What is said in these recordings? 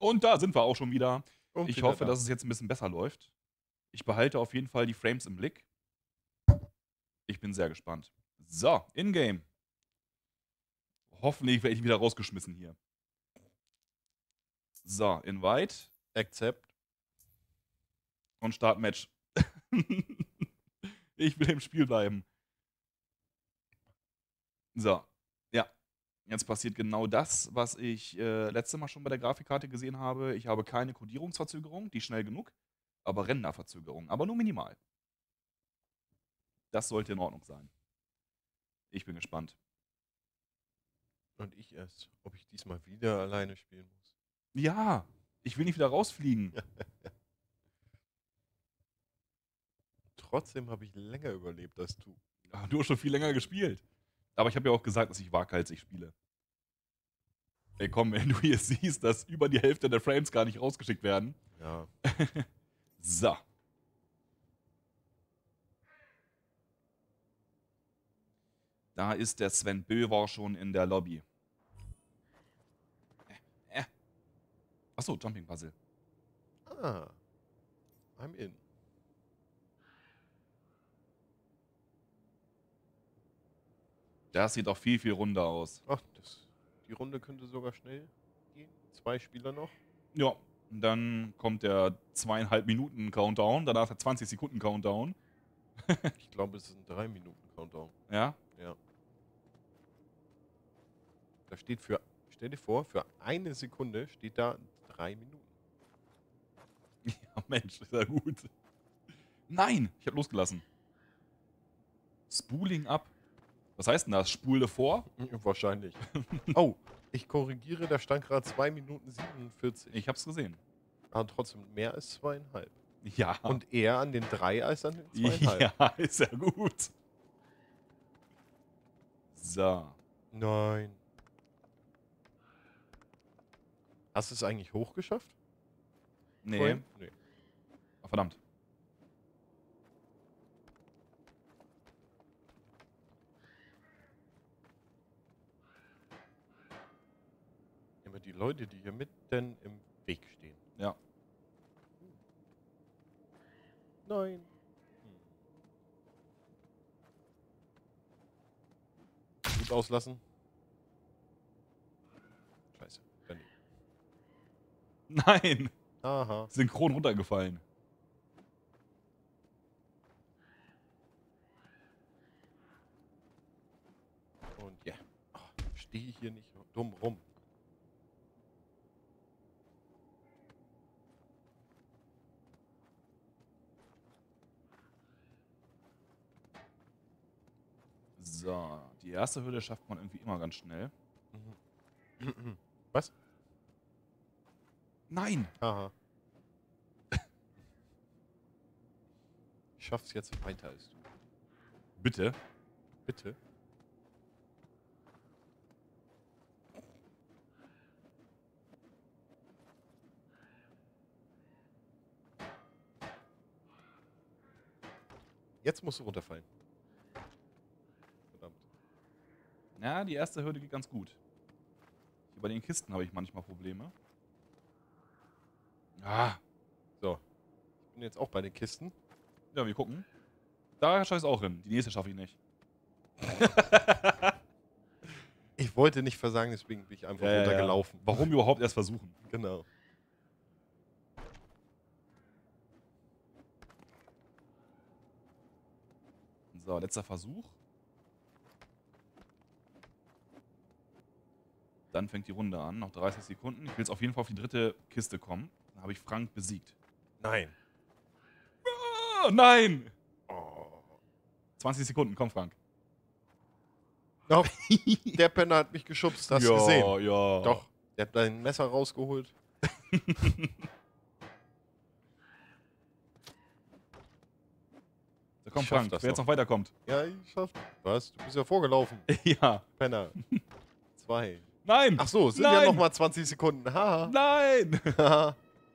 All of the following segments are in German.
Und da sind wir auch schon wieder. Und Ich wieder hoffe, da. dass es jetzt ein bisschen besser läuft. Ich behalte auf jeden Fall die Frames im Blick. Ich bin sehr gespannt. So, in-game. Hoffentlich werde ich wieder rausgeschmissen hier. So, Invite Accept. und Start Match. Ich will im Spiel bleiben. So, ja. Jetzt passiert genau das, was ich letztes Mal schon bei der Grafikkarte gesehen habe. Ich habe keine Codierungsverzögerung, die ist schnell genug, aber Renderverzögerung, aber nur minimal. Das sollte in Ordnung sein. Ich bin gespannt. Und ich erst, ob ich diesmal wieder alleine spielen muss. Ja, ich will nicht wieder rausfliegen. Trotzdem habe ich länger überlebt als du. Ah, du hast schon viel länger gespielt. Aber ich habe ja auch gesagt, dass ich waghalsig spiele. Ey, komm, wenn du hier siehst, dass über die Hälfte der Frames gar nicht rausgeschickt werden. Ja. So. Da ist der Sven Böver schon in der Lobby. Achso, Jumping Puzzle. Ah. I'm in. Das sieht auch viel, viel runder aus. Ach, die Runde könnte sogar schnell gehen. 2 Spieler noch. Ja, dann kommt der 2,5 Minuten Countdown, danach der 20 Sekunden Countdown. Ich glaube, es ist ein 3 Minuten Countdown. Ja? Ja. Da steht stell dir vor, für 1 Sekunde steht da 3 Minuten. Ja, Mensch, ist ja gut. Nein, ich habe losgelassen. Spooling ab. Was heißt denn das? Spule vor? Wahrscheinlich. Oh, ich korrigiere, da stand gerade 2 Minuten 47. Ich hab's gesehen. Aber trotzdem mehr als 2,5. Ja. Und eher an den 3 als an den 2,5. Ja, ist ja gut. So. Nein. Hast du es eigentlich hochgeschafft? Nee. Vorhin? Nee. Oh, verdammt. Immer die Leute, die hier mitten im Weg stehen. Ja. Nein. Gut auslassen. Scheiße. Daneben. Nein. Aha. Synchron runtergefallen. Und ja. Stehe hier nicht dumm rum. So. Die erste Hürde schafft man irgendwie immer ganz schnell. Was? Nein. Aha. Ich schaff's jetzt weiter als du. Bitte. Bitte? Jetzt musst du runterfallen. Verdammt. Ja, die erste Hürde geht ganz gut. Hier bei den Kisten habe ich manchmal Probleme. Ah. So. Ich bin jetzt auch bei den Kisten. Ja, wir gucken. Da schaffe ich es auch hin. Die nächste schaffe ich nicht. Ich wollte nicht versagen, deswegen bin ich einfach runtergelaufen. Ja. Warum überhaupt erst versuchen? Genau. So, letzter Versuch. Dann fängt die Runde an. Noch 30 Sekunden. Ich will jetzt auf jeden Fall auf die dritte Kiste kommen. Dann habe ich Frank besiegt. Nein. Ah, nein! Oh. 20 Sekunden, komm Frank. Oh, der Penner hat mich geschubst, hast du gesehen? Ja. Doch, der hat dein Messer rausgeholt. So, komm Ich schaff Frank, das wer jetzt noch. noch weiterkommt. Ja, ich schaff. Was? Du bist ja vorgelaufen. Ja. Penner. 2. Nein! Ach so, es sind Nein! ja nochmal 20 Sekunden. Haha. Nein! Haha.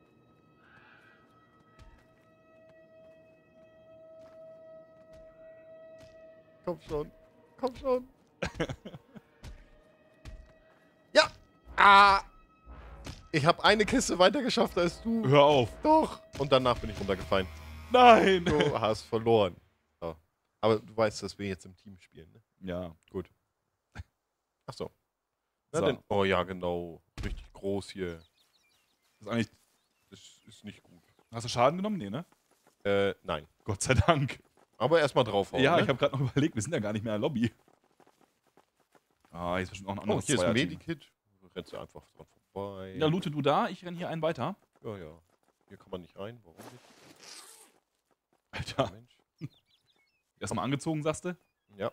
Komm schon. Komm schon. Ja. Ah. Ich habe eine Kiste weiter geschafft als du. Hör auf. Doch. Und danach bin ich runtergefallen. Nein! Du hast verloren. So. Aber du weißt, dass wir jetzt im Team spielen, ne? Ja. Gut. Ach so. Na So. denn. Oh ja, genau. Richtig groß hier. Ist eigentlich, Das ist nicht gut. hast du Schaden genommen? Nee, ne? Nein. Gott sei Dank. Aber erstmal draufhauen, Ja, ne? ich habe gerade noch überlegt, wir sind ja gar nicht mehr in der Lobby. Ah, hier ist bestimmt auch ein Oh, anderes hier ist ein Zweierteam. Medikit. Du rennst ja einfach dran vorbei. Ja, loote du da, ich renn hier einen weiter. Ja, ja. Hier kann man nicht rein. Warum nicht? Alter, Mensch. erstmal angezogen, sagst du? Ja.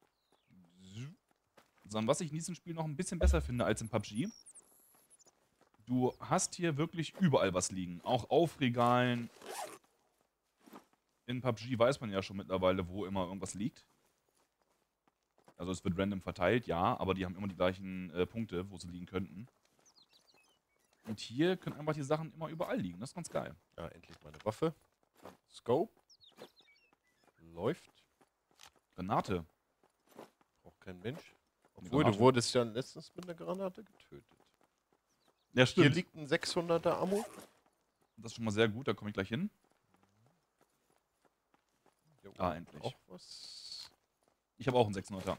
Sondern was ich in diesem Spiel noch ein bisschen besser finde als in PUBG, du hast hier wirklich überall was liegen. Auch auf Regalen. In PUBG weiß man ja schon mittlerweile, wo immer irgendwas liegt. Also es wird random verteilt, ja, aber die haben immer die gleichen Punkte, wo sie liegen könnten. Und hier können einfach die Sachen immer überall liegen. Das ist ganz geil. Ja, endlich meine Waffe. Scope. Läuft. Granate. Braucht kein Mensch. Eine Obwohl, du Granate. wurdest ja letztens mit einer Granate getötet. Ja, Hier stimmt. liegt ein 600er Ammo. Das ist schon mal sehr gut, da komme ich gleich hin. Hier Ah, oben endlich. Auch was. Ich habe auch einen 600er.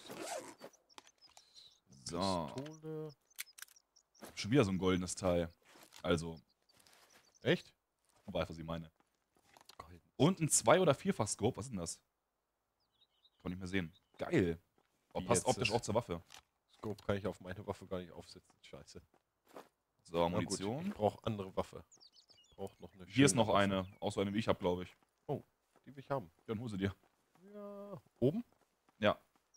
So. Pistole. Schon wieder so ein goldenes Teil. Also, Echt? du weißt, was ich meine. Golden. Und ein 2- oder 4-fach-Scope. Was ist denn das? Kann ich nicht mehr sehen. Geil. Aber Wie passt jetzt optisch ist- auch zur Waffe. Scope kann ich auf meine Waffe gar nicht aufsetzen. Scheiße. So, Na gut, Munition. ich brauche andere Waffe. Ich brauche noch eine Hier ist schöne noch Waffe. eine. Auch so eine, wie ich habe, glaube ich. Die will ich haben. Dann hol sie dir. Ja. Oben? Ja.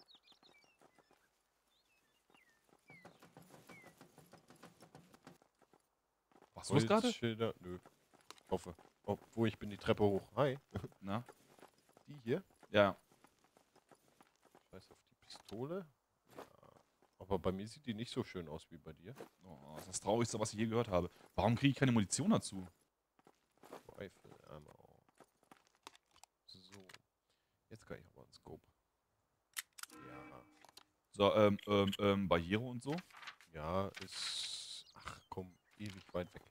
Warst du das gerade? Holzschilder? Nö. Hoffe. Obwohl, ich bin die Treppe hoch. Hi. Na? Die hier? Ja. Scheiß auf die Pistole. Ja. Aber bei mir sieht die nicht so schön aus wie bei dir. Oh, das ist das Traurigste, was ich je gehört habe. Warum kriege ich keine Munition dazu? Rifle Ammo. So. Jetzt kann ich aber einen Scope. Ja. So, Barriere und so. Ja, ist. Ach komm, ewig weit weg.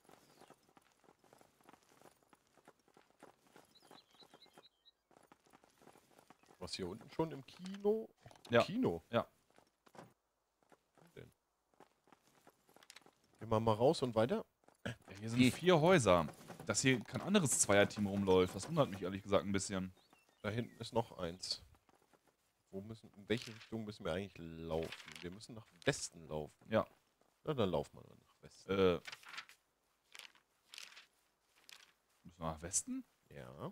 Was hier unten schon im Kino? Ja. Kino? Ja. Was denn? Gehen wir mal raus und weiter. Ja, hier sind 4 Häuser. Dass hier kein anderes Zweierteam rumläuft, das wundert mich ehrlich gesagt ein bisschen. Da hinten ist noch eins. In welche Richtung müssen wir eigentlich laufen? Wir müssen nach Westen laufen. Ja. Na, dann laufen wir dann nach Westen. Müssen wir nach Westen? Ja.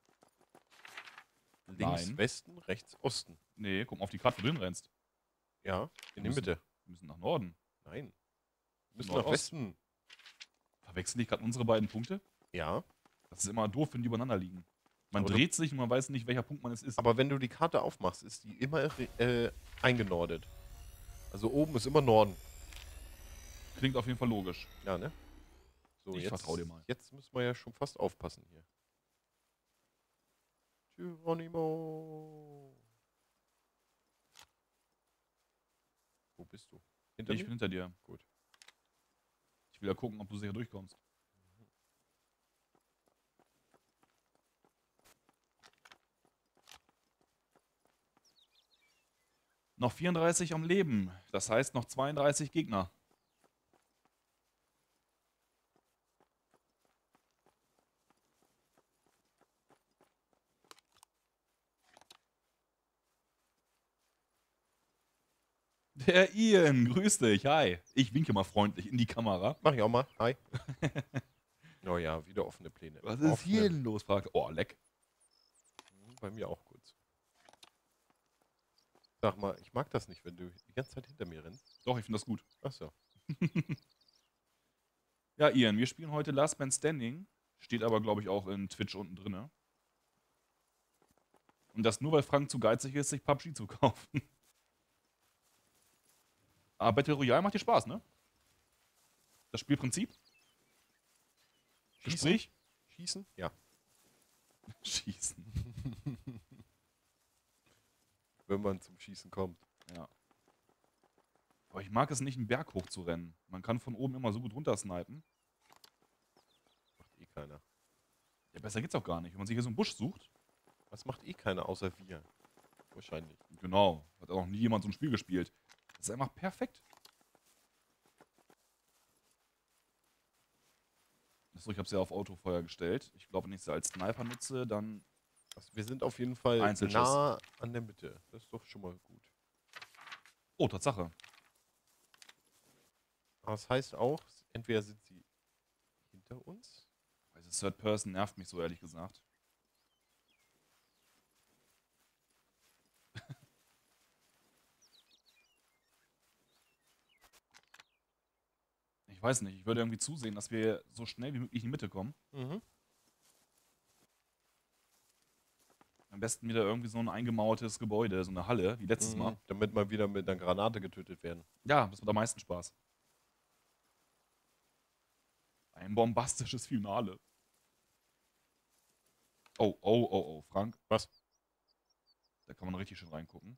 Links Nein. Westen, rechts Osten. Nee, guck mal auf die Karte, wo du hinrennst. Ja, in die müssen- Mitte. Wir müssen nach Norden. Nein. Wir müssen Nordost. nach Westen. Verwechseln ich gerade unsere beiden Punkte? Ja. Das ist immer doof, wenn die übereinander liegen. Man Aber dreht sich und man weiß nicht, welcher Punkt man es ist. Aber wenn du die Karte aufmachst, ist die immer eingenordet. Also oben ist immer Norden. Klingt auf jeden Fall logisch. Ja, ne? So, Ich vertrau dir mal. Jetzt müssen wir ja schon fast aufpassen hier. Geronimo. Wo bist du? Hinter Ich mir? bin hinter dir. Gut. Ich will ja gucken, ob du sicher durchkommst. Noch 34 am Leben. Das heißt noch 32 Gegner. Der Ian, grüß dich. Hi. Ich winke mal freundlich in die Kamera. Mach ich auch mal. Hi. Oh ja, wieder offene Pläne. Was ist Offene. hier denn los? Fragt. Oh, leck. Bei mir auch kurz. Sag mal, ich mag das nicht, wenn du die ganze Zeit hinter mir rennst. Doch, ich finde das gut. Achso. Ja, Ian, wir spielen heute Last Man Standing. Steht aber, glaube ich, auch in Twitch unten drin. Und das nur, weil Frank zu geizig ist, sich PUBG zu kaufen. Aber Battle Royale macht dir Spaß, ne? Das Spielprinzip? Gespräch? Schießen? Ja. Schießen. Wenn man zum Schießen kommt. Ja. Aber ich mag es nicht, einen Berg hoch zu rennen. Man kann von oben immer so gut runter snipen. Macht eh keiner. Ja, besser geht's auch gar nicht. Wenn man sich hier so einen Busch sucht. Das macht eh keiner, außer wir. Wahrscheinlich. Genau. Hat auch noch nie jemand so ein Spiel gespielt. Das ist einfach perfekt. Achso, ich habe es ja auf Autofeuer gestellt. Ich glaube, wenn ich sie als Sniper nutze, dann Also wir sind auf jeden Fall Einzelschuss. nah an der Mitte. Das ist doch schon mal gut. Oh, Tatsache. Aber das heißt auch, entweder sind sie hinter uns. Diese Third Person nervt mich so, ehrlich gesagt. Ich weiß nicht, ich würde irgendwie zusehen, dass wir so schnell wie möglich in die Mitte kommen. Mhm. Am besten wieder irgendwie so ein eingemauertes Gebäude, so eine Halle, wie letztes Mal. Damit wir wieder mit einer Granate getötet werden. Ja, das macht am meisten Spaß. Ein bombastisches Finale. Oh, oh, oh, oh, Frank. Was? Da kann man richtig schön reingucken.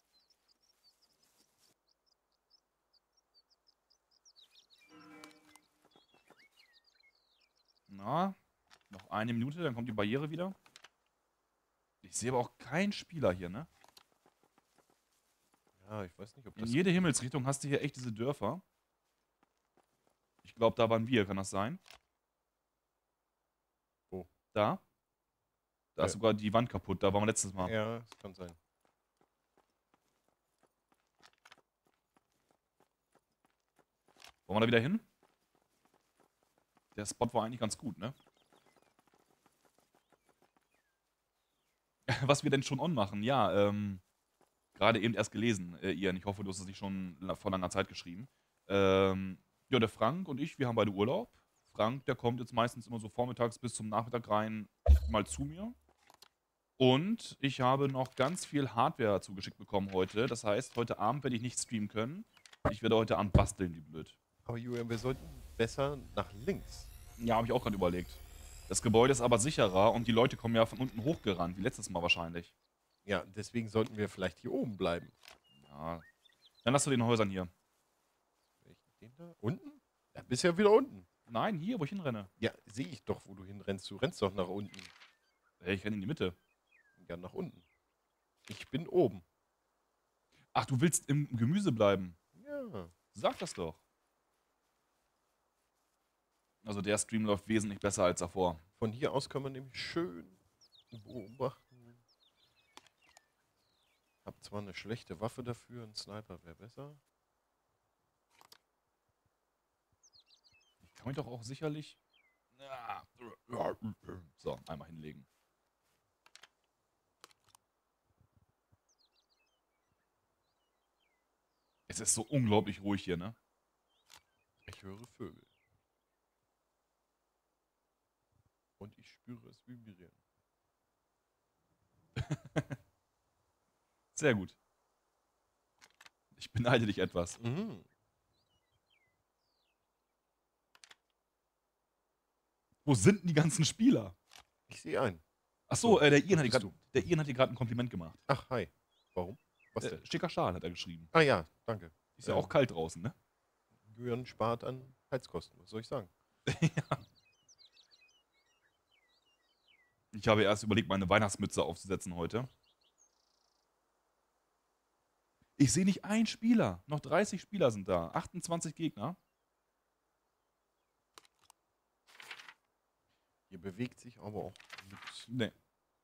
Na, noch eine Minute, dann kommt die Barriere wieder. Ich sehe aber auch keinen Spieler hier, ne? Ja, ich weiß nicht, ob In das... jede Himmelsrichtung hast du hier echt diese Dörfer. Ich glaube, da waren wir, kann das sein? Wo? Da? Da ist sogar die Wand kaputt, da waren wir letztes Mal. Ja, das kann sein. Wollen wir da wieder hin? Der Spot war eigentlich ganz gut, ne? Was wir denn schon on machen? Ja, gerade eben erst gelesen, Ian. Ich hoffe, du hast es nicht schon vor langer Zeit geschrieben. Ja, der Frank und ich, wir haben beide Urlaub. Frank, der kommt jetzt meistens immer so vormittags bis zum Nachmittag rein mal zu mir. Und ich habe noch ganz viel Hardware zugeschickt bekommen heute. Das heißt, heute Abend werde ich nicht streamen können. Ich werde heute Abend basteln, wie blöd. Aber Julian, wir sollten besser nach links. Ja, habe ich auch gerade überlegt. Das Gebäude ist aber sicherer und die Leute kommen ja von unten hochgerannt, wie letztes Mal wahrscheinlich. Ja, deswegen sollten wir vielleicht hier oben bleiben. Ja. Dann lass du den Häusern hier. Welchen? Den da? Unten? Ja, bist ja wieder unten. Nein, hier, wo ich hinrenne. Ja, sehe ich doch, wo du hinrennst. Du rennst doch nach unten. Ich renne in die Mitte. Ja, nach unten. Ich bin oben. Ach, du willst im Gemüse bleiben? Ja. Sag das doch. Also der Stream läuft wesentlich besser als davor. Von hier aus kann man nämlich schön beobachten. Hab zwar eine schlechte Waffe dafür, ein Sniper wäre besser. Ich kann mich doch auch sicherlich... So, einmal hinlegen. Es ist so unglaublich ruhig hier, ne? Ich höre Vögel. Und ich spüre es vibrieren. Sehr gut. Ich beneide dich etwas. Mhm. Wo sind denn die ganzen Spieler? Ich sehe einen. Achso, der Ian bist hat dir gerade ein Kompliment gemacht. Ach, hi. Warum? Was denn? Schicker Schal hat er geschrieben. Ah ja, danke. Ist ja auch kalt draußen, ne? Julian spart an Heizkosten, was soll ich sagen? Ja. Ich habe erst überlegt, meine Weihnachtsmütze aufzusetzen heute. Ich sehe nicht einen Spieler. Noch 30 Spieler sind da. 28 Gegner. Hier bewegt sich aber auch nichts. Nee.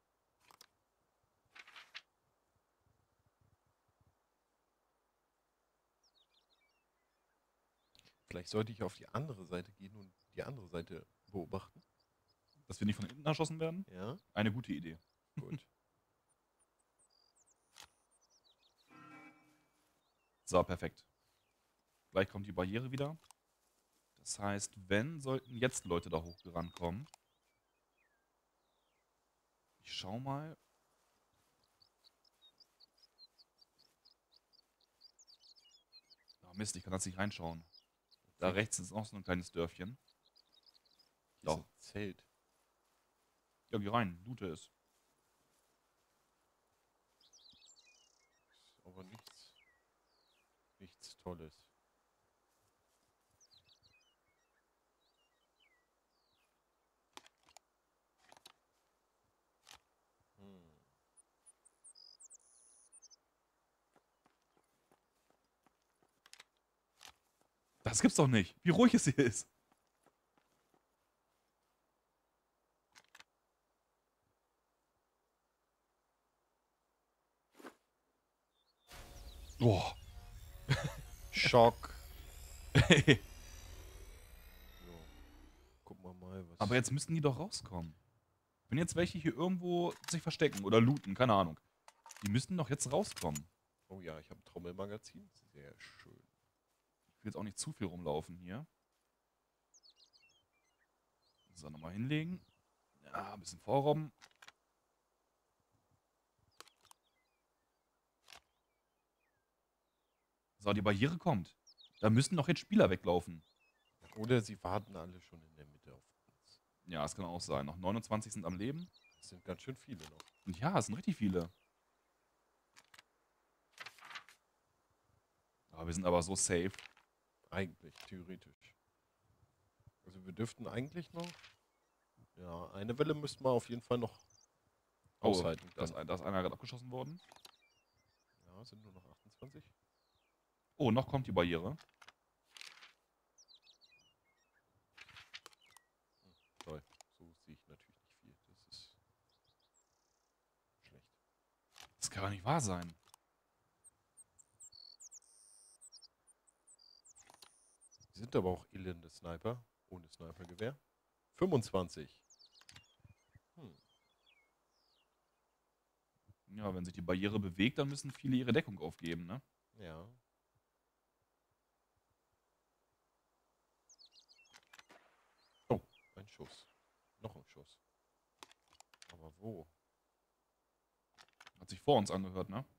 Vielleicht sollte ich auf die andere Seite gehen und die andere Seite beobachten. Dass wir nicht von hinten erschossen werden? Ja, Eine gute Idee. gut. So, perfekt. Gleich kommt die Barriere wieder. Das heißt, wenn, sollten jetzt Leute da hochgerannt kommen. Ich schau mal. Oh Mist, ich kann das nicht reinschauen. Da rechts ist auch so ein kleines Dörfchen. Hier ist Doch. ein Zelt. Ja, geh rein, loote es. Ist aber nichts Tolles. Hm. Das gibt's doch nicht. Wie ruhig es hier ist. Boah. Schock. So. Gucken wir mal, was... Aber jetzt müssten die doch rauskommen. Wenn jetzt welche hier irgendwo sich verstecken oder looten, keine Ahnung. Die müssten doch jetzt rauskommen. Oh ja, ich habe ein Trommelmagazin. Sehr schön. Ich will jetzt auch nicht zu viel rumlaufen hier. So, nochmal hinlegen. Ja, ein bisschen vorrobben. So, die Barriere kommt. Da müssten doch jetzt Spieler weglaufen. Oder sie warten alle schon in der Mitte auf uns. Ja, das kann auch sein. Noch 29 sind am Leben. Das sind ganz schön viele noch. Und ja, es sind richtig viele. Aber wir sind aber so safe. Eigentlich, theoretisch. Also wir dürften eigentlich noch... Ja, eine Welle müssten wir auf jeden Fall noch aushalten. Da ist einer gerade abgeschossen worden. Ja, sind nur noch 28. Oh, noch kommt die Barriere. Toll. So sehe ich natürlich nicht viel. Das ist schlecht. Das kann doch nicht wahr sein. Die sind aber auch elende Sniper. Ohne Snipergewehr. 25. Ja, wenn sich die Barriere bewegt, dann müssen viele ihre Deckung aufgeben, ne? Ja. Oh, ein Schuss. Noch ein Schuss. Aber wo? Hat sich vor uns angehört, ne?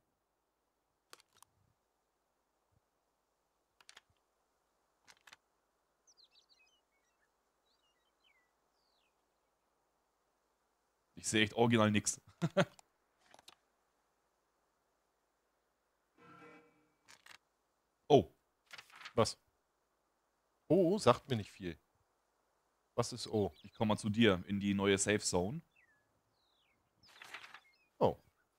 Ich sehe echt original nix. Oh. Was? Oh, sagt mir nicht viel. Was ist O? Ich komme mal zu dir in die neue Safe Zone. Oh.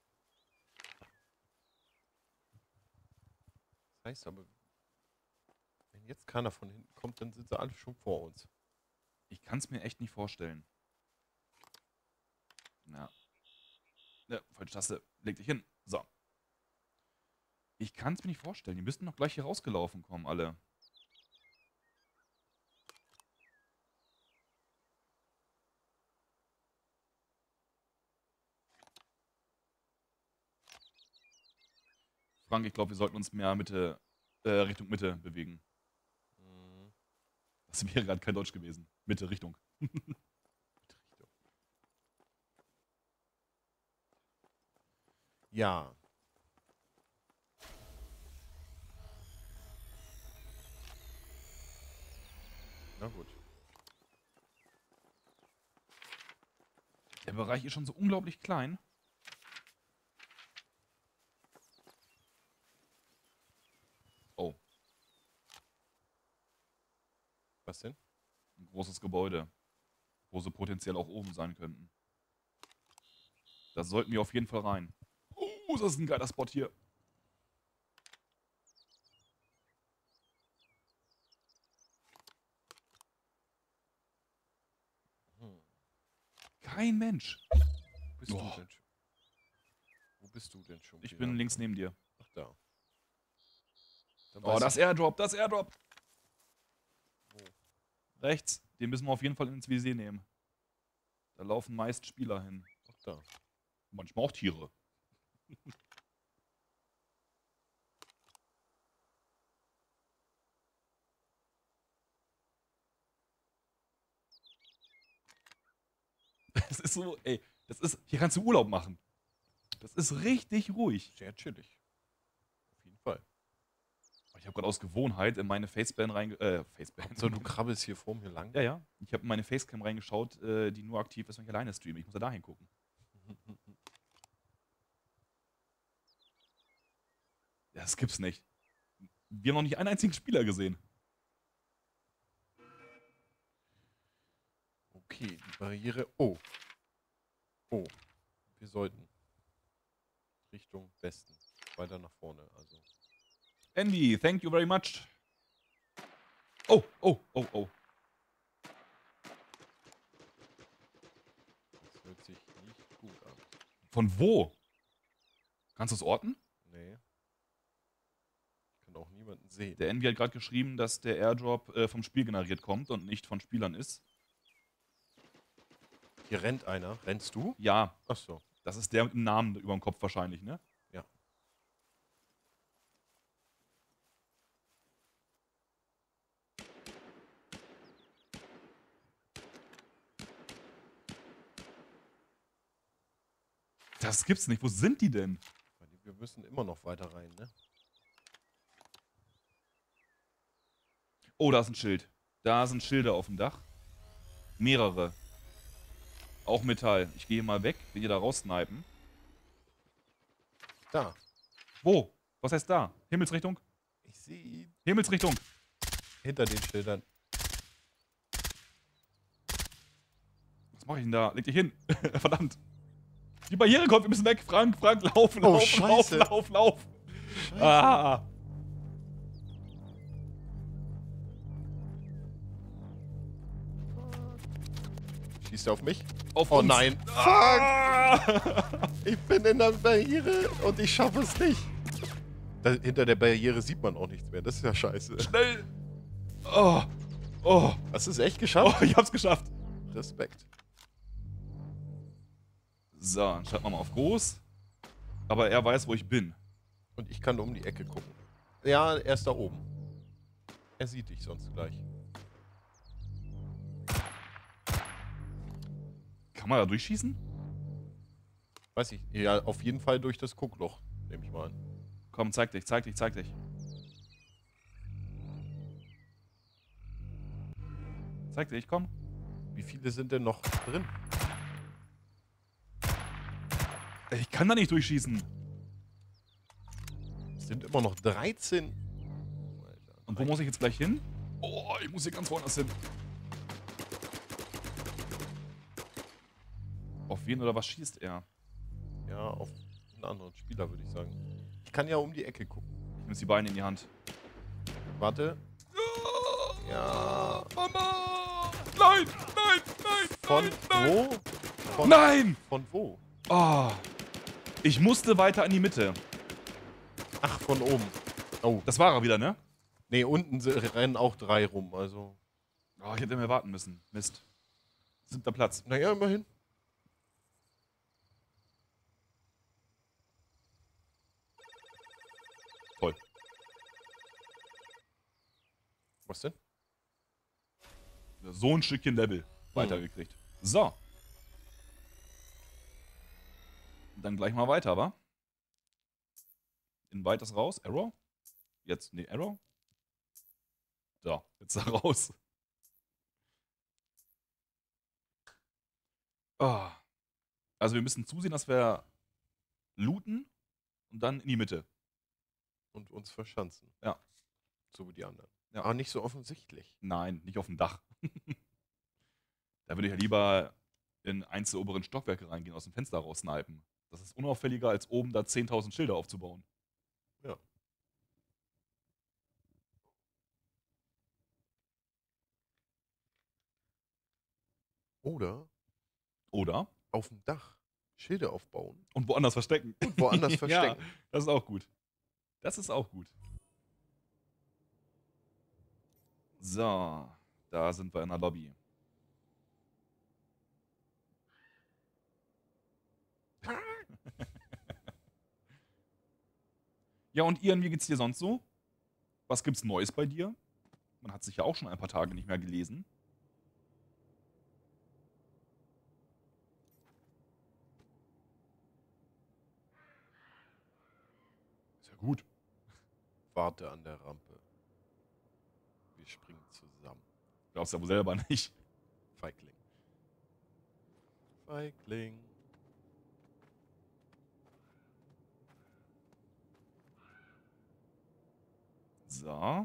Das heißt aber, wenn jetzt keiner von hinten kommt, dann sind sie alle schon vor uns. Ich kann es mir echt nicht vorstellen. Ja. Ja, falsche Taste. Leg dich hin. So. Ich kann es mir nicht vorstellen. Die müssten doch gleich hier rausgelaufen kommen, alle. Frank, ich glaube, wir sollten uns mehr Richtung Mitte bewegen. Mhm. Das wäre gerade kein Deutsch gewesen. Mitte, Richtung. Ja. Na gut. Der Bereich ist schon so unglaublich klein. Oh, Was denn? ein großes Gebäude, wo sie potenziell auch oben sein könnten. Da sollten wir auf jeden Fall rein. Oh, das ist ein geiler Spot hier. Hm. Kein Mensch. Bist Oh. du denn schon? Wo bist du denn schon? Ich bin links neben dir. Ach, da. Dann Oh, weiß das ich- Airdrop, das Airdrop. Wo? Rechts, den müssen wir auf jeden Fall ins Visier nehmen. Da laufen meist Spieler hin. Ach, da. Manchmal auch Tiere. Das ist so, ey, hier kannst du Urlaub machen. Das ist richtig ruhig. Sehr chillig. Auf jeden Fall. Ich habe gerade aus Gewohnheit in meine Faceband Faceband. So, du krabbelst hier vor mir lang. Ja, ja. Ich habe in meine Facecam reingeschaut, die nur aktiv ist, wenn ich alleine streame. Ich muss ja dahin gucken. Das gibt's nicht. Wir haben noch nicht einen einzigen Spieler gesehen. Okay, die Barriere. Oh. Oh. Wir sollten Richtung Westen. Weiter nach vorne, also. Andy, thank you very much. Oh, oh, oh, oh. Das hört sich nicht gut an. Von wo? Kannst du es orten? Nee. Ich kann auch niemanden sehen. Der Envy hat gerade geschrieben, dass der Airdrop vom Spiel generiert kommt und nicht von Spielern ist. Hier rennt einer. Rennst du? Ja, Ach so. das ist der mit dem Namen über dem Kopf wahrscheinlich, ne? Ja. Das gibt's nicht. Wo sind die denn? Wir müssen immer noch weiter rein, ne? Oh, da ist ein Schild. Da sind Schilder auf dem Dach. Mehrere. Auch Metall. Ich gehe mal weg, wenn ihr da raussnipen. Da. Wo? Was heißt da? Himmelsrichtung? Ich sehe ihn. Himmelsrichtung. Hinter den Schildern. Was mache ich denn da? Leg dich hin. Verdammt. Die Barriere kommt, wir müssen weg. Frank, Frank, laufen, Oh, laufen, Scheiße. laufen, laufen, laufen. Scheiße. Ah. Schießt er auf mich? Auf Oh uns. nein. Ah. Ich bin in der Barriere und ich schaffe es nicht. Hinter der Barriere sieht man auch nichts mehr. Das ist ja scheiße. Schnell. Oh. Oh. Hast du es echt geschafft? Oh, ich hab's geschafft. Respekt. So, dann schalten wir mal auf groß. Aber er weiß, wo ich bin. Und ich kann um die Ecke gucken. Ja, er ist da oben. Er sieht dich sonst gleich. Kann man da durchschießen? Weiß ich. Ja, auf jeden Fall durch das Guckloch, nehme ich mal an. Komm, zeig dich, zeig dich, zeig dich. Zeig dich, komm. Wie viele sind denn noch drin? Ich kann da nicht durchschießen. Es sind immer noch 13. Alter, Und wo muss ich jetzt gleich hin? Oh, ich muss hier ganz woanders hin. Auf wen oder was schießt er? Ja, auf einen anderen Spieler, würde ich sagen. Ich kann ja um die Ecke gucken. Ich nehme jetzt die Beine in die Hand. Warte. Ja. Mama! Nein, nein, nein, Von nein, wo? Von, nein! von wo? Oh, ich musste weiter in die Mitte. Ach, von oben. Oh. Das war er wieder, ne? Nee, unten rennen auch 3 rum, also. Oh, ich hätte mehr warten müssen. Mist. 7. Platz. Naja, immerhin. Toll. Was denn? So ein Stückchen Level weitergekriegt. So. Dann gleich mal weiter, wa? In weites raus. Arrow. Jetzt, nee, Arrow. So, jetzt da raus. Oh. Also wir müssen zusehen, dass wir looten und dann in die Mitte. Und uns verschanzen. Ja. So wie die anderen. Ja. Aber nicht so offensichtlich. Nein, nicht auf dem Dach. Da würde ich ja lieber in eins der oberen Stockwerke reingehen, aus dem Fenster raus snipen. Das ist unauffälliger, als oben da 10.000 Schilder aufzubauen. Ja. Oder Oder? auf dem Dach Schilder aufbauen Und woanders verstecken. und woanders verstecken. Ja, das ist auch gut. Das ist auch gut. So, da sind wir in der Lobby. Ja, und Ian, wie geht's dir sonst so? Was gibt's Neues bei dir? Man hat sich ja auch schon ein paar Tage nicht mehr gelesen. Ist ja gut. Warte an der Rampe. Wir springen zusammen. Glaubst ja wohl selber nicht. Feigling. Feigling. So.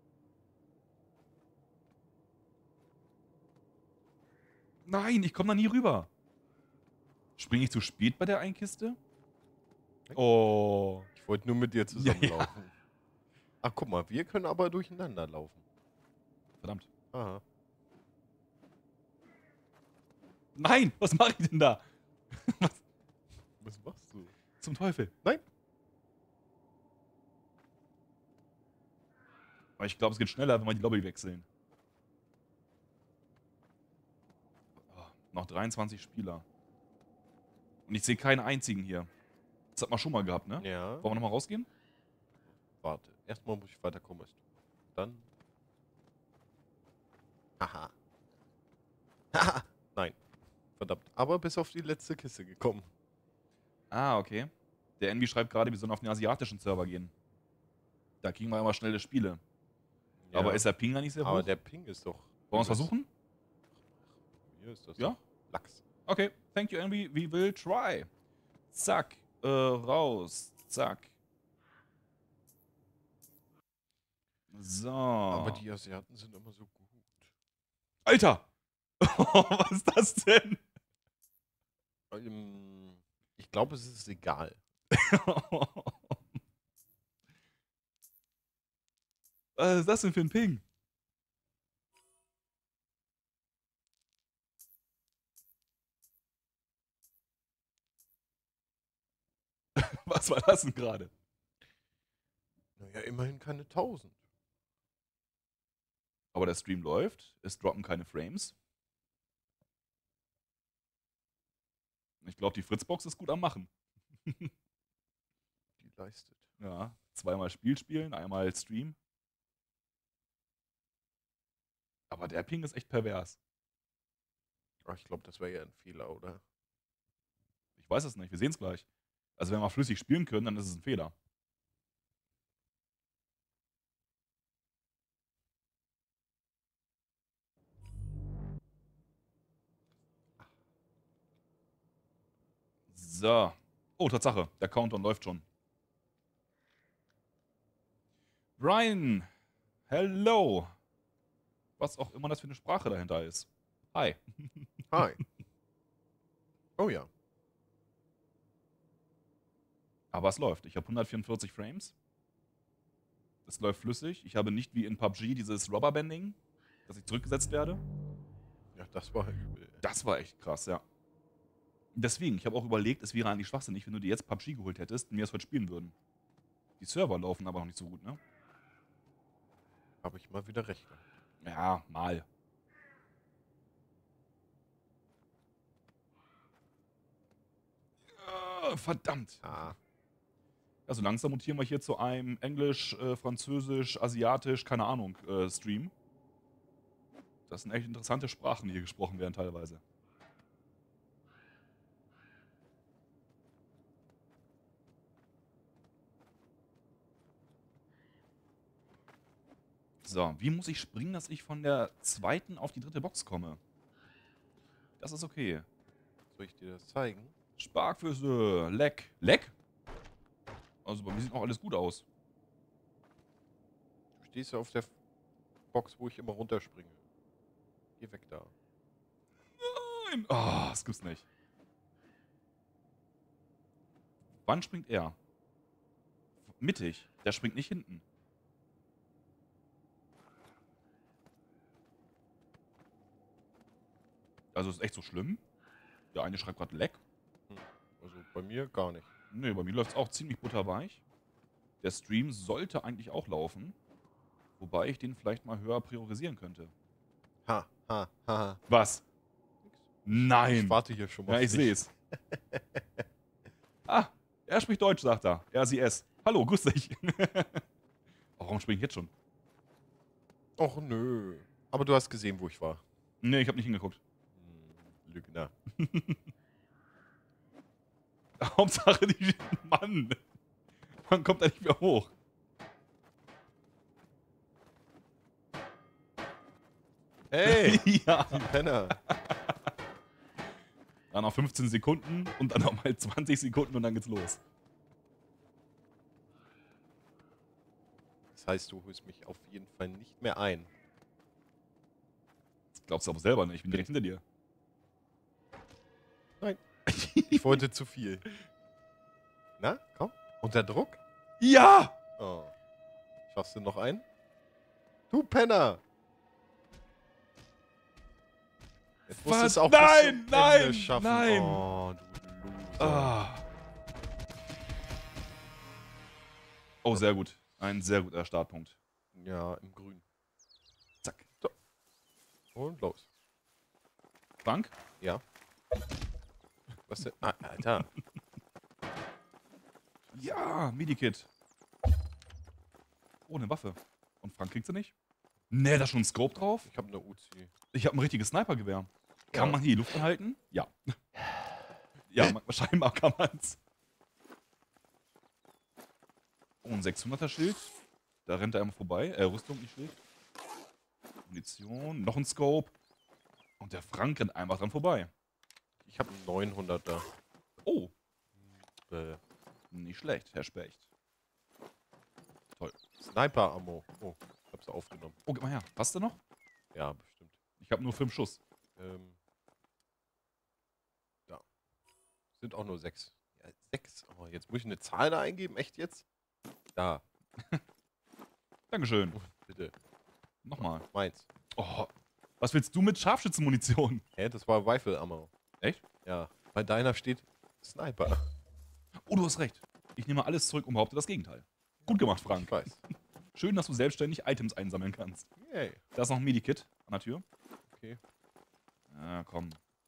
Nein, ich komme da nie rüber. Springe ich zu spät bei der einen Kiste? Oh. Ich wollte nur mit dir zusammenlaufen. Ja. Ach, guck mal, wir können aber durcheinander laufen. Verdammt. Aha. Nein, was mache ich denn da? Was machst du? Zum Teufel. Nein. Aber ich glaube, es geht schneller, wenn wir die Lobby wechseln. Oh, noch 23 Spieler. Und ich sehe keinen einzigen hier. Das hat man schon mal gehabt, ne? Ja. Wollen wir nochmal rausgehen? Warte. Erstmal muss ich weiterkommen. Dann. Haha. Haha. Nein. Verdammt. Aber bis auf die letzte Kiste gekommen. Ah, okay. Der Envy schreibt gerade, wir sollen auf den asiatischen Server gehen. Da kriegen wir immer schnelle Spiele. Ja. Aber ist der Ping da nicht sehr hoch? Aber der Ping ist doch. Wollen wir es versuchen? Hier ist das. Ja? Doch Lachs. Okay, thank you, Envy. We will try. Zack. Raus. Zack. So. Aber die Asiaten sind immer so gut. Alter! Was ist das denn? Ich glaube, es ist egal. Was ist das denn für ein Ping? Was war das denn gerade? Naja, immerhin keine 1000. Aber der Stream läuft. Es droppen keine Frames. Ich glaube, die Fritzbox ist gut am Machen. Die leistet. Ja, zweimal Spiel spielen, einmal Stream. Aber der Ping ist echt pervers. Ach, ich glaube, das wäre ja ein Fehler, oder? Ich weiß es nicht, wir sehen es gleich. Also wenn wir flüssig spielen können, dann ist es ein Fehler. So. Oh, Tatsache, der Countdown läuft schon. Brian, hello. Was auch immer das für eine Sprache dahinter ist. Hi. Hi. Oh ja. Aber es läuft. Ich habe 144 Frames. Es läuft flüssig. Ich habe nicht wie in PUBG dieses Rubberbanding, dass ich zurückgesetzt werde. Ja, das war übel. Das war echt krass, ja. Deswegen, ich habe auch überlegt, es wäre eigentlich schwachsinnig, wenn du dir jetzt PUBG geholt hättest und wir es heute spielen würden. Die Server laufen aber noch nicht so gut, ne? Habe ich mal wieder recht gehabt. Ja, mal. Verdammt. Ah. Also langsam mutieren wir hier zu einem Englisch, Französisch, Asiatisch, keine Ahnung, Stream. Das sind echt interessante Sprachen, die hier gesprochen werden teilweise. So, wie muss ich springen, dass ich von der zweiten auf die dritte Box komme? Das ist okay. Soll ich dir das zeigen? Sparkfüße, Leck. Leck? Also bei mir sieht noch alles gut aus. Du stehst ja auf der Box, wo ich immer runterspringe. Geh weg da. Nein! Oh, das gibt's nicht. Wann springt er? Mittig. Der springt nicht hinten. Also ist echt so schlimm. Der eine schreibt gerade Leck. Also bei mir gar nicht. Nee, bei mir läuft es auch ziemlich butterweich. Der Stream sollte eigentlich auch laufen. Wobei ich den vielleicht mal höher priorisieren könnte. Ha, ha, ha. Was? Nein! Ich warte hier schon mal. Ja, ich sehe es. Ah, er spricht Deutsch, sagt er. RCS. Hallo, grüß dich. Oh, warum springe ich jetzt schon? Och nö. Aber du hast gesehen, wo ich war. Nee, ich habe nicht hingeguckt. Lügner. Hauptsache die... Mann! Man kommt da nicht mehr hoch. Hey! Ja. Die Penner. Dann noch 15 Sekunden und dann nochmal 20 Sekunden und dann geht's los. Das heißt, du holst mich auf jeden Fall nicht mehr ein. Das glaubst du aber selber nicht. Ich bin direkt hinter dir. Nein. Ich wollte zu viel. Na, komm. Unter Druck? Ja! Oh. Schaffst du noch einen? Du Penner! Jetzt musst du es auch bis zum Ende schaffen. Nein! Oh, du Loser. Ah. Oh, sehr gut. Ein sehr guter Startpunkt. Ja, im Grün. Zack. So. Und los. Frank? Ja. Was denn? Ah, Alter. Ja, Medikit. Oh, eine Waffe. Und Frank kriegt sie nicht? Nee, da ist schon ein Scope drauf. Ich habe eine Uzi. Ich habe ein richtiges Snipergewehr. Kann Ja. man hier die Luft anhalten? Ja. Ja, scheinbar kann man's. Oh, ein 600er Schild. Da rennt er einmal vorbei. Rüstung, nicht Schild. Munition, noch ein Scope. Und der Frank rennt einfach dran vorbei. Ich habe einen 900er. Oh, Äh, nicht schlecht, Herr Specht. Toll. Sniper-Ammo. Oh, ich hab's aufgenommen. Oh, gib mal her. Hast du noch? Ja, bestimmt. Ich habe nur 5 Schuss. Ja. Sind auch nur 6. Ja, 6. Oh, jetzt muss ich eine Zahl da eingeben. Echt jetzt? Da. Dankeschön. Bitte. Nochmal. Meins. Oh, was willst du mit Scharfschützenmunition? Hä, das war Rifle-Ammo. Echt? Ja. Bei deiner steht Sniper. Oh, du hast recht. Ich nehme alles zurück und behaupte das Gegenteil. Gut gemacht, Frank. Ich weiß. Schön, dass du selbstständig Items einsammeln kannst. Yay. Da ist noch ein Medikit an der Tür. Okay. Ja, komm.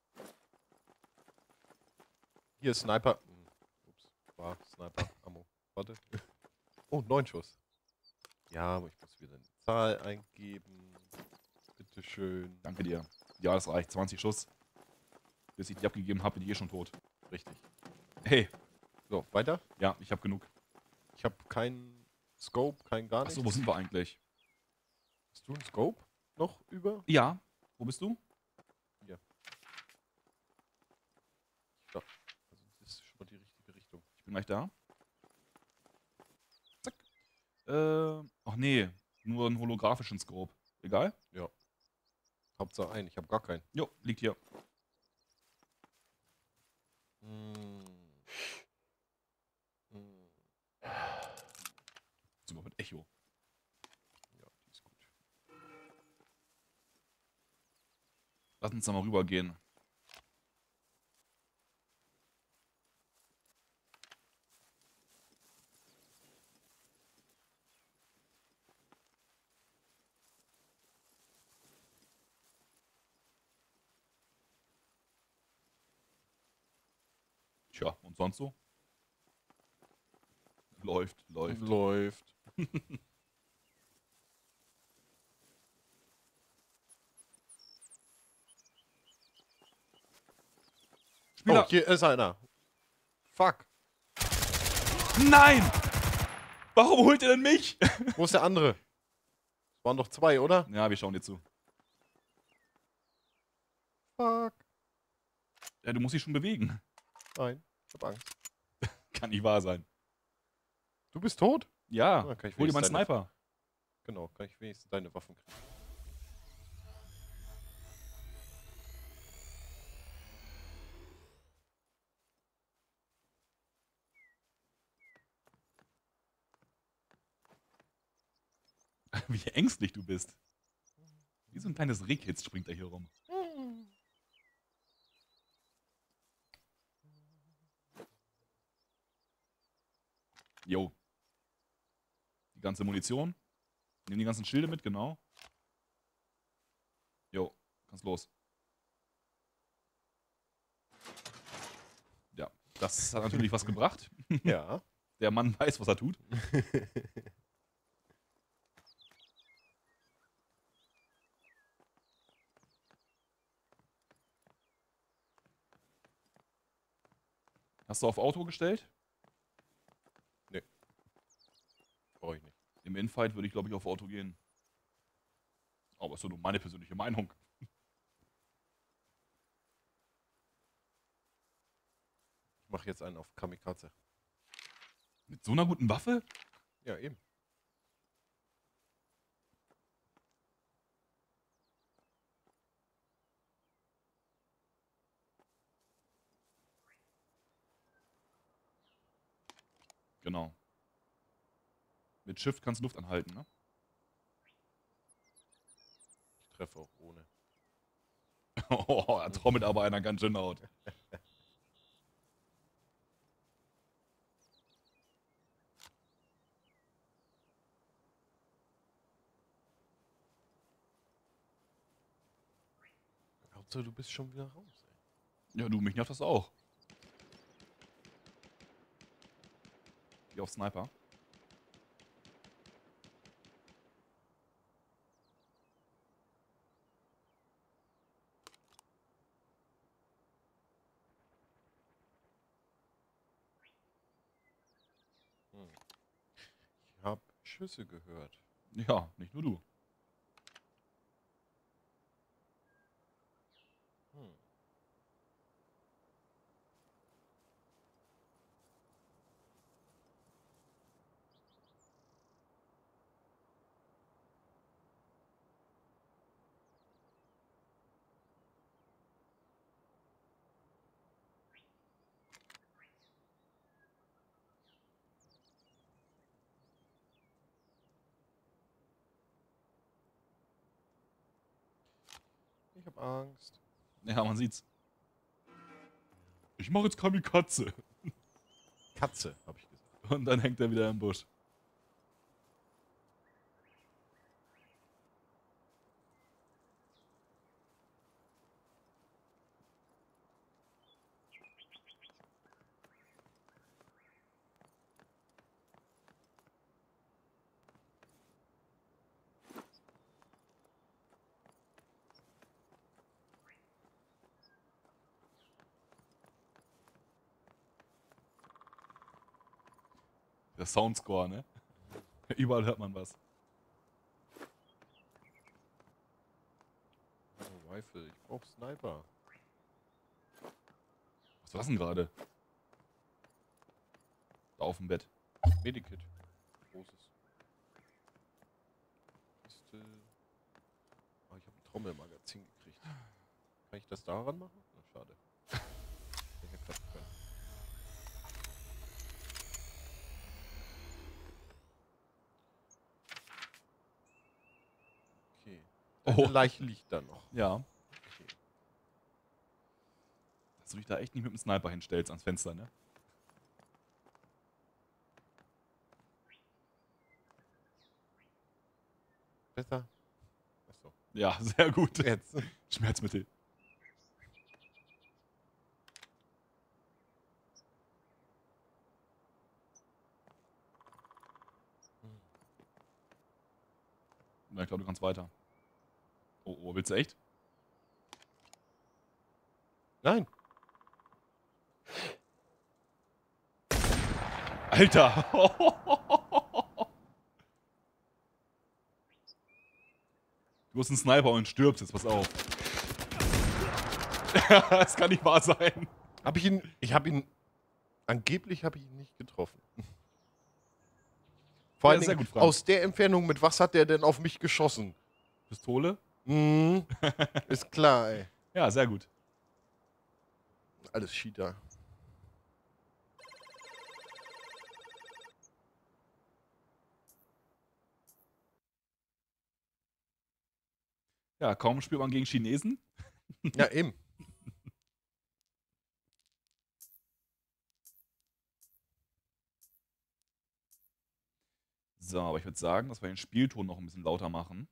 Hier ist Sniper. Ups. War Sniper-Ammo. Warte. Oh, 9 Schuss. Ja, aber ich muss wieder eine Zahl eingeben. Bitteschön. Danke dir. Ja, das reicht. 20 Schuss. Bis ich die abgegeben habe, bin ich eh schon tot. Richtig. Hey. So, weiter. Ja, ich habe genug. Ich habe keinen Scope, kein gar nichts. Achso, wo sind wir eigentlich? Hast du einen Scope noch über? Ja. Wo bist du? Ja. Ja. Also das ist schon mal die richtige Richtung. Ich bin gleich da. Zack. Ach nee. Nur einen holographischen Scope. Egal? Hauptsache einen, ich habe gar keinen. Jo, liegt hier. Sogar mit Echo. Ja, die ist gut. Lass uns da mal rübergehen. Tja, und sonst so? Läuft, läuft. Läuft. Spieler. Oh, hier ist einer. Fuck. Nein! Warum holt ihr denn mich? Wo ist der andere? Es waren doch 2, oder? Ja, wir schauen dir zu. Fuck. Ja, du musst dich schon bewegen. Nein, ich hab Angst. Kann nicht wahr sein. Du bist tot? Ja, Ah, kann ich hol dir mal einen wenigstens deine- Sniper. Genau, kann ich wenigstens deine Waffen kriegen. Wie ängstlich du bist. Wie so ein kleines Rehkitz springt er hier rum. Jo. Die ganze Munition. Nimm die ganzen Schilde mit, genau. Jo, kannst los. Ja, das hat natürlich was gebracht. Ja. Der Mann weiß, was er tut. Hast du auf Auto gestellt? Brauche ich nicht. Im Infight würde ich, glaube ich, auf Auto gehen. Aber ist so nur meine persönliche Meinung. Ich mache jetzt einen auf Kamikaze. Mit so einer guten Waffe? Ja, eben. Genau. Mit Shift kannst du Luft anhalten, ne? Ich treffe auch ohne. Oh, er trommelt aber einer ganz schön laut. Hauptsache, du bist schon wieder raus, ey. Ja, du, mich nervt das auch. Wie auf Sniper. Hm. Ich habe Schüsse gehört. Ja, nicht nur du. Hm. Ich habe Angst. Ja, man sieht's. Ich mache jetzt Kamikaze. Katze, habe ich gesagt. Und dann hängt er wieder im Busch. Der Soundscore, ne? Überall hört man was. Oh, Rifle, ich brauche Sniper. Was war's denn gerade? Da auf dem Bett. Medikit. Großes. Kiste. Oh, ich habe ein Trommelmagazin gekriegt. Kann ich das daran machen? Na, schade. Hätte klappen können. Okay. Deine Oh. Leiche liegt da noch. Ja. Okay. Dass du dich da echt nicht mit dem Sniper hinstellst ans Fenster, ne? Besser? Achso. Ja, sehr gut. Jetzt. Schmerzmittel. Na, ich glaube, du kannst weiter. Oh, oh, willst du echt? Nein. Alter! Du hast einen Sniper und stirbst jetzt, pass auf. Das kann nicht wahr sein. Hab ich ihn. Ich habe ihn. Angeblich habe ich ihn nicht getroffen. Vor Ja, allen sehr Dingen gut, Frank. aus der Entfernung, mit was hat der denn auf mich geschossen? Pistole? Mhm. Ist klar, ey. Ja, sehr gut. Alles Cheater. Ja, kaum spielt man gegen Chinesen. Ja, eben. So, aber ich würde sagen, dass wir den Spielton noch ein bisschen lauter machen.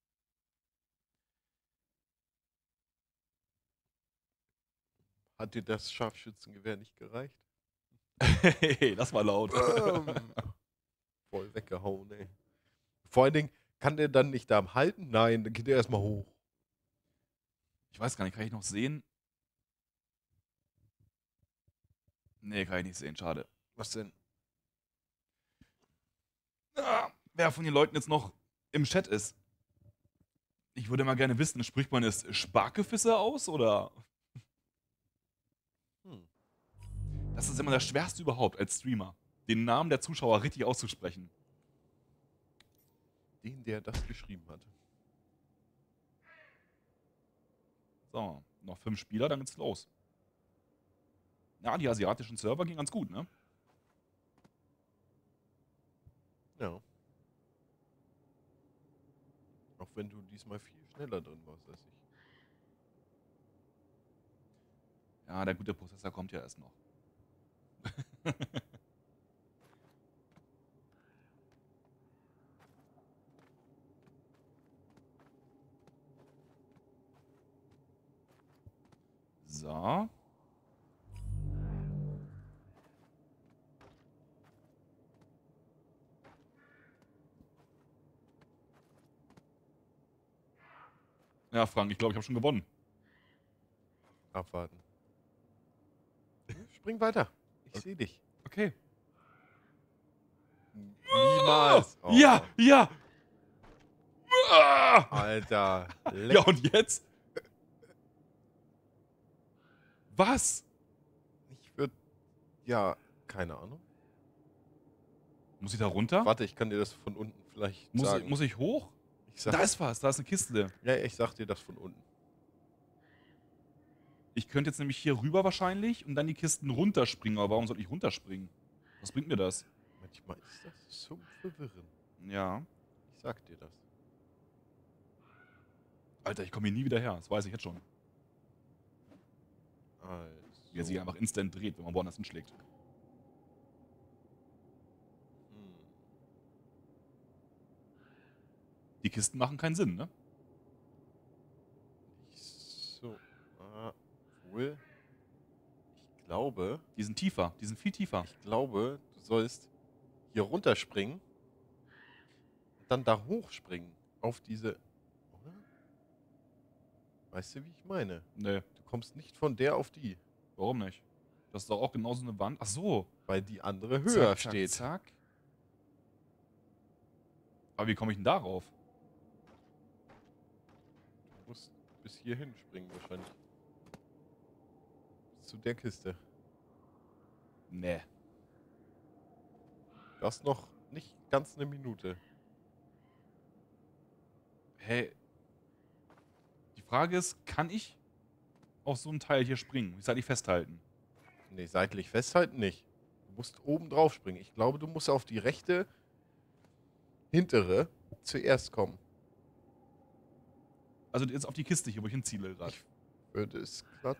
Hat dir das Scharfschützengewehr nicht gereicht? Hey, das war laut. Voll weggehauen, ey. Vor allen Dingen, kann der dann nicht da halten? Nein, dann geht er erstmal hoch. Ich weiß gar nicht, kann ich noch sehen? Nee, kann ich nicht sehen, schade. Was denn? Wer von den Leuten jetzt noch im Chat ist. Ich würde mal gerne wissen, spricht man es Sparkefisse aus oder? Hm. Das ist immer das Schwerste überhaupt als Streamer, den Namen der Zuschauer richtig auszusprechen. Den, der das geschrieben hat. So, noch 5 Spieler, dann geht's los. Ja, die asiatischen Server gehen ganz gut, ne? Ja. Auch wenn du diesmal viel schneller drin warst als ich. Ja, der gute Prozessor kommt ja erst noch. So. Ja, Frank, ich glaube, ich habe schon gewonnen. Abwarten. Spring weiter. Ich sehe dich. Okay. Niemals. Oh. Ja, ja. Ah! Alter. Ja, und jetzt? Was? Ich würde... Ja, keine Ahnung. Muss ich da runter? Warte, ich kann dir das von unten vielleicht sagen. Muss ich hoch? Ich sag, Da ist was, da ist eine Kiste. ja, ich sag dir das von unten. Ich könnte jetzt nämlich hier rüber wahrscheinlich und dann die Kisten runterspringen. Aber warum soll ich runterspringen? Was bringt mir das? Manchmal ist das so verwirrend. Ja. Ich sag dir das. Alter, ich komme hier nie wieder her. Das weiß ich jetzt schon. Also. Wie er sich einfach instant dreht, wenn man woanders hinschlägt. Hm. Die Kisten machen keinen Sinn, ne? So. Wohl. Ich glaube. Die sind tiefer. Die sind viel tiefer. Ich glaube, du sollst hier runterspringen und dann da hochspringen. Auf diese. Oder? Weißt du, wie ich meine? Nee, Du kommst nicht von der auf die, warum nicht? Das ist doch auch genauso eine Wand. Ach so. weil die andere höher Zack, steht. zack. Aber wie komme ich denn darauf? Du musst bis hierhin springen wahrscheinlich. Bis zu der Kiste. Nee. Du hast noch nicht ganz eine Minute. Hey. Die Frage ist, kann ich auf so ein Teil hier springen? Ich soll nicht festhalten. Nee, seitlich festhalten nicht. Du musst oben drauf springen. Ich glaube, du musst auf die rechte hintere zuerst kommen. Also jetzt auf die Kiste hier, wo ich hinziele gerade. Ich würde es glatt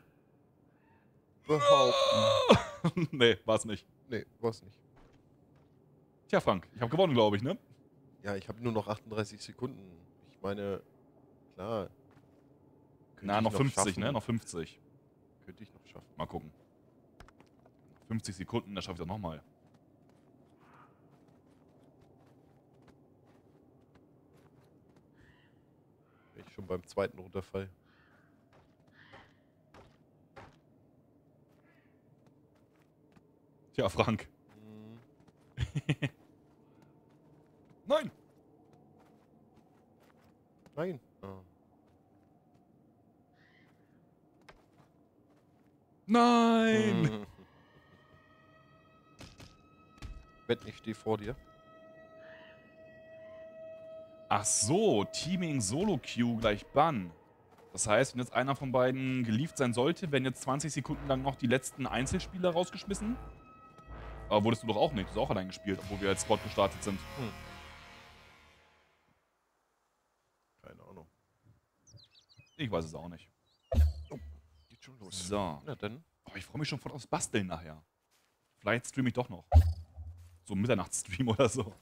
behaupten. Nee, war's nicht. Nee, war's nicht. Tja, Frank, ich habe gewonnen, glaube ich, ne? Ja, ich habe nur noch 38 Sekunden. Ich meine, klar. könnte Na, ich noch 50, schaffen. ne? Noch 50. Könnte ich noch schaffen. Mal gucken. 50 Sekunden, das schaffe ich doch nochmal. Wenn ich schon beim zweiten runterfall. Tja, Frank. Hm. Nein! Nein. Ah. Nein! Hm. Wett, ich stehe vor dir. Ach so, Teaming Solo Queue gleich Bann. Das heißt, wenn jetzt einer von beiden gelieft sein sollte, werden jetzt 20 Sekunden lang noch die letzten Einzelspieler rausgeschmissen. Aber wurdest du doch auch nicht. Du hast auch allein gespielt, obwohl wir als Squad gestartet sind. Keine Ahnung. Ich weiß es auch nicht. Geht schon los. So. Na dann. Oh, ich freue mich schon voll aufs Basteln nachher. Vielleicht streame ich doch noch. So ein Mitternachtsstream oder so.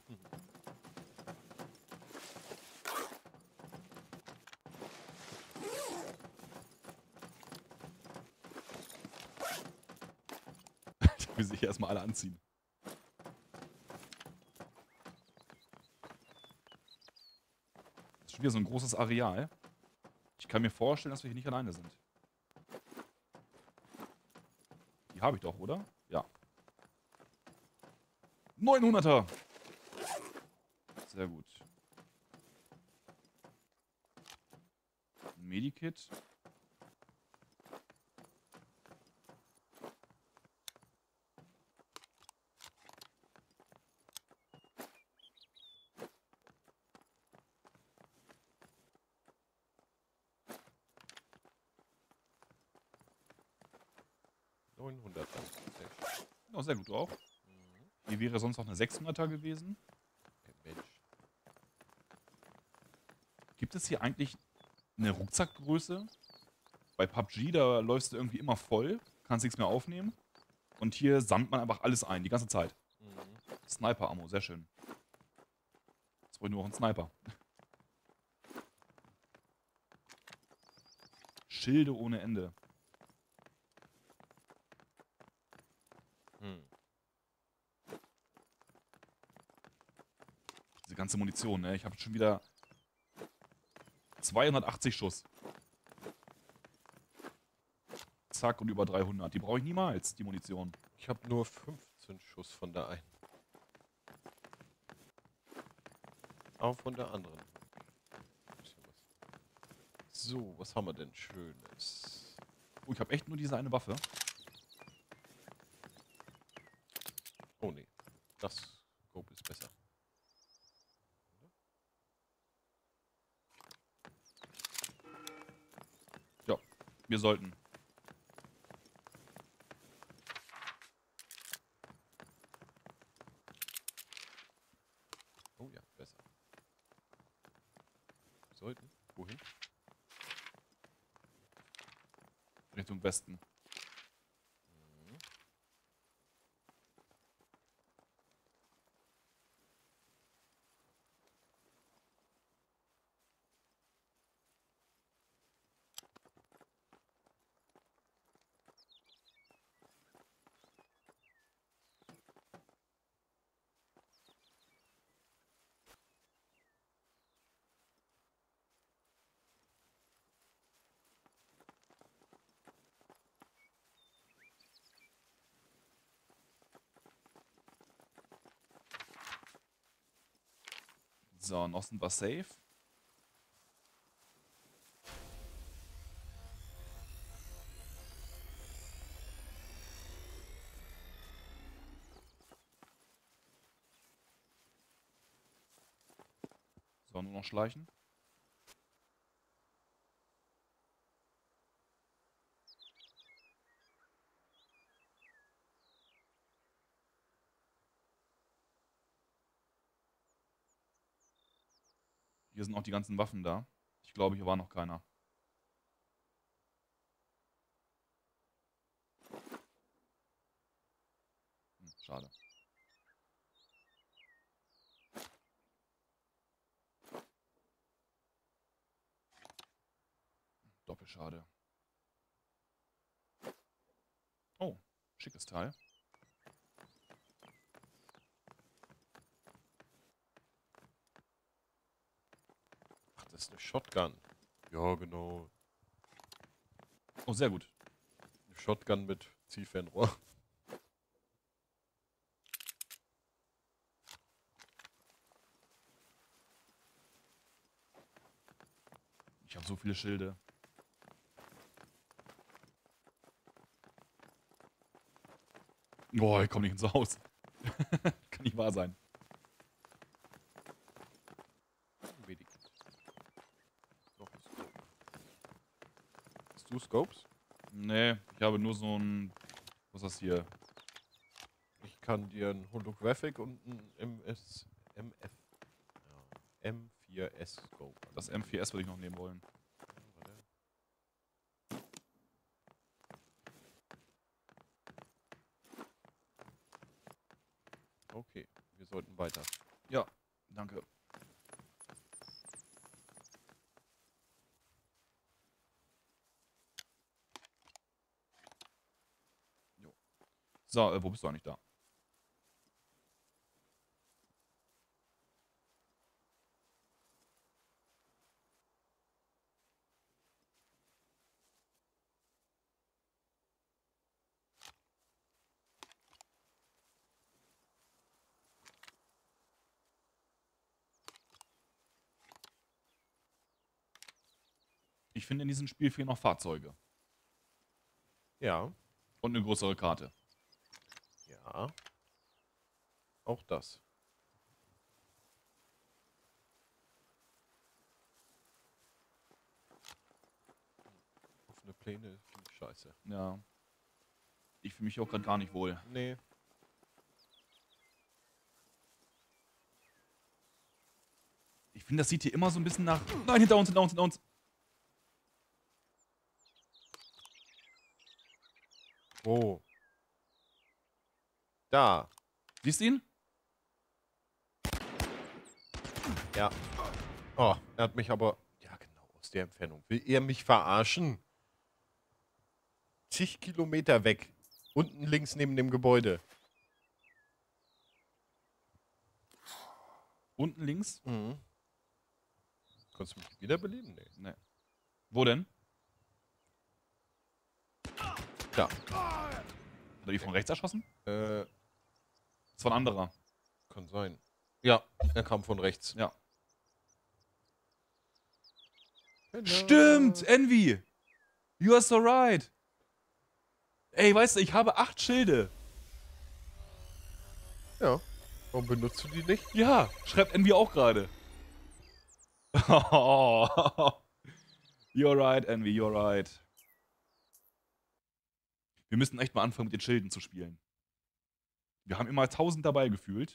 Wie sich erstmal alle anziehen. Das ist schon wieder so ein großes Areal. Ich kann mir vorstellen, dass wir hier nicht alleine sind. Die habe ich doch, oder? Ja. 900er! Sehr gut. Medikit. Ja, sehr gut, du auch. Hier wäre sonst noch eine 600er gewesen. Gibt es hier eigentlich eine Rucksackgröße? Bei PUBG, da läufst du irgendwie immer voll, kannst nichts mehr aufnehmen. Und hier sammelt man einfach alles ein, die ganze Zeit. Mhm. Sniper-Ammo, sehr schön. Jetzt brauche ich nur noch einen Sniper. Schilde ohne Ende. Hm. Diese ganze Munition, ne? Ich habe schon wieder 280 Schuss. Zack, und über 300. Die brauche ich niemals, die Munition. Ich habe nur 15 Schuss von der einen. Auch von der anderen. So, was haben wir denn Schönes? Oh, ich habe echt nur diese eine Waffe. Oh nee, das Scope ist besser. Ja, wir sollten. Oh ja, besser. Wir sollten. Wohin? Richtung Westen. Mhm. So, noch sind wir safe. So, nur noch schleichen. Hier sind auch die ganzen Waffen da. Ich glaube, hier war noch keiner. Schade. Doppelschade. Oh, schickes Teil. Ach, das ist eine Shotgun. Ja, genau. Oh, sehr gut. Eine Shotgun mit Zielfernrohr. Ich habe so viele Schilde. Oh, ich komme nicht ins Haus. Kann nicht wahr sein. Medikit. Noch ein Scope. Hast du Scopes? Nee, ich habe nur so ein... Was ist das hier? Ich kann dir ein Holographic und ein MF. Ja, M4S Scope. Das M4S würde ich noch nehmen wollen. Warte. Okay, wir sollten weiter. Ja, danke. Jo. So, wo bist du eigentlich da? Ich finde, in diesem Spiel fehlen noch Fahrzeuge. Ja, Und eine größere Karte. ja. Auch das. Offene Pläne finde ich scheiße. Ja. Ich fühle mich auch gerade gar nicht wohl. Nee. Ich finde, das sieht hier immer so ein bisschen nach... Nein, hinter uns, hinter uns, hinter uns. Wo? Da. Siehst du ihn? Ja. Oh, er hat mich aber... Ja, genau, aus der Entfernung. Will er mich verarschen? Zig Kilometer weg. Unten links neben dem Gebäude. Unten links? Mhm. Kannst du mich wiederbeleben? Nee. Nee. Wo denn? Da. Hat er die von rechts erschossen? Äh, Das war ein anderer. kann sein. Ja, er kam von rechts. Ja. Hello. Stimmt! Envy! You are so right! Ey, weißt du, ich habe 8 Schilde. Ja. Warum benutzt du die nicht? Ja, schreibt Envy auch gerade. You're right, Envy, you're right. Wir müssen echt mal anfangen, mit den Schilden zu spielen. Wir haben immer 1000 dabei gefühlt.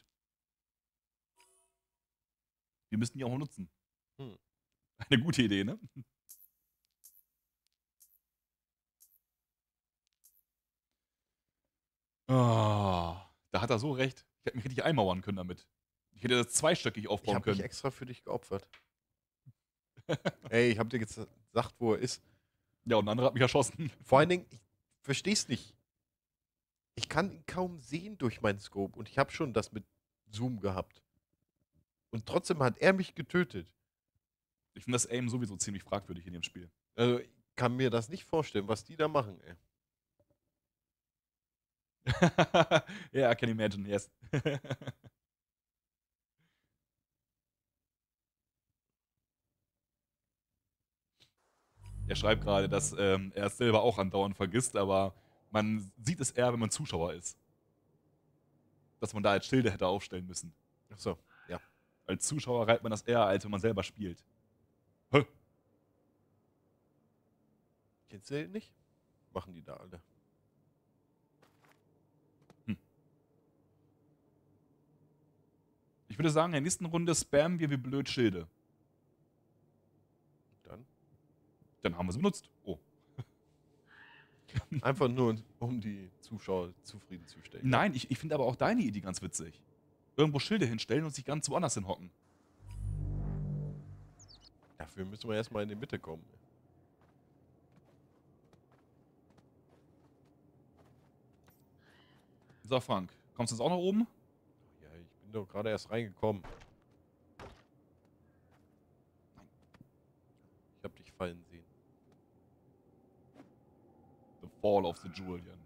Wir müssen die auch mal nutzen. Hm. Eine gute Idee, ne? Oh, da hat er so recht. Ich hätte mich richtig einmauern können damit. Ich hätte das zweistöckig Ich aufbauen habe mich können. extra für dich geopfert. Ey, ich habe dir jetzt gesagt, wo er ist. Ja, und ein anderer hat mich erschossen. Vor allen Dingen, ich versteh's nicht. Ich kann ihn kaum sehen durch meinen Scope und ich habe schon das mit Zoom gehabt. Und trotzdem hat er mich getötet. Ich finde das Aim sowieso ziemlich fragwürdig in dem Spiel. Also, ich kann mir das nicht vorstellen, was die da machen, ey. Yeah, I can imagine, yes. Er schreibt gerade, dass er es selber auch andauernd vergisst, aber man sieht es eher, wenn man Zuschauer ist. Dass man da jetzt Schilde hätte aufstellen müssen. Achso, ja. Als Zuschauer reibt man das eher, als wenn man selber spielt. Hä? Kennst du den nicht? Machen die da alle. Ich würde sagen, in der nächsten Runde spammen wir wie blöd Schilde. Dann? Dann haben wir sie benutzt. Oh. Einfach nur, um die Zuschauer zufriedenzustellen. Nein, ich finde aber auch deine Idee ganz witzig. Irgendwo Schilde hinstellen und sich ganz woanders hinhocken. Dafür müssen wir erstmal in die Mitte kommen. So, Frank, kommst du jetzt auch nach oben? Ja, ich bin doch gerade erst reingekommen. Ich hab dich fallen sehen. The Fall of the Julian.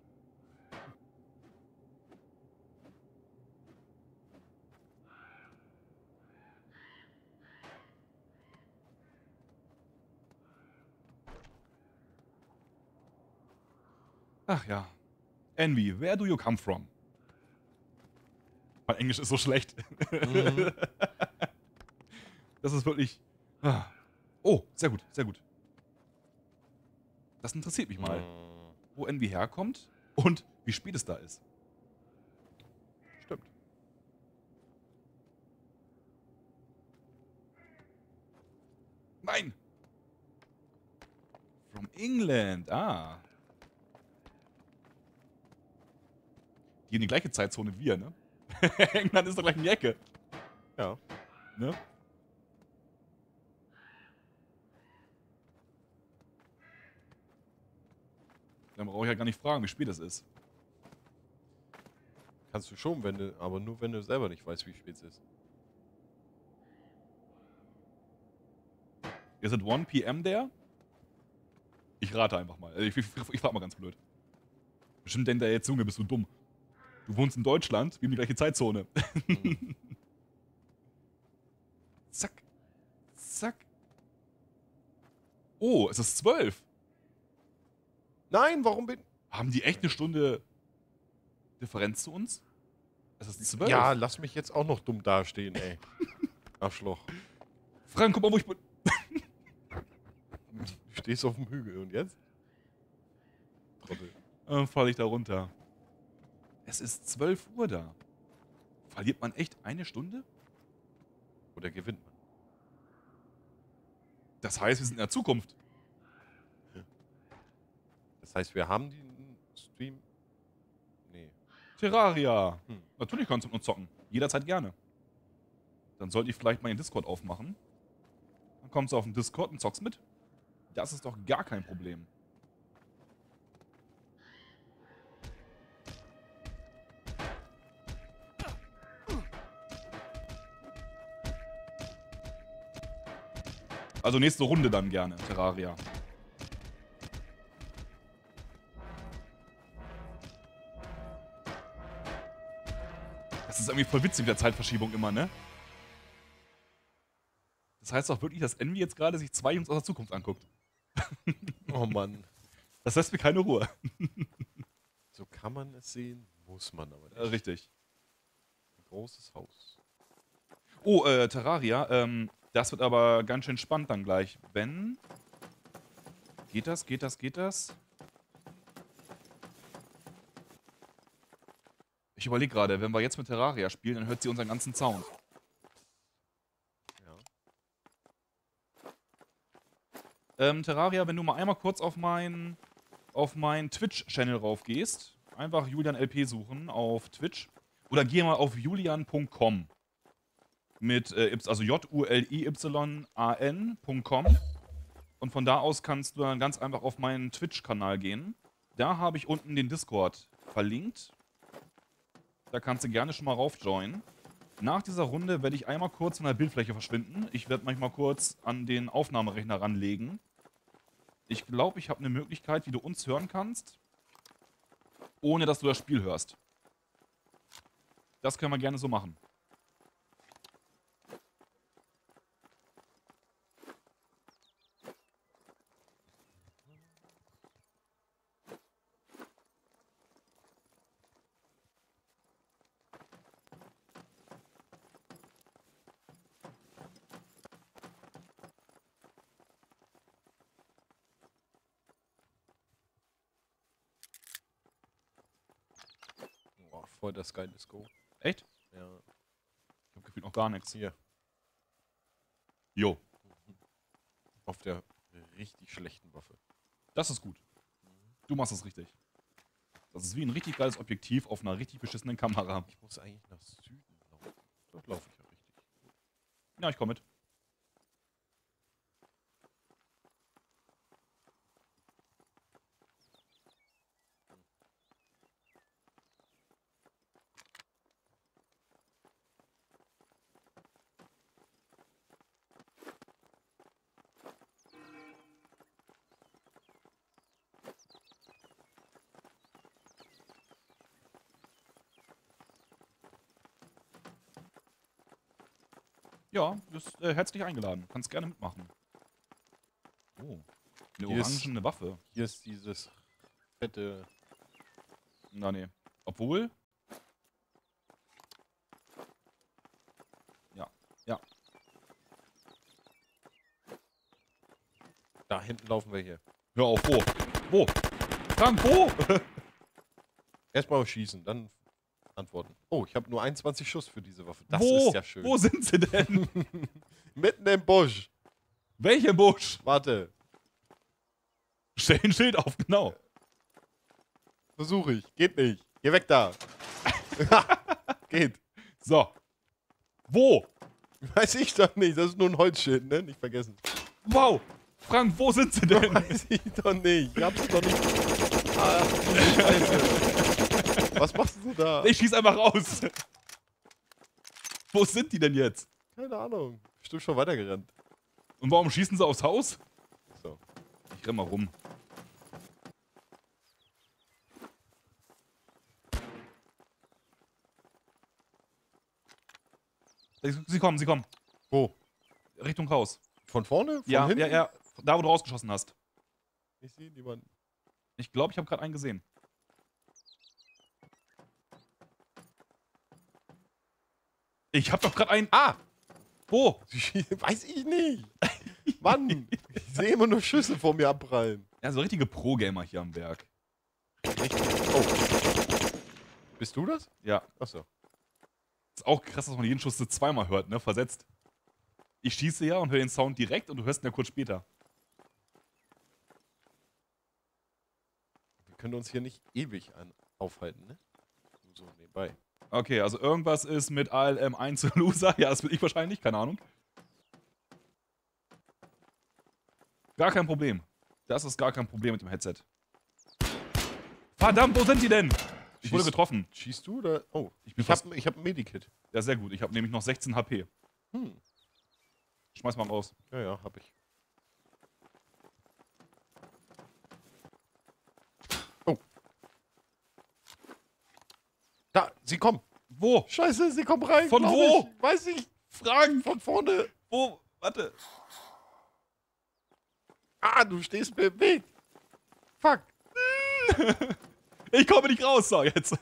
Ach ja. Envy, where do you come from? Mein Englisch ist so schlecht. Mhm. Das ist wirklich... Oh, sehr gut, sehr gut. Das interessiert mich mal. Wo Envy herkommt und wie spät es da ist. Stimmt. Nein! From England, ah. Die haben die gleiche Zeitzone wie wir, ne? England ist doch gleich in die Ecke. Ja. Ne? Dann brauche ich ja gar nicht fragen, wie spät es ist. Kannst du schon, wenn du, aber nur wenn du selber nicht weißt, wie spät es ist. Is it 1 p.m. there? Ich rate einfach mal. Ich frage mal ganz blöd. Bestimmt denkt er jetzt, Junge, bist du dumm. Du wohnst in Deutschland, wir haben die gleiche Zeitzone. Mhm. Zack. Zack. Oh, es ist 12. Nein, warum bin... Haben die echt eine Stunde Differenz zu uns? Es ist 12. Ja, lass mich jetzt auch noch dumm dastehen, ey. Arschloch. Frank, guck mal, wo ich bin. Du stehst auf dem Hügel und jetzt? Trottel. Dann falle ich da runter. Es ist 12 Uhr da. Verliert man echt eine Stunde? Oder gewinnt man? Das heißt, wir sind in der Zukunft. Das heißt, wir haben den Stream... Nee. Terraria. Hm. Natürlich kannst du mit uns zocken. Jederzeit gerne. Dann sollte ich vielleicht mal den Discord aufmachen. Dann kommst du auf den Discord und zockst mit. Das ist doch gar kein Problem. Also nächste Runde dann gerne, Terraria. Das ist irgendwie voll witzig mit der Zeitverschiebung immer, ne? Das heißt doch wirklich, dass Envy jetzt gerade sich 2 Jungs aus der Zukunft anguckt. Oh Mann. Das lässt mir keine Ruhe. So kann man es sehen, muss man aber nicht. Richtig. Ein großes Haus. Oh, Terraria, das wird aber ganz schön spannend dann gleich. Wenn... Geht das? Geht das? Geht das? Ich überlege gerade, wenn wir jetzt mit Terraria spielen, dann hört sie unseren ganzen Sound. Ja. Terraria, wenn du mal einmal kurz auf meinen Twitch-Channel raufgehst, einfach Julian LP suchen auf Twitch. Oder geh mal auf julian.com. Mit, also julyan.com. Und von da aus kannst du dann ganz einfach auf meinen Twitch-Kanal gehen. Da habe ich unten den Discord verlinkt. Da kannst du gerne schon mal raufjoinen. Nach dieser Runde werde ich einmal kurz von der Bildfläche verschwinden. Ich werde manchmal kurz an den Aufnahmerechner ranlegen. Ich glaube, ich habe eine Möglichkeit, wie du uns hören kannst, ohne dass du das Spiel hörst. Das können wir gerne so machen. Oh, voll das geile Go. Echt? Ja. Ich habe gefühlt noch gar nichts. Hier. Jo, Auf der richtig schlechten Waffe. das ist gut. Du machst das richtig. Das ist wie ein richtig geiles Objektiv auf einer richtig beschissenen Kamera. Ich muss eigentlich nach Süden laufen. Dort laufe ich ja richtig. Ja, ich komme mit. Ja, du bist herzlich eingeladen. Kannst gerne mitmachen. Oh, eine Hier ist- orangene Waffe. Hier ist dieses fette... Na, nee. Obwohl... Ja. Da hinten laufen wir hier. Hör auf, wo? Wo? Frank, wo? Erstmal schießen, dann antworten. Oh, ich habe nur 21 Schuss für diese Waffe. Das wo? ist ja schön. Wo sind sie denn? Mitten im Busch. Welcher Busch? Warte, Stell ein Schild auf, genau. versuche ich. Geht nicht. Geh weg da. Geht. So. Wo? Weiß ich doch nicht. Das ist nur ein Holzschild, ne? Nicht vergessen. Wow. Frank, wo sind sie denn? Weiß ich doch nicht. Ich hab's doch nicht. Ah, Scheiße. Was machst du da? Ich schieß einfach raus. Wo sind die denn jetzt? Keine Ahnung. Bestimmt schon weitergerannt. Und warum schießen sie aufs Haus? So. Ich renn mal rum. Sie kommen, sie kommen. Wo? Richtung Haus. Von vorne? Von Ja, hinten? ja, ja. Da, wo du rausgeschossen hast. Ich sehe niemanden. Ich glaube, ich habe gerade einen gesehen. Ich habe doch gerade einen... Ah! Wo? Weiß ich nicht. Mann, ich sehe immer nur Schüsse vor mir abprallen. Ja, so richtige Pro-Gamer hier am Werk. Richtig. Oh. Bist du das? Ja. Achso. Ist auch krass, dass man jeden Schuss so zweimal hört, ne? Versetzt. Ich schieße ja und höre den Sound direkt und du hörst ihn ja kurz später. Wir können uns hier nicht ewig aufhalten, ne? Nur so nebenbei. Okay, also irgendwas ist mit ALM 1 Loser. Ja, das bin ich wahrscheinlich, keine Ahnung. Gar kein Problem. Das ist gar kein Problem mit dem Headset. Verdammt, wo sind die denn? Ich wurde getroffen. Schießt du oder? Oh, ich hab ein Medikit. Ja, sehr gut. Ich habe nämlich noch 16 HP. Schmeiß mal raus. Ja, hab ich. Oh. Da, sie kommen. Wo? Scheiße, sie kommen rein. Von wo? Ich. Weiß ich. Fragen von vorne. Wo? Warte. Ah, du stehst mir im Weg. Fuck. Ich komme nicht raus, so jetzt.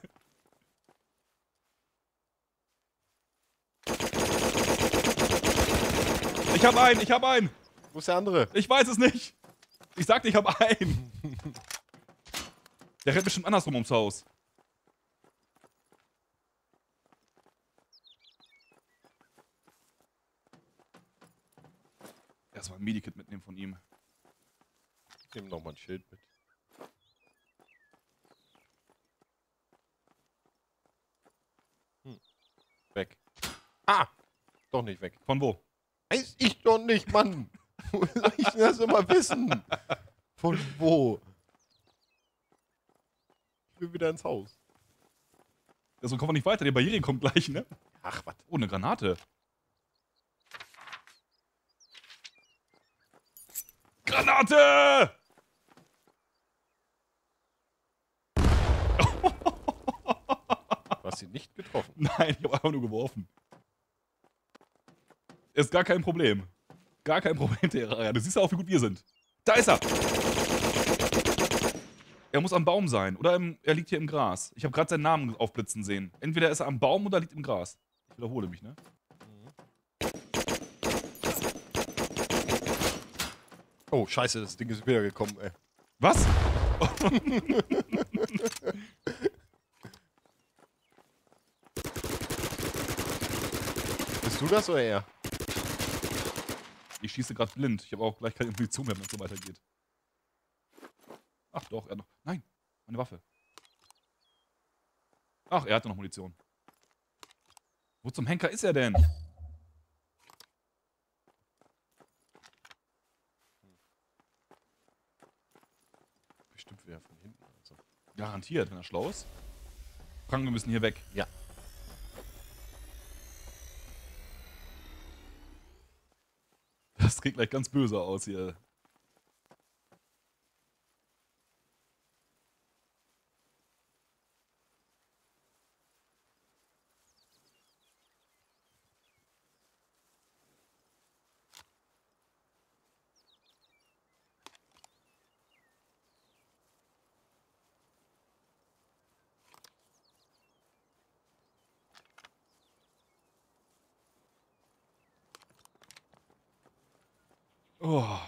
Ich hab einen. Wo ist der andere? Ich weiß es nicht. Ich sagte, ich hab einen. Der rennt bestimmt andersrum ums Haus. Erstmal ein Medikit mitnehmen von ihm. Ich nehme nochmal ein Schild mit. Weg. Ah! Doch nicht weg. Von wo? Weiß ich doch nicht, Mann! Wo soll ich denn das immer wissen? Von wo? Ich will wieder ins Haus. Ja, so kommen wir nicht weiter. Die Barriere kommt gleich, ne? Ach, was? Oh, eine Granate. Granate! Du hast ihn nicht getroffen. Nein, ich habe einfach nur geworfen. Ist gar kein Problem. Gar kein Problem, Terraria. Du siehst ja auch, wie gut wir sind. Da ist er! Er muss am Baum sein. Oder er liegt hier im Gras. Ich habe gerade seinen Namen aufblitzen sehen. Entweder ist er am Baum oder liegt im Gras. Ich wiederhole mich, ne? Oh, scheiße, das Ding ist wieder gekommen, ey. Was? Bist du das oder er? Ich schieße gerade blind. Ich habe auch gleich keine Munition mehr, wenn es so weitergeht. Ach doch, er hat noch... Nein, meine Waffe. Ach, er hatte noch Munition. Wo zum Henker ist er denn? Bestimmt wieder von hinten. Also. Garantiert, wenn er schlau ist. Frank, wir müssen hier weg. Ja. Das sieht gleich ganz böse aus hier. Oh.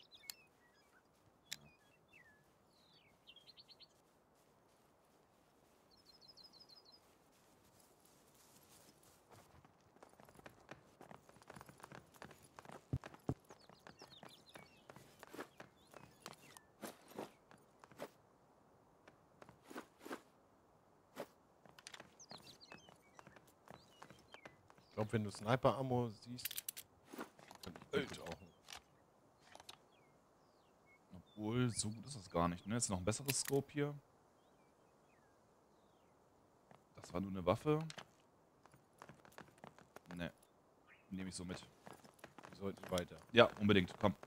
Ich glaube, wenn du Sniper-Ammo siehst, könnte ich das auch. Obwohl, so gut ist das gar nicht, ne? Jetzt noch ein besseres Scope hier. Das war nur eine Waffe. Ne. Nehme ich so mit. Wir sollten weiter. Ja, unbedingt. Komm.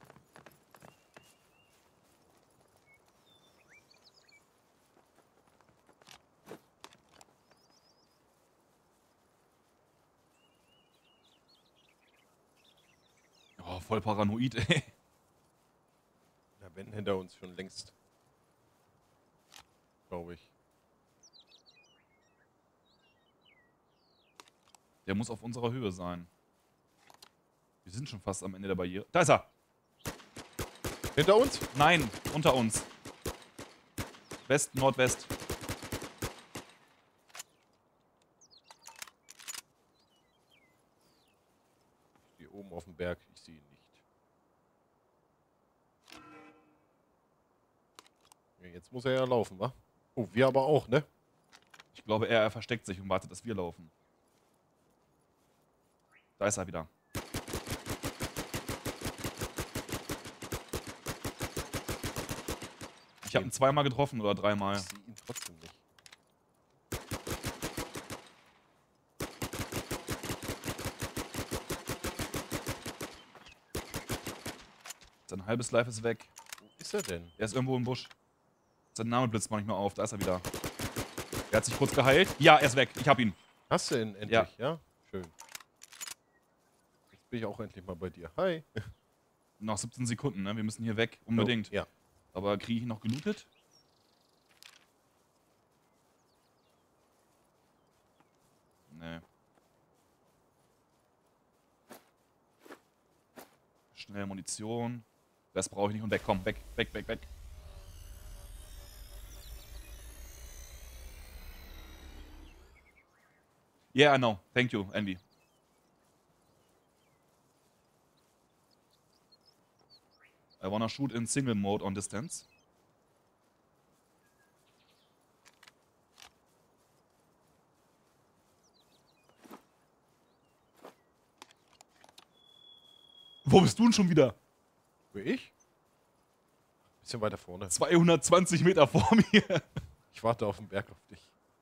Oh, voll paranoid, ey. Na, wenn hinter uns schon längst. Glaube ich. Der muss auf unserer Höhe sein. Wir sind schon fast am Ende der Barriere. Da ist er! Hinter uns? Nein, unter uns. West, Nordwest. Hier oben auf dem Berg. Ja, jetzt muss er ja laufen, wa? Oh, wir aber auch, ne? Ich glaube, er versteckt sich und wartet, dass wir laufen. Da ist er wieder. Ich habe ihn zweimal getroffen oder dreimal. Ich sehe ihn trotzdem nicht. Sein halbes Life ist weg. Wo ist er denn? Er ist irgendwo im Busch. Sein Name blitzt manchmal auf. Da ist er wieder. Er hat sich kurz geheilt. Ja, er ist weg. Ich hab ihn. Hast du ihn endlich, Ja. ja? Schön. Jetzt bin ich auch endlich mal bei dir. Hi. Noch 17 Sekunden, ne? Wir müssen hier weg. Unbedingt. Oh, ja. Aber kriege ich ihn noch gelootet? Nee. Schnell Munition. Das brauche ich nicht und weg. Komm, weg, weg, weg, weg. Yeah, I know. Thank you, Envy. I wanna shoot in single mode on distance. Wo bist du denn schon wieder? Wo ich? Bisschen weiter vorne. 220 Meter vor mir. Ich warte auf den Berg auf dich.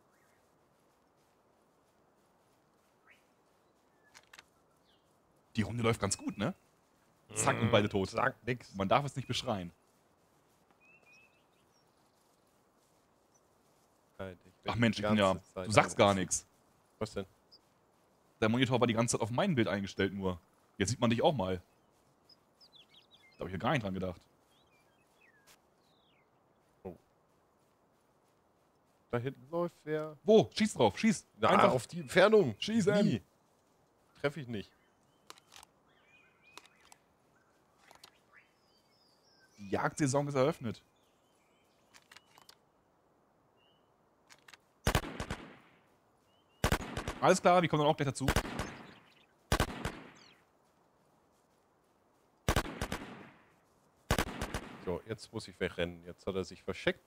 Die Runde läuft ganz gut, ne? Zack, und beide tot. Sagt nix. Man darf es nicht beschreien. Halt, Ach Mensch, du sagst gar nichts. Was denn? Der Monitor war die ganze Zeit auf mein Bild eingestellt nur. Jetzt sieht man dich auch mal. Da habe ich ja gar nicht dran gedacht. Oh. Da hinten läuft wer. Wo? Schieß drauf, schieß. Na, Einfach auf die Entfernung. schießen. Nie. Treffe ich nicht. Die Jagdsaison ist eröffnet. Alles klar, wir kommen dann auch gleich dazu. So, jetzt muss ich wegrennen. Jetzt hat er sich versteckt.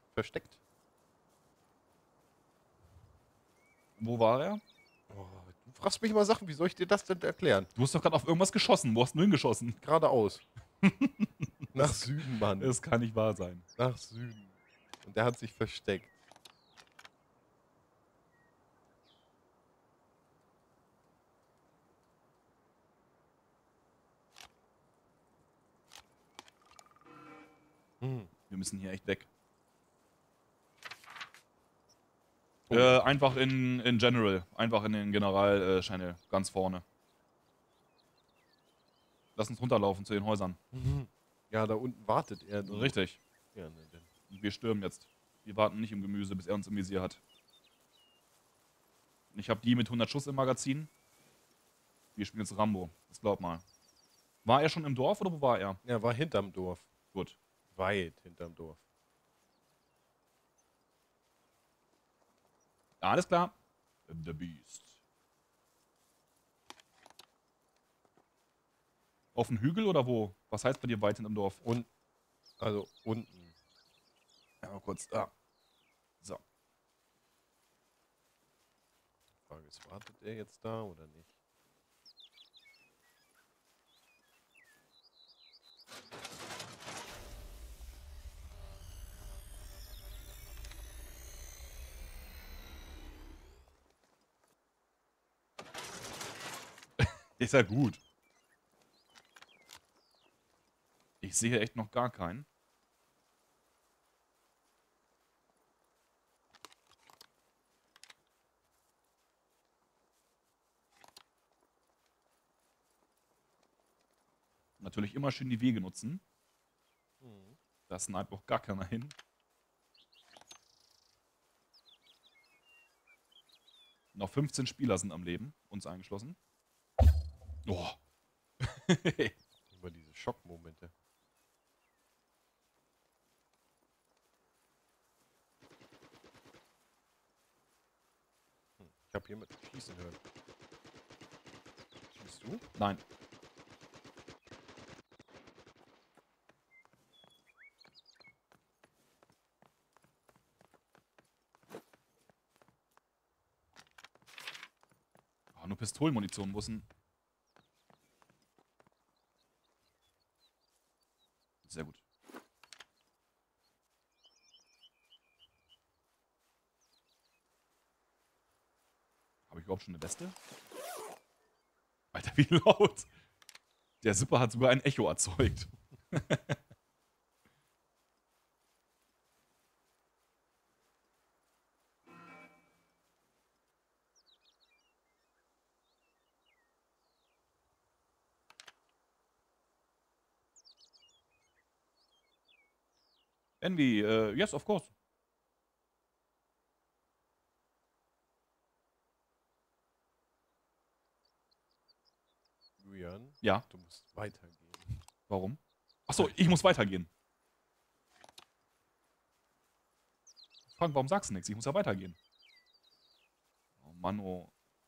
Wo war er? Oh, du fragst mich mal Sachen, wie soll ich dir das denn erklären? Du hast doch gerade auf irgendwas geschossen. Wo hast du denn hingeschossen? Geradeaus. Nach Süden, Mann. Das kann nicht wahr sein. Nach Süden. Und der hat sich versteckt. Wir müssen hier echt weg. Oh. Einfach in General. Einfach in den General-Channel. Ganz vorne. Lass uns runterlaufen zu den Häusern. Ja, da unten wartet er. Nur. Richtig. Ja, ne, denn. Und wir stürmen jetzt. Wir warten nicht im Gemüse, bis er uns im Visier hat. Ich habe die mit 100 Schuss im Magazin. Wir spielen jetzt Rambo. Das glaub mal. War er schon im Dorf oder wo war er? Er war hinterm Dorf. Gut. Weit hinterm Dorf. Alles klar. The Beast. Auf dem Hügel oder wo? Was heißt bei dir weit hinterm Dorf? Und, also unten. Ja, mal kurz. Ah. So. Die Frage ist, wartet er jetzt da oder nicht? Ist ja gut. Ich sehe echt noch gar keinen. Natürlich immer schön die Wege nutzen. Da sniped auch gar keiner hin. Noch 15 Spieler sind am Leben, uns eingeschlossen. Oh. Immer diese Schockmomente. Ich habe jemanden schießen hören. Schießt du? Nein. nur Pistolenmunition müssen. Sehr gut. Habe ich überhaupt schon eine Weste? Alter, wie laut. Der Zipper hat sogar ein Echo erzeugt. Envy, yes, of course. Julian, Ja. du musst weitergehen. Warum? Achso, ich muss weitergehen. Frank, warum sagst du nichts? Ich muss ja weitergehen. Oh Mann, oh.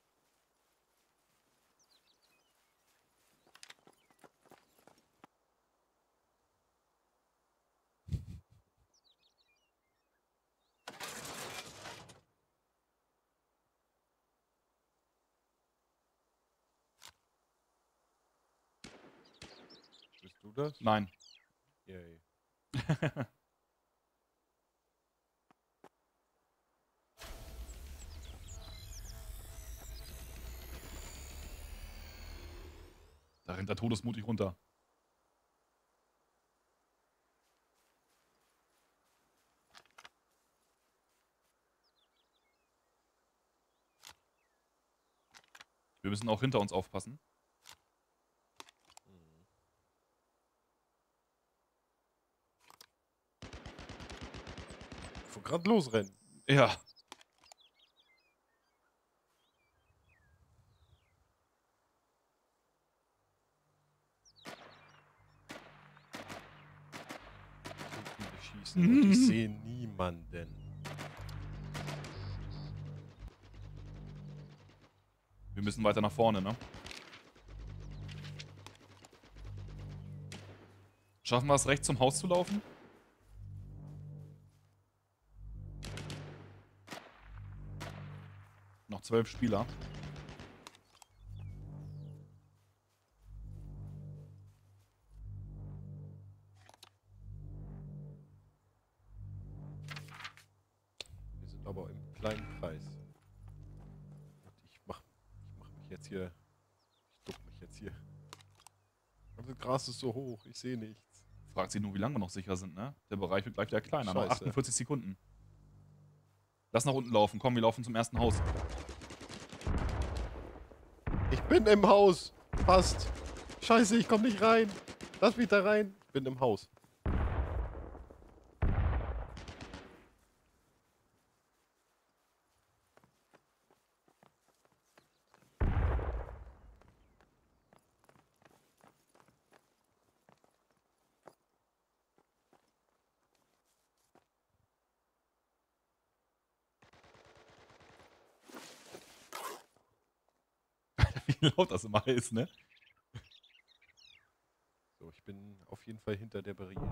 Bist du das? Nein. Yay. Da rennt er todesmutig runter. Wir müssen auch hinter uns aufpassen. Ich wollte gerade losrennen. Ja. Schießen und ich sehe niemanden. Wir müssen weiter nach vorne, ne? Schaffen wir es, rechts zum Haus zu laufen? Noch 12 Spieler. Wir sind aber im kleinen Kreis. Und ich mach mich jetzt hier. Ich duck mich jetzt hier. Und das Gras ist so hoch, ich sehe nichts. Fragt sich nur, wie lange wir noch sicher sind, ne? Der Bereich wird gleich wieder kleiner. Noch Scheiße. 48 Sekunden. Lass nach unten laufen. Komm, wir laufen zum ersten Haus. Ich bin im Haus. Fast. Scheiße, ich komme nicht rein. Lass mich da rein. Ich bin im Haus. Wie laut das immer ist, ne? So, ich bin auf jeden Fall hinter der Barriere.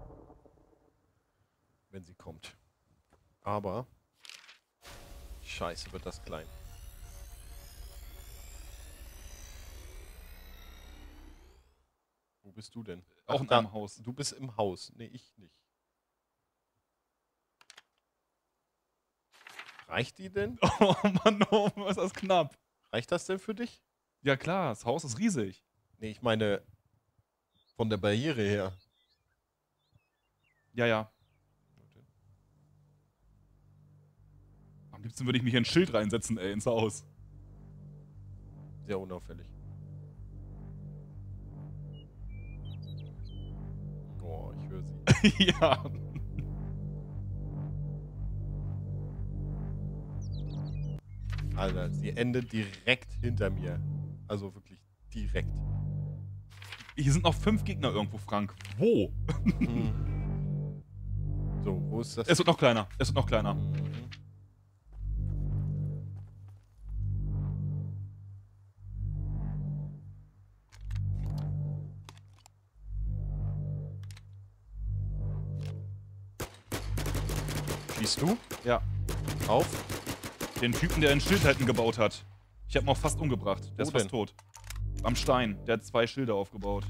Wenn sie kommt. Aber. Scheiße, wird das klein. Wo bist du denn? Auch in da, einem Haus. Du bist im Haus. Nee, ich nicht. Reicht die denn? Oh Mann, oh, ist das knapp. Reicht das denn für dich? Ja klar, das Haus ist riesig. Nee, ich meine von der Barriere her. Ja, ja. Am liebsten würde ich mich hier ein Schild reinsetzen, ey, ins Haus. Sehr unauffällig. Oh, ich höre sie. Ja. Alter, sie endet direkt hinter mir. Also wirklich direkt. Hier sind noch 5 Gegner irgendwo, Frank. Wo? So, wo ist das? Es wird noch kleiner. Es wird noch kleiner. Schießt du? Ja. Auf? Den Typen, der ein Schild hinten gebaut hat. Ich hab ihn auch fast umgebracht. Der Wo ist fast denn? tot. Am Stein. Der hat 2 Schilder aufgebaut.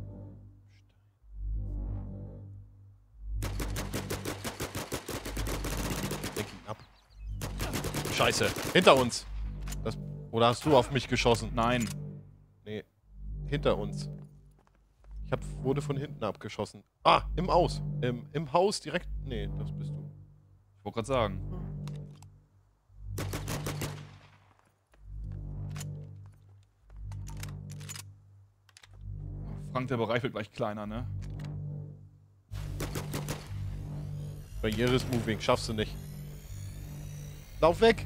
Lenk ihn ab. Scheiße. Hinter uns. Oder hast du auf mich geschossen? Nein. Nee. Hinter uns. Wurde von hinten abgeschossen. Ah, im Haus. Im Haus direkt. Nee, das bist du. Ich wollte gerade sagen. Frank, der Bereich wird gleich kleiner, ne? Barriere ist moving. Schaffst du nicht. Lauf weg.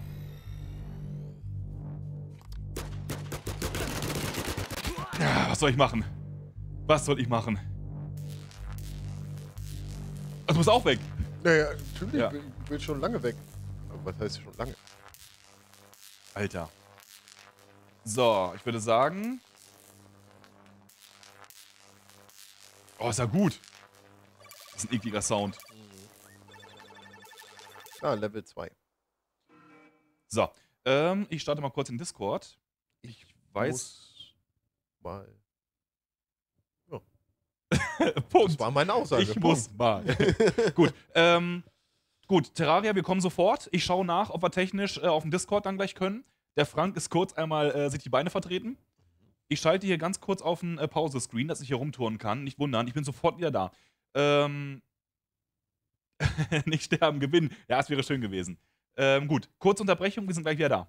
Ja, was soll ich machen? Was soll ich machen? Du bist auch weg. Naja, natürlich. Ja. Ich bin schon lange weg. Aber was heißt schon lange? Alter. So, ich würde sagen... Oh, ist ja gut. Das ist ein ekliger Sound. Ah, Level 2. So, ich starte mal kurz in Discord. Ich weiß... Muss mal. Punkt. Das war meine Aussage. Ich muss mal. Gut, gut, Terraria, wir kommen sofort. Ich schaue nach, ob wir technisch auf dem Discord dann gleich können. Der Frank ist kurz einmal sich die Beine vertreten. Ich schalte hier ganz kurz auf ein Pause-Screen, dass ich hier rumtouren kann. Nicht wundern, ich bin sofort wieder da. Nicht sterben, gewinnen. Ja, es wäre schön gewesen. Gut, kurze Unterbrechung, wir sind gleich wieder da.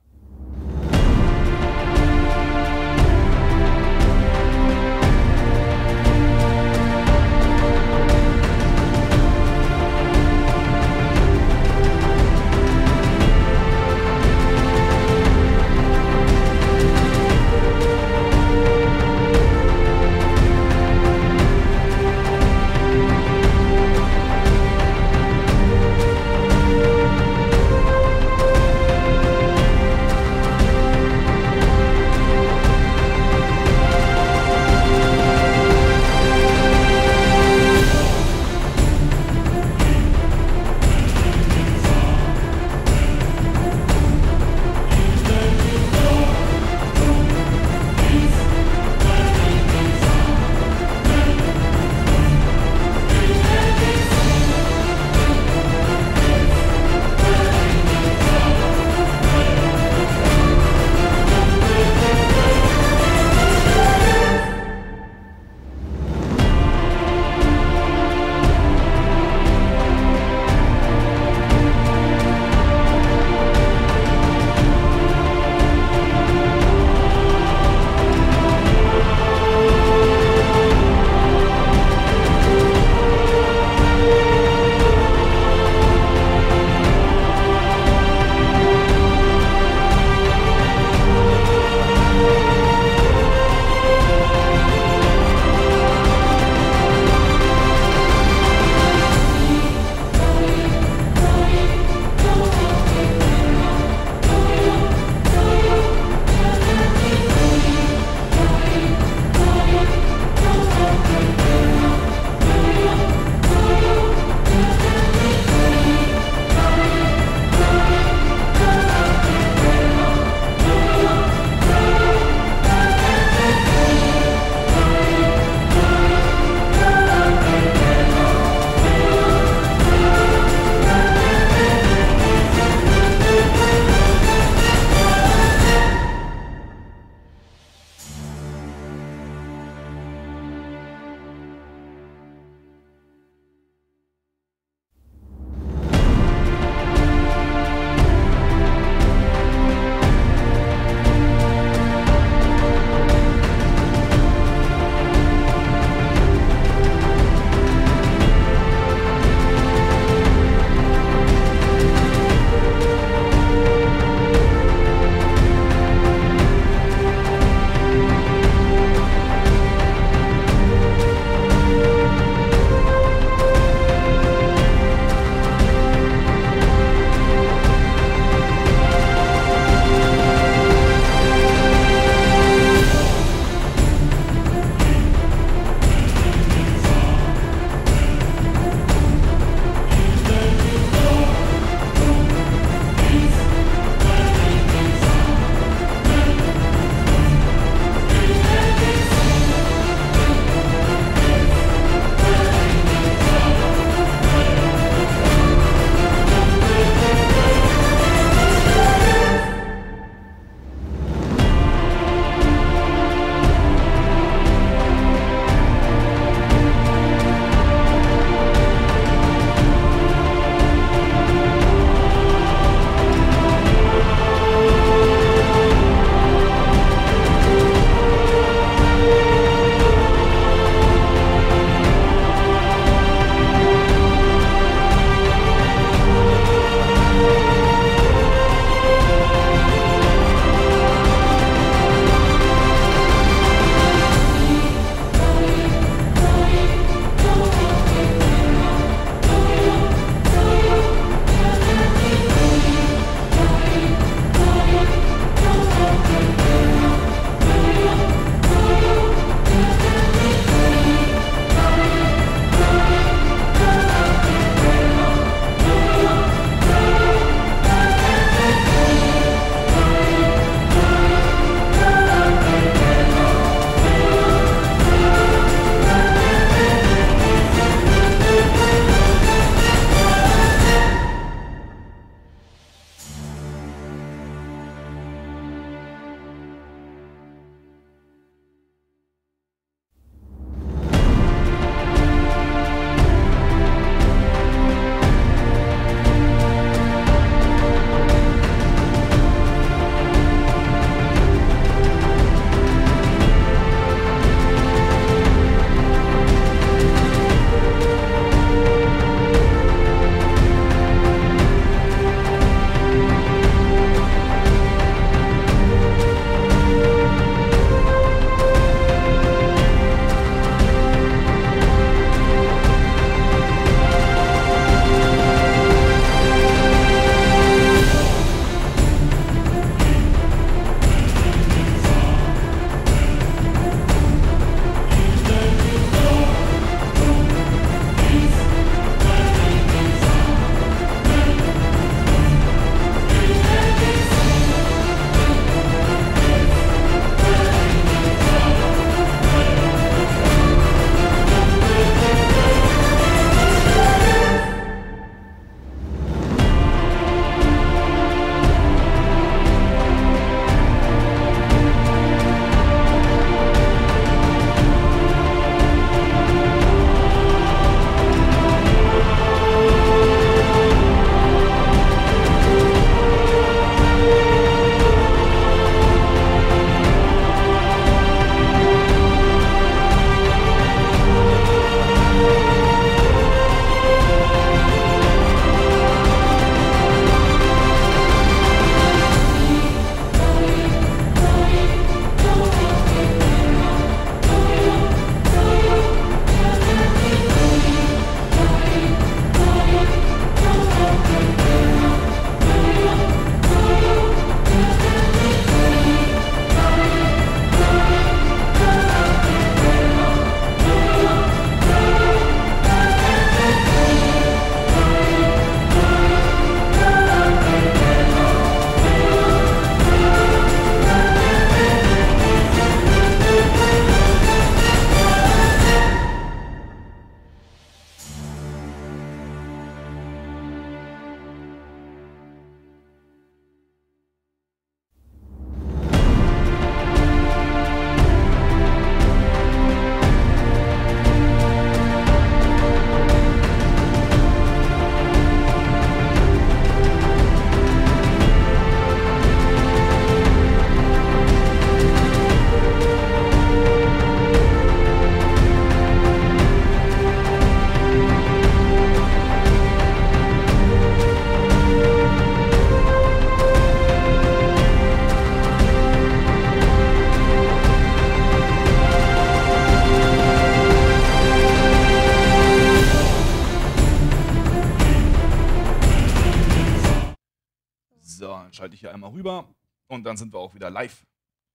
So, dann schalte ich hier einmal rüber. Und dann sind wir auch wieder live.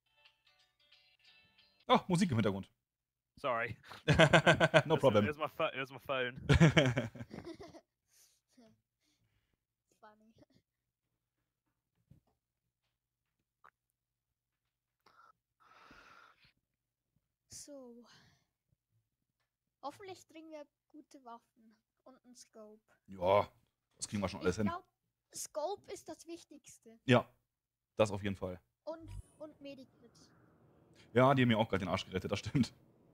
Oh, Musik im Hintergrund. Sorry. No problem. It was my phone. Funny. So. Hoffentlich kriegen wir gute Waffen und einen Scope. Ja, das kriegen wir schon alles Ich hin. glaube, Scope ist das Wichtigste. Ja, das auf jeden Fall. Und Medikit. Ja, die haben mir auch gerade den Arsch gerettet, das stimmt.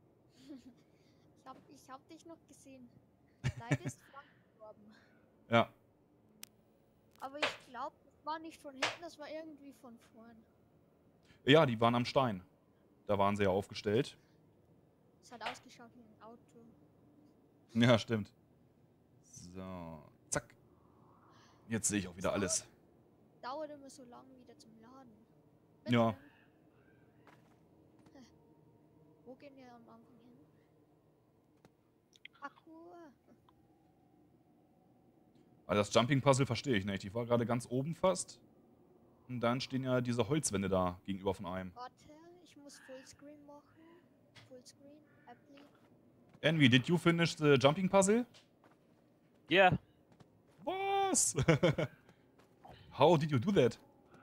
Ich hab dich noch gesehen. Leider ist Frank gestorben. Ja. Aber ich glaube, das war nicht von hinten, das war irgendwie von vorn. Ja, die waren am Stein. Da waren sie ja aufgestellt. Es hat ausgeschaut wie ein Auto. Ja, stimmt. So, zack. Jetzt sehe ich auch wieder alles. Dauert immer so lang wieder zum Laden. Ja. schön. Wo gehen wir am Anfang hin? Parkour. Also das Jumping-Puzzle verstehe ich nicht. Ich war gerade ganz oben fast. Und dann stehen ja diese Holzwände da gegenüber von einem. Warte, ich muss Fullscreen machen. Fullscreen, Apply. Envy, did you finish the jumping puzzle? Yeah. Was? How did you do that?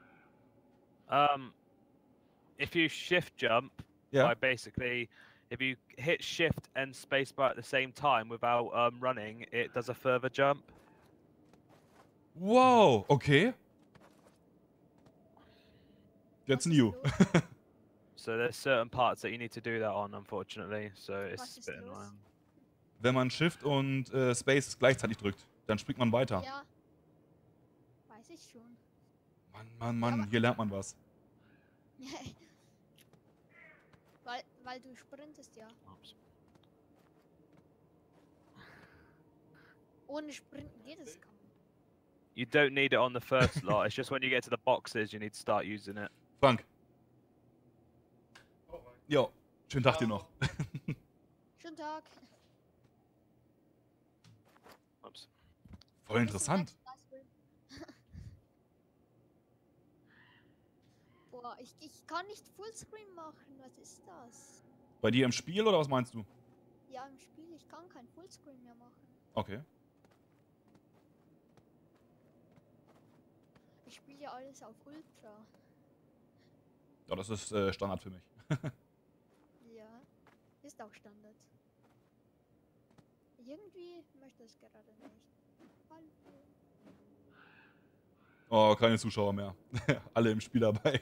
If you shift jump, by basically, if you hit shift and spacebar at the same time without running, it does a further jump. Wow, okay. That's Was ist new. los? So there's certain parts that you need to do that on, unfortunately. So it's Was a ist bit los? annoying. Wenn man Shift und Space gleichzeitig drückt, dann springt man weiter. Ja. Weiß ich schon. Mann, aber- hier lernt man was. weil du sprintest ja. Oops. Ohne Sprinten geht es kaum. You don't need it on the first lot. It's just when you get to the boxes, you need to start using it. Frank. Jo, schönen Tag dir noch. Schönen Tag. Oops. Voll interessant. Boah, ich kann nicht Fullscreen machen. Was ist das? Bei dir im Spiel oder was meinst du? Ja, im Spiel, ich kann kein Fullscreen mehr machen. Okay. Ich spiele ja alles auf Ultra. Ja, das ist Standard für mich. Ja, ist auch Standard. Irgendwie möchte ich gerade nicht. Hallo. Oh, keine Zuschauer mehr. Alle im Spiel dabei.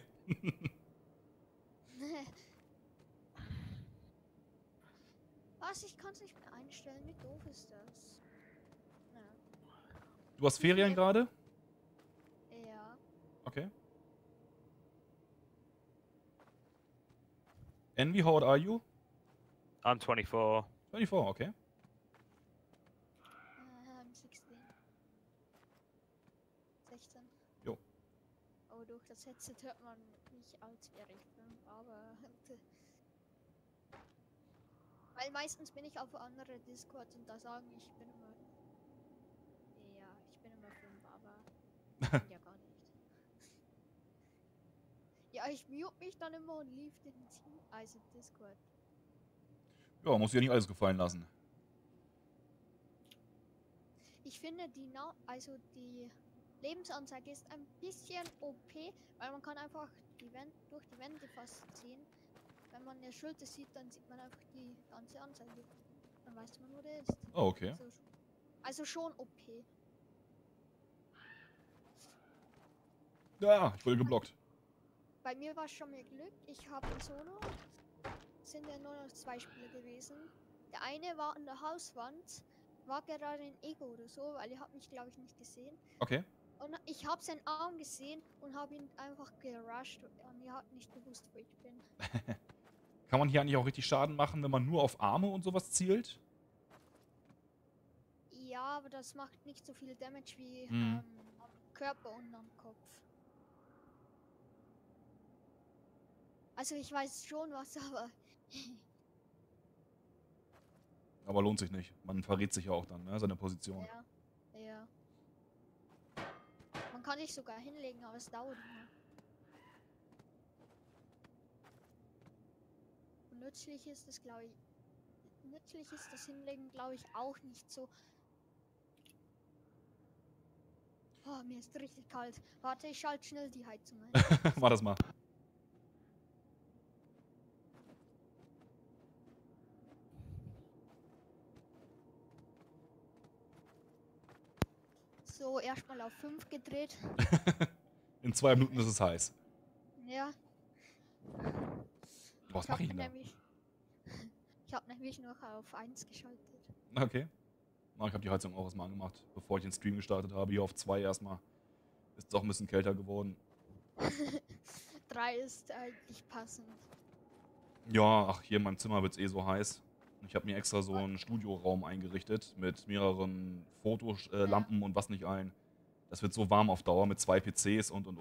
Was? Ich kann es nicht mehr einstellen. Wie doof ist das? Na, Du hast Ferien gerade? ja. Okay. Envy, how old are you? I'm 24. 24, okay. I'm 16. 16. Jo. Oh, durch das Headset hört man mich, als wäre ich 5, aber... Weil meistens bin ich auf andere Discords und da sagen, ich bin immer... Ja, ich bin immer 5, aber... ja, gar nicht. Ja, ich mute mich dann immer und leave den Team, also Discord. Ja, muss dir ja nicht alles gefallen lassen. Ich finde also die Lebensanzeige ist ein bisschen OP, weil man kann einfach durch die Wände fast sehen. Wenn man eine Schulter sieht, dann sieht man einfach die ganze Anzeige. Dann weiß man, wo der ist. Oh, okay. Also schon OP. Ja, ich wurde geblockt. Bei mir war es schon mal Glück. Ich habe ein Solo. Sind ja nur noch 2 Spiele gewesen. Der eine war an der Hauswand, war gerade in Ego oder so, weil er hat mich, glaube ich, nicht gesehen. Okay. Und ich habe seinen Arm gesehen und habe ihn einfach gerusht und er hat nicht gewusst, wo ich bin. Kann man hier eigentlich auch richtig Schaden machen, wenn man nur auf Arme und sowas zielt? Ja, aber das macht nicht so viel Damage wie Mhm. am Körper und am Kopf. Also ich weiß schon was, aber Aber lohnt sich nicht. Man verrät sich ja auch dann, ne? Seine Position. ja, ja. Man kann ich sogar hinlegen, aber es dauert immer. Und nützlich ist das, glaube ich. Nützlich ist das Hinlegen, glaube ich, auch nicht so. Oh, mir ist richtig kalt. Warte, ich schalte schnell die Heizung ein. Mach das mal. So, erstmal auf 5 gedreht. In 2 Minuten ist es heiß. Ja. Was mache ich denn da? Ich habe nämlich noch auf 1 geschaltet. Okay. Na, ich habe die Heizung auch erstmal angemacht, bevor ich den Stream gestartet habe. Hier auf 2 erstmal. Ist es auch ein bisschen kälter geworden. 3 ist eigentlich passend. Ja, ach, hier in meinem Zimmer wird es eh so heiß. Ich habe mir extra so einen Studioraum eingerichtet mit mehreren Fotolampen und was nicht ein. Das wird so warm auf Dauer mit 2 PCs und.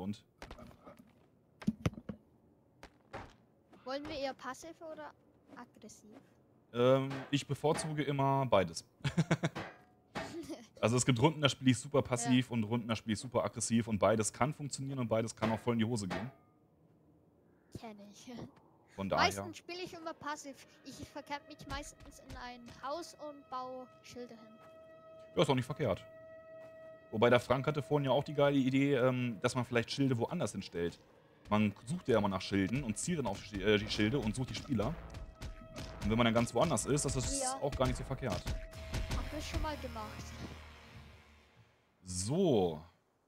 Wollen wir eher passiv oder aggressiv? Ich bevorzuge immer beides. Also es gibt Runden, da spiele ich super passiv und Runden, da spiele ich super aggressiv und beides kann funktionieren und beides kann auch voll in die Hose gehen. Kenne ich. Von daher. Meistens spiele ich immer passiv. Ich verkehre mich meistens in ein Haus und baue Schilder hin. Ja, ist auch nicht verkehrt. Wobei der Frank hatte vorhin ja auch die geile Idee, dass man vielleicht Schilde woanders hinstellt. Man sucht ja immer nach Schilden und zielt dann auf die Schilde und sucht die Spieler. Und wenn man dann ganz woanders ist, das ist auch gar nicht so verkehrt. Hab ich schon mal gemacht. So.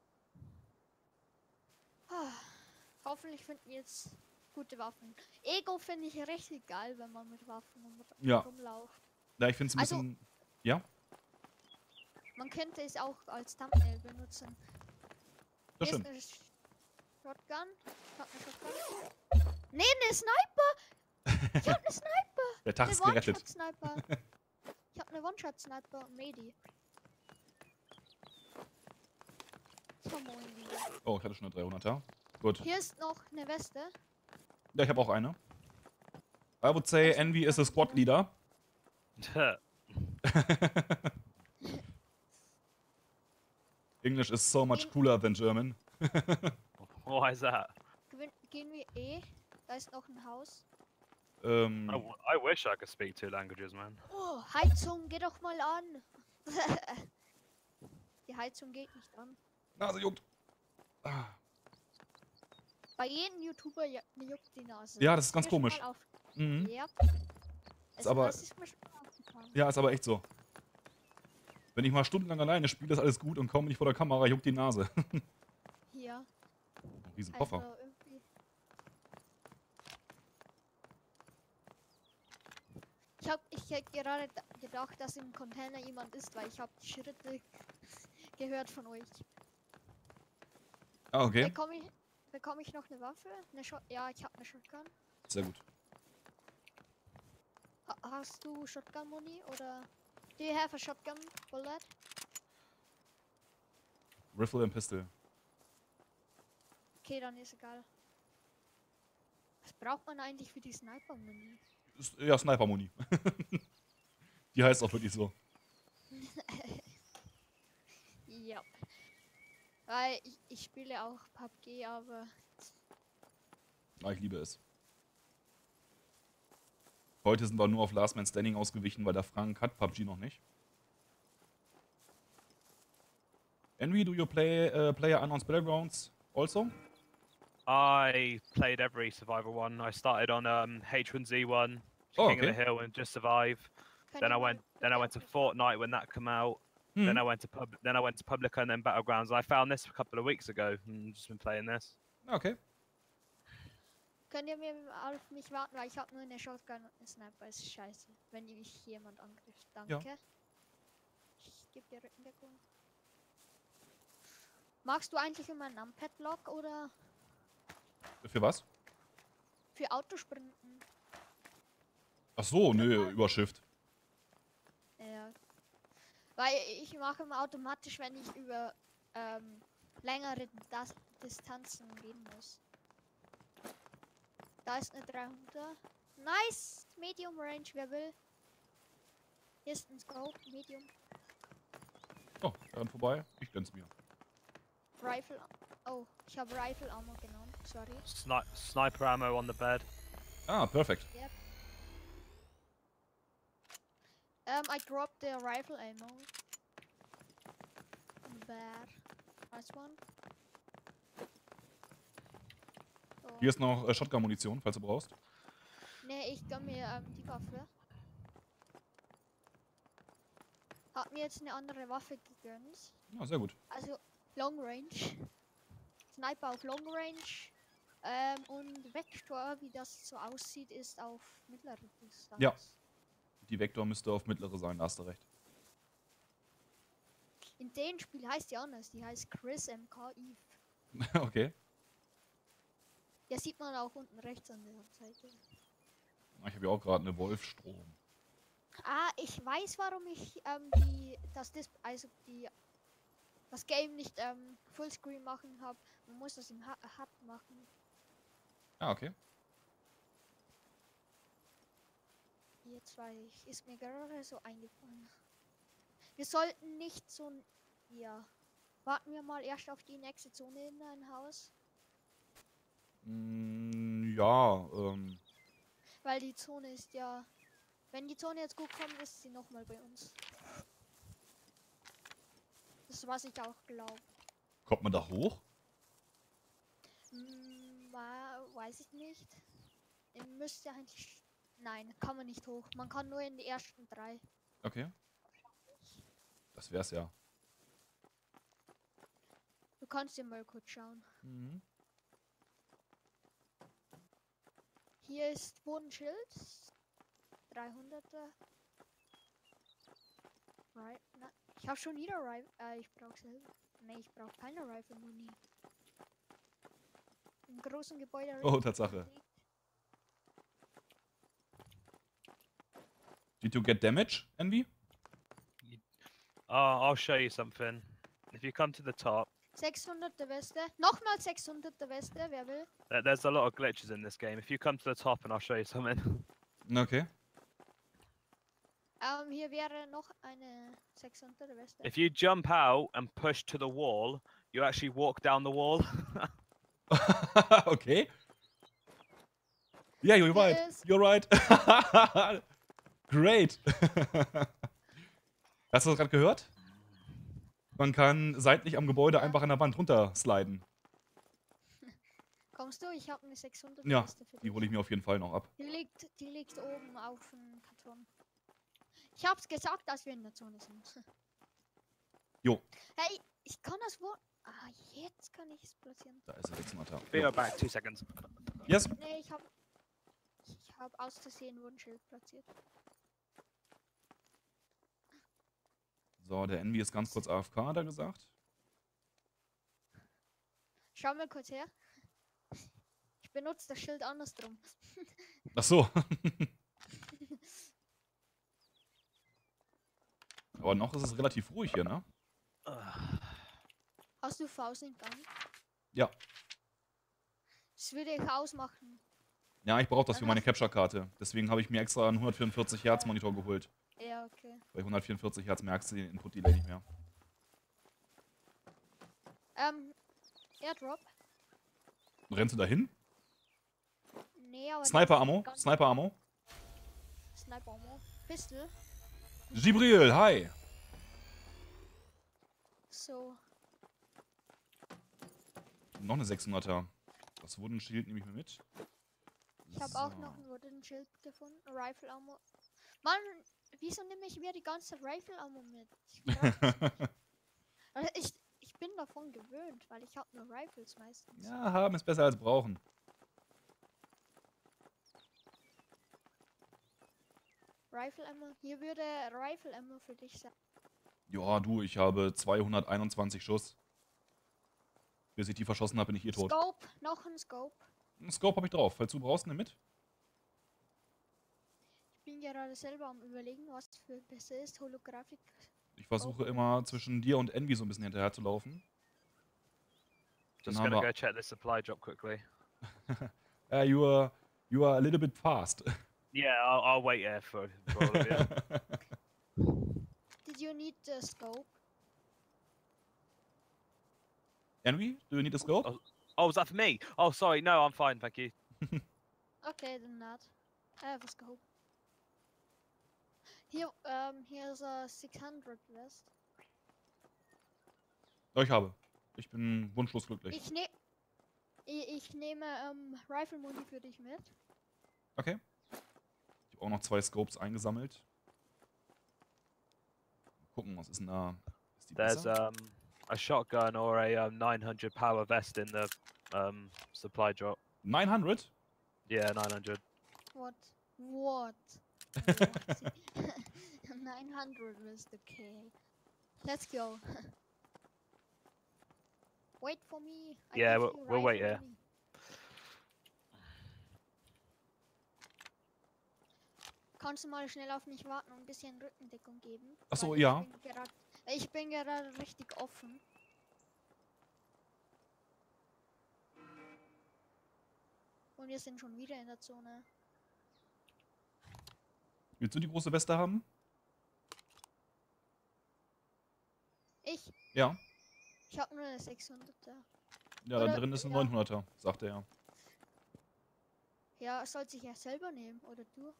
Hoffentlich finden wir jetzt gute Waffen. Ego finde ich richtig geil, wenn man mit Waffen rumläuft. Ja, ich finde es ein bisschen... Ja? Man könnte es auch als Thumbnail benutzen. Das Hier stimmt. ist eine Shotgun. Ich hab eine Shotgun. Nee, eine Sniper! Ich hab eine Sniper! Der Tag ist gerettet. One-Shot-Sniper. Ich hab eine One-Shot-Sniper und Medi. So, moin. Oh, ich hatte schon eine 300er. Gut. Hier ist noch eine Weste. Ja, ich habe auch eine. I would say Envy is a squad leader. English is so much cooler than German. Why is that? Gehen wir Da ist noch ein Haus. I wish I could speak 2 languages, man. Oh, Heizung, geh doch mal an. Die Heizung geht nicht an. Nase juckt. Ah. Bei jedem YouTuber juckt die Nase. Ja, das ist ganz komisch. Mhm. Ja. Das ist aber echt so. Wenn ich mal stundenlang alleine spiele, ist alles gut und kaum bin ich vor der Kamera, juckt die Nase. Ja. Ein riesen Koffer. Also irgendwie. Ich hab gerade gedacht, dass im Container jemand ist, weil ich habe die Schritte gehört von euch. Ah, okay. Bekomme ich noch eine Waffe? Ja, ich habe eine Shotgun. Sehr gut. Hast du Shotgun-Muni oder... Do you have a shotgun bullet? Rifle and Pistol. Okay, dann ist egal. Was braucht man eigentlich für die Sniper-Muni? Ja, Sniper-Muni. Die heißt auch wirklich so. Ja. Weil ich spiele auch PUBG, aber... Ah, ich liebe es. Heute sind wir nur auf Last Man Standing ausgewichen, weil der Frank hat PUBG noch nicht. Envy, do you play PlayerUnknown's Battlegrounds also? I played every survival one. I started on H1Z1, Oh, King of okay. the Hill, and Just Survive. Then I went to Fortnite when that came out. Hmm. Then I went to Publica and then Battlegrounds. And I found this a couple of weeks ago and just been playing this. Okay. Könnt ihr mir auf mich warten, weil ich habe nur eine Shotgun und einen Sniper. Ist scheiße, wenn mich jemand angreift. Danke. Ja. Ich gebe dir Rückendeckung. Magst du eigentlich immer einen Numpad-Lock oder Für was? für Autosprinten? Ach so, nö, über Shift. Ja. Weil ich mache immer automatisch, wenn ich über längere Distanzen gehen muss. Da ist eine 300. Nice! Medium Range, wer will? Hier ist ein Scope, Medium. Oh, dann vorbei. Ich gönn's mir. Rifle. Oh, ich habe Rifle Ammo genommen. Sorry. Sniper ammo on the bed. Ah, perfekt. I dropped the rifle ammo. Bad. Nice one. So. Hier ist noch Shotgun-Munition, falls du brauchst. Ne, ich gönn mir die Waffe. Hab mir jetzt eine andere Waffe gegönnt. Ja, sehr gut. Also Long Range. Sniper auf Long Range. Und Vektor, wie das so aussieht, ist auf mittlere Distanz. Ja. Die Vektor müsste auf mittlere sein, da hast du recht. In dem Spiel heißt die anders. Die heißt Chris MK Eve. Okay. Ja, sieht man auch unten rechts an der Seite. Ich habe ja auch gerade eine Wolfstrom. Ah, ich weiß, warum ich das Game nicht Fullscreen machen habe. Man muss das im HUD machen. Ah, okay. Jetzt weiß ich, ist mir gerade so eingefallen. Wir sollten nicht so ja. Warten wir mal erst auf die nächste Zone in dein Haus. Ja, Weil die Zone ist ja. Wenn die Zone jetzt gut kommt, ist sie nochmal bei uns. Das ist, was ich auch glaube. kommt man da hoch? Weiß ich nicht. Ihr müsst ja eigentlich. Nein, kann man nicht hoch. Man kann nur in die ersten 3. Okay. Das wär's ja. Du kannst dir mal kurz schauen. Mhm. Hier ist Bodenschild. 300er. Right. Na, ich habe schon wieder Rifle. Ich brauche selber. Ne, ich brauche keine Rifle Muni. Im großen Gebäude. Oh, Tatsache. Did you get damage, Envy? I'll show you something. If you come to the top, 600er Weste. Nochmal 600er Weste, wer will? there's a lot of glitches in this game. If you come to the top and I'll show you something. Okay. Hier wäre noch eine 600er Weste. If you jump out and push to the wall, you actually walk down the wall. Okay. Yeah, you're right. Yes. You're right. Great. Hast du das gerade gehört? Man kann seitlich am Gebäude einfach an der Wand runtersliden. Kommst du? Ich habe eine 600er Ja, Weste für die dich. hole ich mir auf jeden Fall noch ab. Die liegt oben auf dem Karton. Ich hab's gesagt, dass wir in der Zone sind. Jo. Hey, ich kann das wohl. Ah, jetzt kann ich es platzieren. Da ist er, 600er. Be Jo. right back, 2 seconds. Yes. Nee, ich hab aus Versehen Wundschild platziert. So, der Envy ist ganz kurz AFK, hat er gesagt. Schau mal kurz her. Ich benutze das Schild andersrum. Ach so. Aber noch ist es relativ ruhig hier, ne? Hast du V-Sync an? Ja. Das würde ich ausmachen. Ja, ich brauche das für meine Capture-Karte. Deswegen habe ich mir extra einen 144 Hertz Monitor geholt. Ja, okay. Bei 144 Hertz merkst du den Input-Delay nicht mehr. Airdrop? Rennst du dahin? Nee, aber. Sniper-Ammo? Sniper-Ammo? Sniper-Ammo. Pistol. Gibril, hi! So. Noch eine 600er. Das Wundenschild nehme ich mir mit. Ich habe auch noch ein Wooden Schild gefunden. Rifle Ammo. Mann, wieso nehme ich mir die ganze Rifle Ammo mit? Ich bin davon gewöhnt, weil ich habe nur Rifles meistens. Ja, haben ist besser als brauchen. Rifle Ammo. Hier würde Rifle Ammo für dich sein. Ja, du, ich habe 221 Schuss. Bis ich die verschossen habe, bin ich tot. Scope, noch ein Scope. Einen Scope habe ich drauf. Falls du brauchst, nimm mit. Ich bin gerade selber am überlegen, was für besser ist. Holographic. Ich versuche immer zwischen dir und Envy so ein bisschen hinterher zu laufen. Dann Just haben gonna wir... go check the supply drop quickly. You are a little bit fast. Yeah, I'll wait here for all of you. Did you need the scope? Envy, do you need a scope? Oh, was that for me? Oh, sorry. No, I'm fine, thank you. Okay, then not. I have a scope. Here's a 600 West. Ja, ich habe. Ich bin wunschlos glücklich. Ich nehme Rifle Muni für dich mit. Okay. Ich habe auch noch 2 Scopes eingesammelt. Gucken, was ist denn da? Ist die There's besser? a shotgun or a 900 power vest in the supply drop. 900? Yeah, 900. What? 900 is okay. Let's go. Wait for me. Yeah, give we'll you wait rifle here. money. Kannst du mal schnell auf mich warten und ein bisschen Rückendeckung geben? Ach so, Weil ja. Ich bin gerade richtig offen. Und wir sind schon wieder in der Zone. Willst du die große Weste haben? Ich Ja. habe nur eine 600er. Ja, da Oder- drin ist ein ja. 900er, sagte er. Ja, soll sich ja selber nehmen, oder du?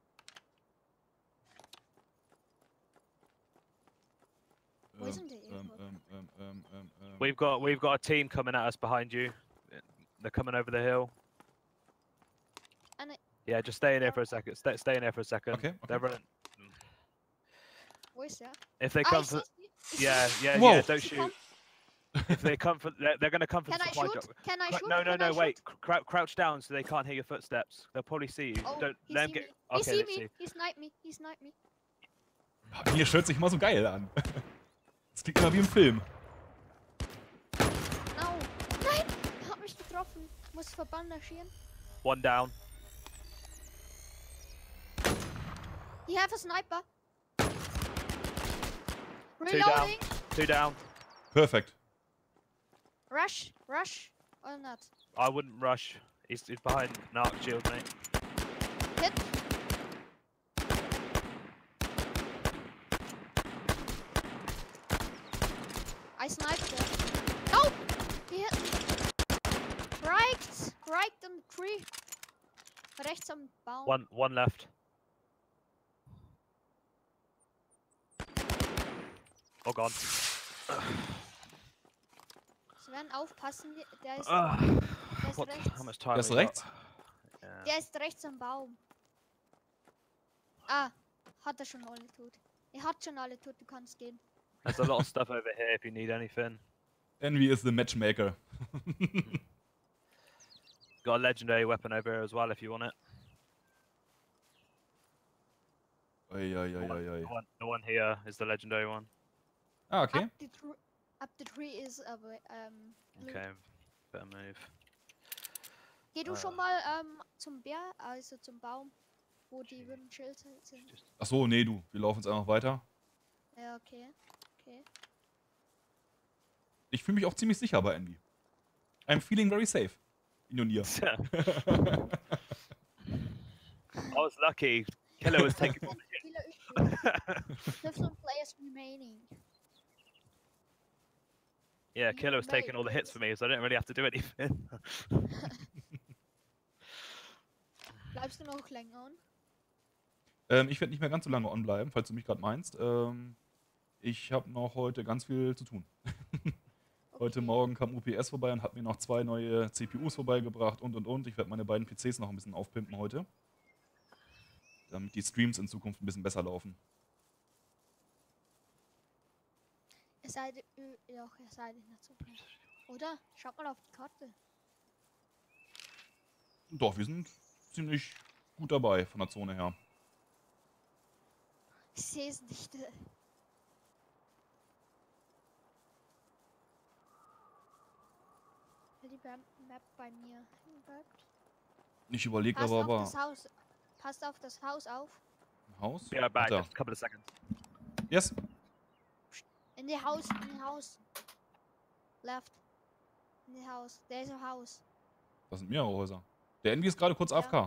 Wo ist denn der irgendwo? We've got a team coming at us behind you. They're coming over the hill. And Yeah, just stay in there for a second. Stay in there for a second. Okay, okay. They're running. Wo ist der? If they Ah, come ich for, seh's nicht. yeah, Whoa. don't Sie shoot. kommen. If they come for, they're going to come for Can the I supply shoot? drop. Can I shoot? No, Can I wait. shoot? Crouch down so they can't hear your footsteps. They'll probably see you. Oh, Don't he let them see get. me. He Okay, see let's me. see. He sniped me. He sniped me. Hier hört sich mal so geil an. Das klingt immer wie im Film. Au. Nein! Er hat mich getroffen. Muss verbandagieren. One down. You have a sniper. Two down. Reloading. 2 down. Perfekt. Rush. Rush. Or not. I wouldn't rush. He's behind Narc shield, mate. Hit. I sniped him. No! He hit me. Right on the tree. Rechts am Baum. One left. Oh, gone. Sven, aufpassen. Der ist, Ah, der ist what? rechts. How much time? Der ist have we got? rechts? Yeah. Der ist rechts am Baum. Ah, hat er schon alle tot. Er hat schon alle tot, du kannst gehen. There's a lot of stuff over here if you need anything. Envy is the matchmaker. Got a legendary weapon over here as well if you want it. Eieieiei. The one here is the legendary one. Ah, okay. Up the tree is blue. Okay, better move. Geh du schon mal zum Bär, also zum Baum, wo die Wooden Shields sind. Ach so, nee, du. Wir laufen jetzt einfach weiter. Ja, okay. Okay. Ich fühle mich auch ziemlich sicher bei Envy. I'm feeling very safe. In Unier. I was lucky. Killer was taking. There's some players remaining. Yeah, Killer was taking all the hits for me, so I didn't really have to do anything. Bleibst du noch länger on? Ich werde nicht mehr ganz so lange on bleiben, falls du mich gerade meinst. Ich habe noch heute ganz viel zu tun. Heute Okay. Morgen kam UPS vorbei und hat mir noch 2 neue CPUs vorbeigebracht und. Ich werde meine beiden PCs noch ein bisschen aufpimpen heute. Damit die Streams in Zukunft ein bisschen besser laufen. Ihr seid nicht so blöd. Oder? Schaut mal auf die Karte. Doch, wir sind ziemlich gut dabei von der Zone her. Ich sehe es nicht. Weil die Map bei mir hängen bleibt. Ich überlege Passt aber, auf das Haus. Passt auf das Haus auf. Haus? Be right back, Da. just a couple of seconds. Yes. In the house, in the house. Left. In the house. There's a house. Das sind mehrere Häuser. Der Envy ist gerade kurz Ja. AFK.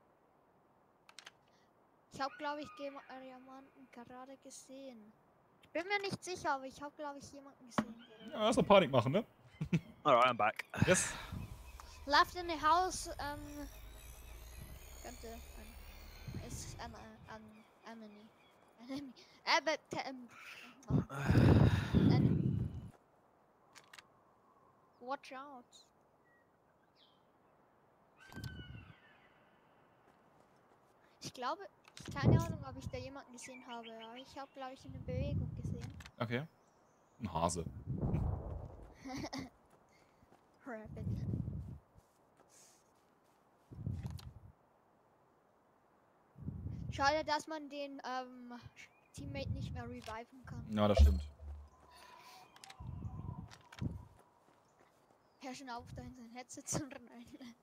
Ich habe, glaube ich, jemanden gerade gesehen. Bin mir nicht sicher, aber ich habe, glaube ich, jemanden gesehen. Ja, erst mal Panik machen, ne? Alright, I'm back. Yes. Left in the house, könnte ist an enemy. Enemy. But, enemy. Watch out. Ich glaube, keine Ahnung, ob ich da jemanden gesehen habe, aber ich habe, glaube ich, eine Bewegung gesehen. Okay. Ein Hase. Rabbit. Schade, dass man den Teammate nicht mehr reviven kann. Ja, das stimmt. Hör schon auf, da in sein Headset zu rein.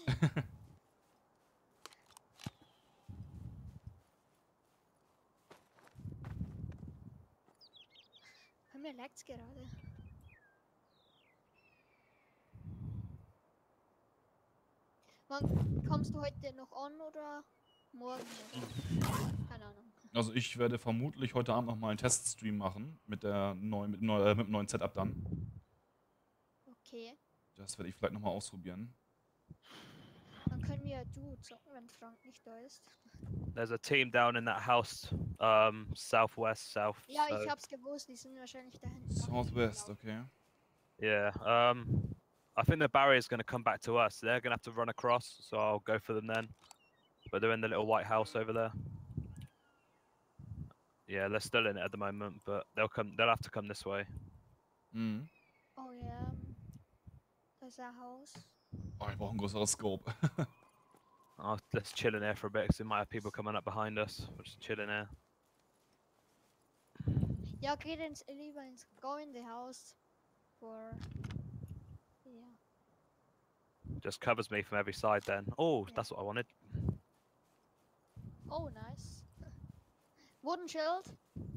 Mir lagt's gerade. Wann kommst du heute noch on oder morgen? Oder? Keine Ahnung. Also ich werde vermutlich heute Abend noch mal einen Teststream machen mit dem neuen Setup dann. Okay. Das werde ich vielleicht noch mal ausprobieren. Dann können wir du zocken, wenn Frank nicht da ist. There's a team down in that house, southwest, south. Ja, so, ich hab's gewusst, die sind wahrscheinlich da hinten. Southwest, okay. yeah. I think the barrier's going to come back to us. They're going to have to run across, so I'll go for them then. But they're in the little white house over there. Yeah, they're still in it at the moment, but they'll have to come this way. Mhm. Oh ja. Da ist ein Haus. Oh, ich brauche ein größeres Scope. Oh, let's chill in here for a bit, because we might have people coming up behind us. We'll just chill in here. Ja, geht lieber ins Go in the house. For. Yeah. Just covers me from every side then. Oh, Yeah. that's what I wanted. Oh, nice. Wooden shield.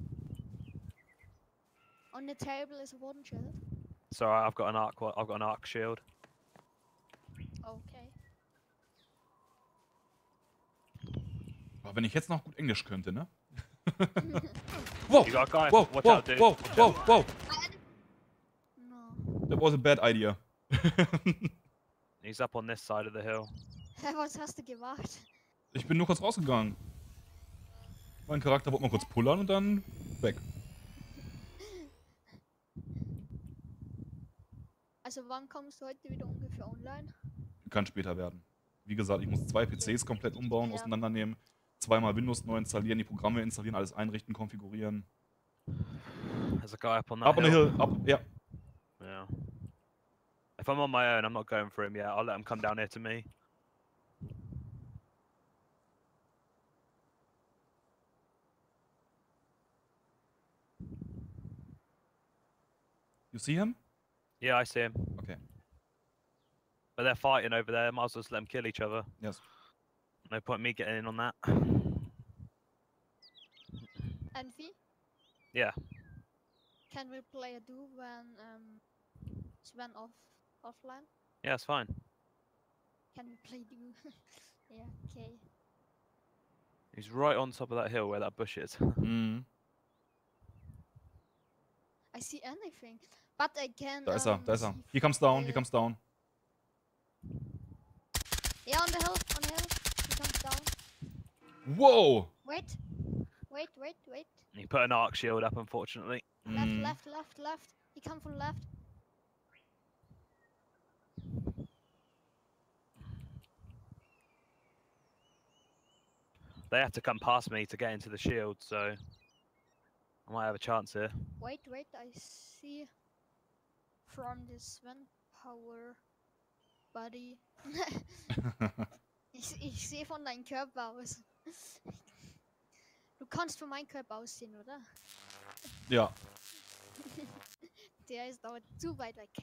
On the table is a wooden shield. It's alright, I've got an arc shield. Okay. Aber wenn ich jetzt noch gut Englisch könnte, ne? Wow, You got a guy? wow, Watch wow, out, dude. wow, wow, wow. No. That was a bad idea. He's up on this side of the hill. Was hast du gemacht? Ich bin nur kurz rausgegangen. Mein Charakter wollte mal kurz pullern und dann weg. Also wann kommst du heute wieder ungefähr online? Kann später werden. Wie gesagt, ich muss 2 PCs komplett umbauen, Ja. auseinandernehmen, zweimal Windows neu installieren, die Programme installieren, alles einrichten, konfigurieren. There's a guy up on that Up on the hill. hill, up, ja. Yeah. If I'm on my own, I'm not going for him yet. I'll let him come down here to me. You see him? Yeah, I see him. Okay, But they're fighting over there. Might as well just let them kill each other. yes. No point me getting in on that. Envy? Yeah. Can we play a duo when Sven offline? Yeah, it's fine. Can we play duo? Yeah, okay. He's right on top of that hill where that bush is. Mhm. I see anything. But I can Da ist er, da ist er. see He comes down, he the- comes down. Yeah, on the hill, on the hill. He comes down. Wow! Wait. Wait. He put an arc shield up, unfortunately. Mhm. Left. He come from left. They have to come past me to get into the shield, so I might have a chance here. Wait, I see from this Sven Power Buddy. Ich sehe von deinem Körper aus. Du kannst von meinem Körper aussehen, oder? Ja. Der ist aber zu weit weg.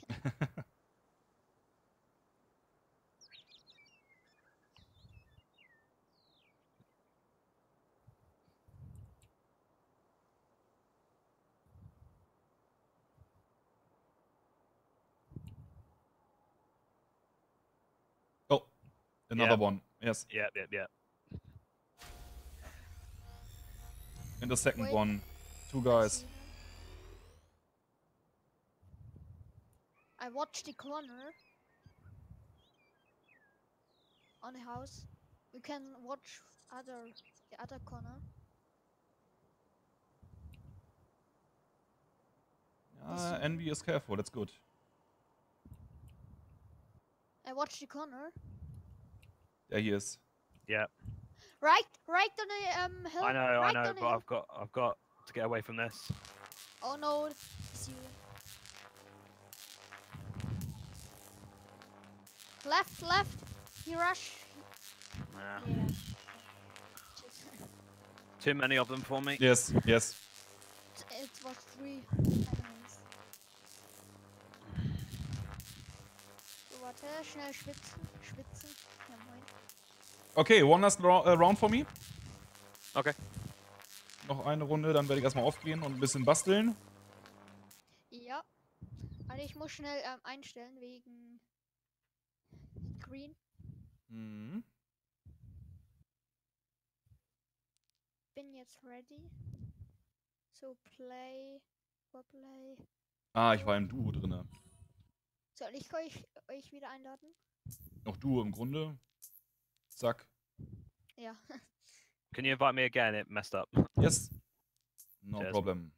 Oh, another Yeah. one. Yes. Yeah. And the second Wait. one. 2 I guys. see him. I watch the corner on the house. We can watch the other corner. Ja, Envy is careful, that's good. I watch the corner. Der hier ist. Yeah. Right on the hill. I know, right I know, on the but hill. I've got to get away from this. Oh no, it's you. Left. He rush. Nah. Yeah. Too many of them for me. Yes. It was 3 enemies. So, warte, schnell schwitzen. Ja, moin. Okay, one last round for me. Okay. Noch eine Runde, dann werde ich erstmal aufgehen und ein bisschen basteln. Ja. Also ich muss schnell einstellen wegen Green. Mhm. Bin jetzt ready. So, play. Ah, ich war im Duo drinne. Soll ich euch wieder einladen? Noch Duo im Grunde. Zack. Ja. Can you invite me again? It messed up. Yes. No Cheers. problem.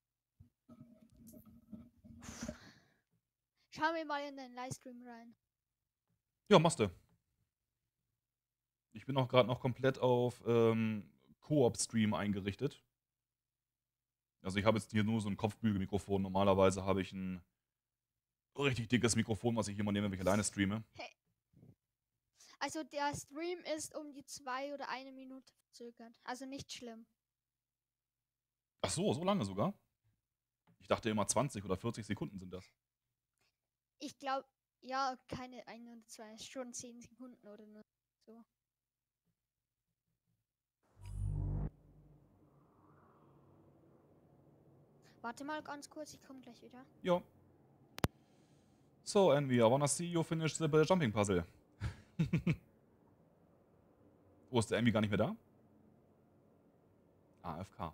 Schauen wir mal in den Livestream rein. Ja, machst du. Ich bin auch gerade noch komplett auf Koop-Stream eingerichtet. Also ich habe jetzt hier nur so ein Kopfbügelmikrofon. Normalerweise habe ich ein richtig dickes Mikrofon, was ich immer nehme, wenn ich alleine streame. Also der Stream ist um die 2 oder 1 Minute verzögert. Also nicht schlimm. Ach so, so lange sogar? Ich dachte immer 20 oder 40 Sekunden sind das. Ich glaube, ja, keine 1 oder 2, schon 10 Sekunden oder nur so. Warte mal ganz kurz, ich komme gleich wieder. Ja. So, Envy, I wanna see you finish the jumping puzzle. Wo ist der Envy gar nicht mehr da? AFK.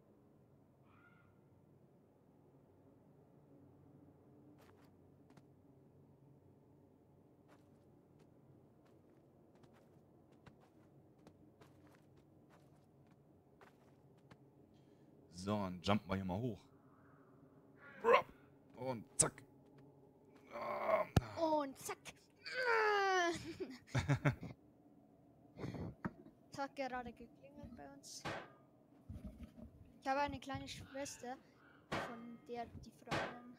So, dann jumpen wir hier mal hoch. Und zack. Und zack. Es hat gerade geklingelt bei uns. Ich habe eine kleine Schwester, von der die Frauen.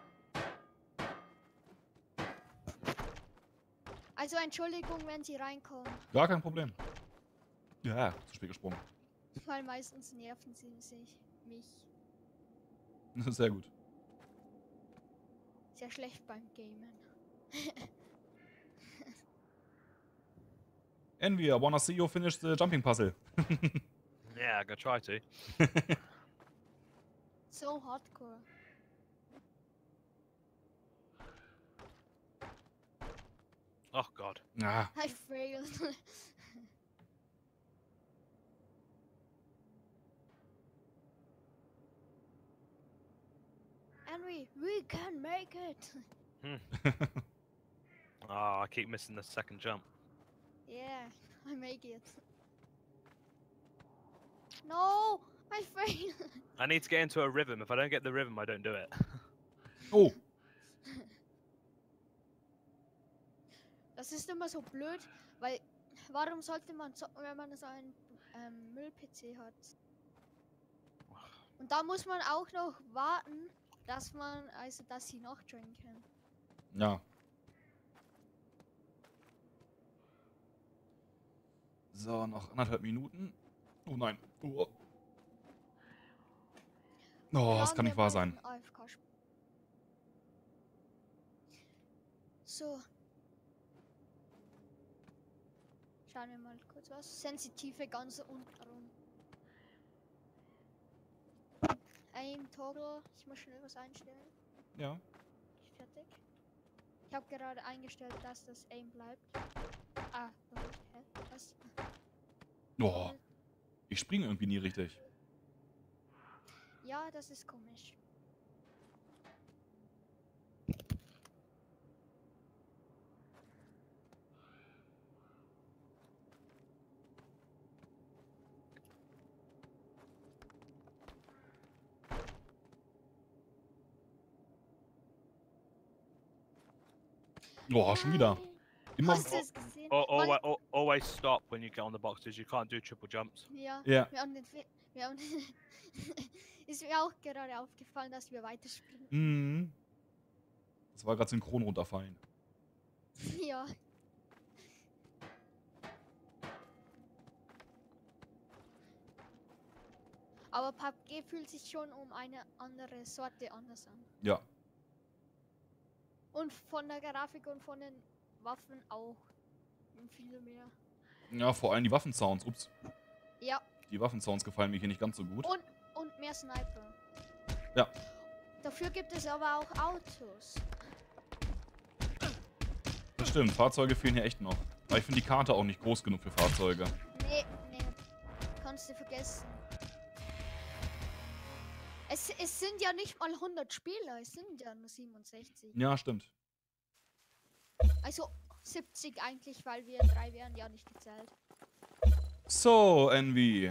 Also Entschuldigung, wenn sie reinkommen, Gar kein Problem. Ja, zu spät gesprungen. weil meistens nerven sie mich. Sehr gut. Sehr schlecht beim Gamen. Envy, I wanna see you finish the jumping puzzle. Yeah, I'm gonna try to. So hardcore. Oh God. Ah, I failed. Henry, we can make it. Oh, I keep missing the second jump. Yeah, I make it. No, I failed. I need to get into a rhythm. If I don't get the rhythm, I don't do it. oh, Das ist immer so blöd, weil warum sollte man zocken, wenn man so einen Müll-PC hat? Und da muss man auch noch warten, dass sie nachjoinen können. ja. So, noch 1,5 Minuten. Oh nein. Oh, das kann nicht wahr sein. So. Schauen wir mal kurz was. Sensitive ganz unten rum. Aim Toggle. Ich muss schnell was einstellen. Ja. Fertig. Ich habe gerade eingestellt, dass das Aim bleibt. Ah, hä? Was? Oh, ich springe irgendwie nie richtig. Ja, das ist komisch. Boah, schon wieder. Nein. Immer. Hast du es gesehen? Always stop when you get on the boxes. You can't do triple jumps. Ja. Ja. Wir haben den wir haben ist mir auch gerade aufgefallen, dass wir weiterspringen. Mhm. Das war gerade synchron runterfallen. Ja. Aber PUBG fühlt sich schon um eine andere Sorte anders an. Ja. Und von der Grafik und von den Waffen auch viel mehr. Ja, vor allem die Waffensounds. Ups. Ja. Die Waffensounds gefallen mir hier nicht ganz so gut. Und mehr Sniper. Ja. Dafür gibt es aber auch Autos. Das stimmt, Fahrzeuge fehlen hier echt noch. Aber ich finde die Karte auch nicht groß genug für Fahrzeuge. Nee. Kannst du vergessen. Es sind ja nicht mal 100 Spieler, es sind ja nur 67. Ja, stimmt. Also 70 eigentlich, weil wir 3 wären ja nicht gezählt. So, Envy.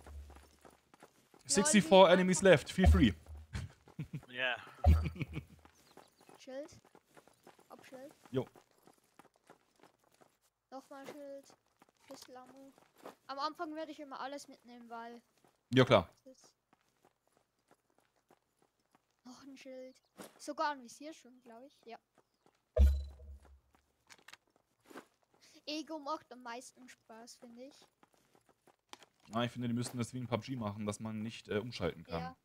64 enemies left, feel free. Yeah. Schild. Abschild. Jo. Nochmal Schild. Pistol Ammo. Am Anfang werde ich immer alles mitnehmen, weil Ja, klar. das noch ein Schild. Sogar ein Visier schon, glaube ich. Ja. Ego macht am meisten Spaß, finde ich. Ah, ich finde, die müssten das wie in PUBG machen, dass man nicht umschalten kann. Ja.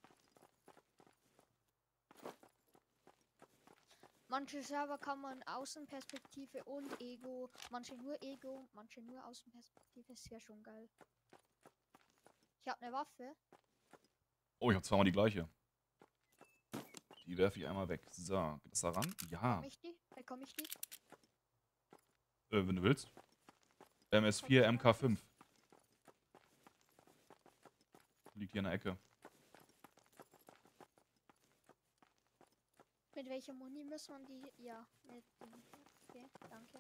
Manche Server kann man Außenperspektive und Ego, manche nur Außenperspektive, ist ja schon geil. Ich habe eine Waffe. Oh, ich habe zweimal die gleiche. Die werfe ich einmal weg. So, geht das da ran? Ja, Bekomme ich die? wenn du willst. MS4 MK5. Liegt hier in der Ecke. Mit welcher Muni muss man die? Ja, mit dem. Okay, danke.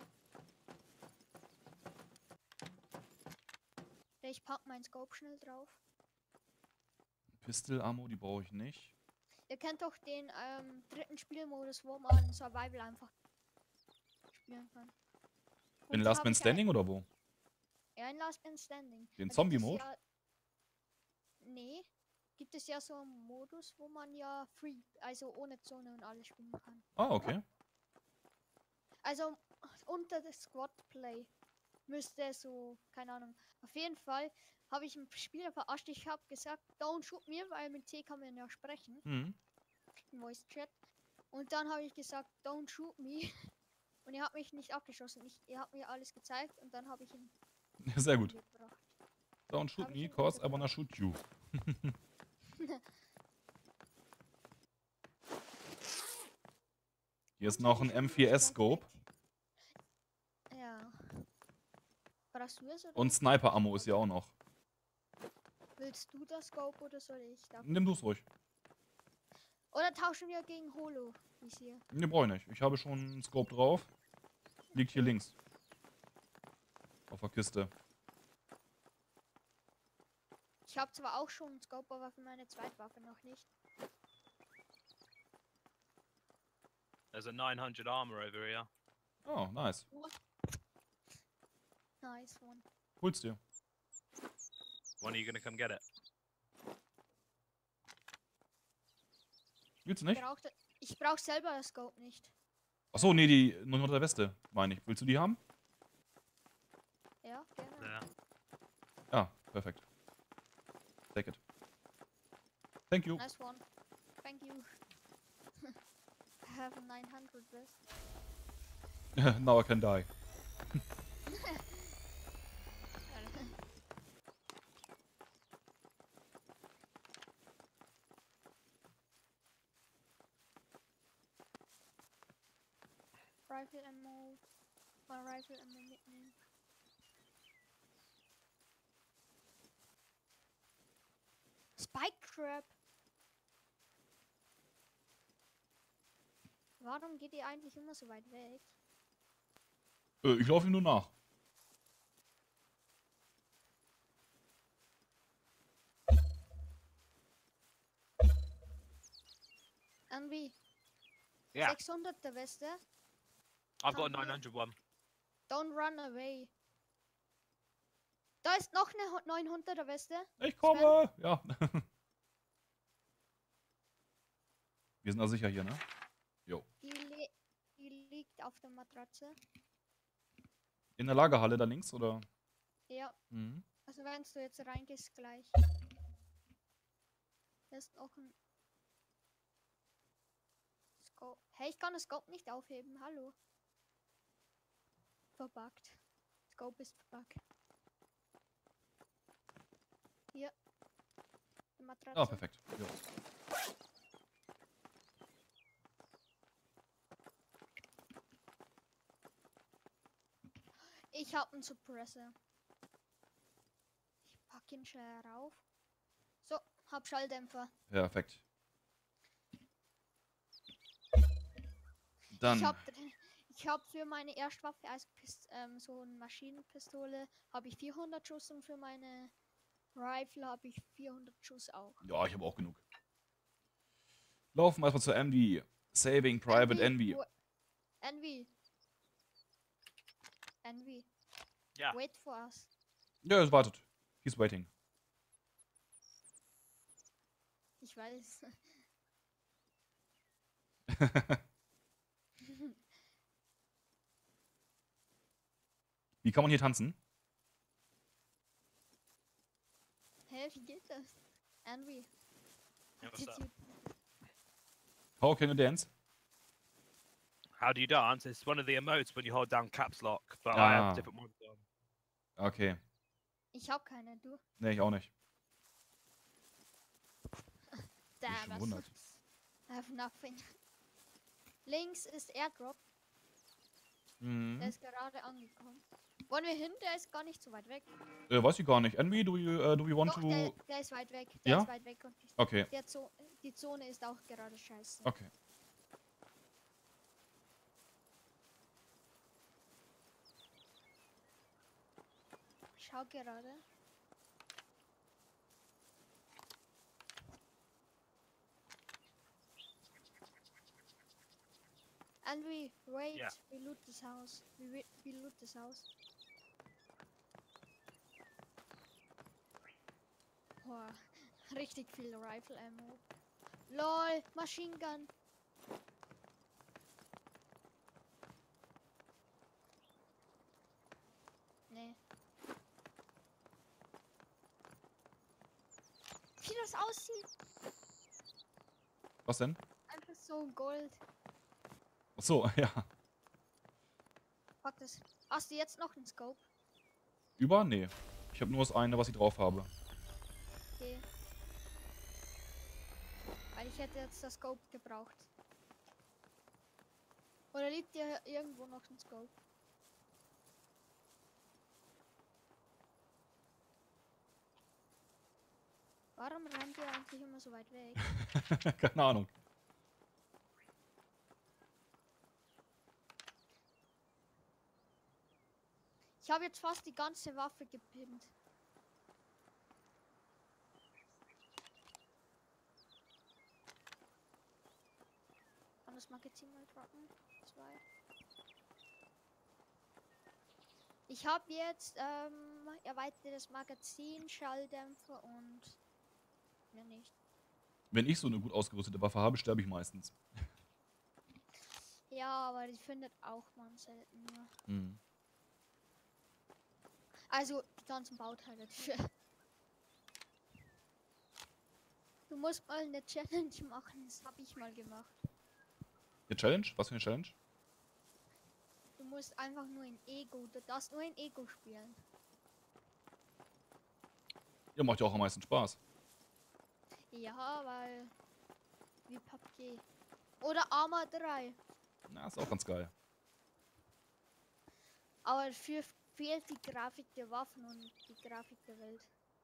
Ich pack mein Scope schnell drauf. Pistol Ammo, die brauche ich nicht. Ihr kennt doch den dritten Spielmodus, wo man Survival einfach spielen kann. Und In da Last hab Man ich Standing oder wo? Ja, in Last Man Standing. Den Da gibt es Zombie-Mode? Ja, nee, gibt es ja so einen Modus, wo man ja free, also ohne Zone und alles spielen kann. Ah, okay. Also unter das Squad Play müsste so, keine Ahnung. Auf jeden Fall habe ich einen Spieler verarscht. Ich habe gesagt, don't shoot me, weil mit T kann man ja sprechen. Mhm. Im Voice Chat. Und dann habe ich gesagt, don't shoot me. Und er hat mich nicht abgeschossen. Er hat mir alles gezeigt und dann habe ich ihn Sehr gut. umgebracht. Don't shoot Hab ich me, ihn cause I umgebracht. wanna shoot you. Hier ist noch ein M4S-Scope. Ja. Brauchst du es oder? Und Sniper-Ammo ist ja auch noch. Willst du das Scope oder soll ich? Nimm du's ruhig. Oder tauschen wir gegen Holo Visier? Ne, brauche ich nicht. Ich habe schon einen Scope drauf. Liegt hier links. Auf der Kiste. Ich habe zwar auch schon einen Scope, aber für meine Zweitwaffe noch nicht. There's a 900 armor over here. Oh, nice. Nice one. Hol's dir. When are you gonna come get it? Willst du nicht? Ich brauch selber das Scope nicht. Achso, nee, die nur unter der Weste, meine ich. Willst du die haben? Ja, gerne. Yeah. Ja, perfekt. Take it. Thank you. Nice one. Thank you. I have a 900 vest. Now I can die. Rifle ammo. Mal Rifle ammo mitnehmen. Spike Trap. Warum geht ihr eigentlich immer so weit weg? Ich laufe ihm nur nach. Irgendwie. Yeah. 600er Weste. I've got a Come here. 900 one. Don't run away. Da ist noch eine 900er Weste. Ich komme! Ja. Wir sind da sicher hier, ne? Jo. Die liegt auf der Matratze. In der Lagerhalle da links, oder? Ja, Mhm. also wenn du jetzt reingehst gleich. Da ist noch ein Scope. Hey, ich kann das Scope nicht aufheben. Hallo. Verbuggt. Scope ist verbuggt. Hier. Die Matratze. Ah, perfekt. Jo. Ich hab einen Suppressor. Ich pack ihn schnell rauf. So, hab Schalldämpfer. Perfekt. Ich Dann. hab für meine Erstwaffe als so eine Maschinenpistole habe ich 400 Schuss und für meine Rifle habe ich 400 Schuss auch. Ja, ich habe auch genug. Laufen wir erstmal zur Envy. Saving Private Envy. Envy. Envy. Ja. Wait for us. Ja, es wartet. He's waiting. Ich weiß. Wie kann man hier tanzen? Hä, wie geht das? Envy. Yeah, what's that? How can you dance? How do you dance? It's one of the emotes when you hold down caps lock, but I Ah. have different ones on. Okay. Ich hab keine, du. Ne, ich auch nicht. Damn, schon gewundert. I have nothing. Links ist Airdrop. Der Mhm. ist gerade angekommen. Wollen wir hin? Der ist gar nicht so weit weg. Weiß ich gar nicht. Envy, do we want Doch, to... der ist weit weg. Der Ja? ist weit weg. Und Okay, die Zone ist auch gerade scheiße. okay. Ich schau gerade. And wait, Yeah. we loot this house. We loot this house. Boah, richtig viel Rifle Ammo. LOL, Machine Gun. Nee. Wie das aussieht. Was denn? Einfach so Gold. Achso, ja. Fuck das. Hast du jetzt noch einen Scope? Über? Nee. Ich habe nur das eine, was ich drauf habe. Okay. Weil ich hätte jetzt das Scope gebraucht. Oder liegt hier irgendwo noch ein Scope? Warum rennt ihr eigentlich immer so weit weg? Keine Ahnung. Ich habe jetzt fast die ganze Waffe gepimpt. Kann das Magazin mal droppen? 2. Ich habe jetzt erweitertes Magazin, Schalldämpfer und mehr nicht. Wenn ich so eine gut ausgerüstete Waffe habe, sterbe ich meistens. Ja, aber die findet auch man selten nur. Mhm. Also die ganzen Bauteile dafür. Du musst mal eine Challenge machen, das habe ich mal gemacht. Eine Challenge? Was für eine Challenge? Du musst einfach nur in Ego, du darfst nur in Ego spielen. Ja, macht ja auch am meisten Spaß. Ja, weil wie PUBG. Oder Arma 3. Na, ist auch ganz geil. Aber dafür fehlt die Grafik der Waffen und die Grafik der Welt.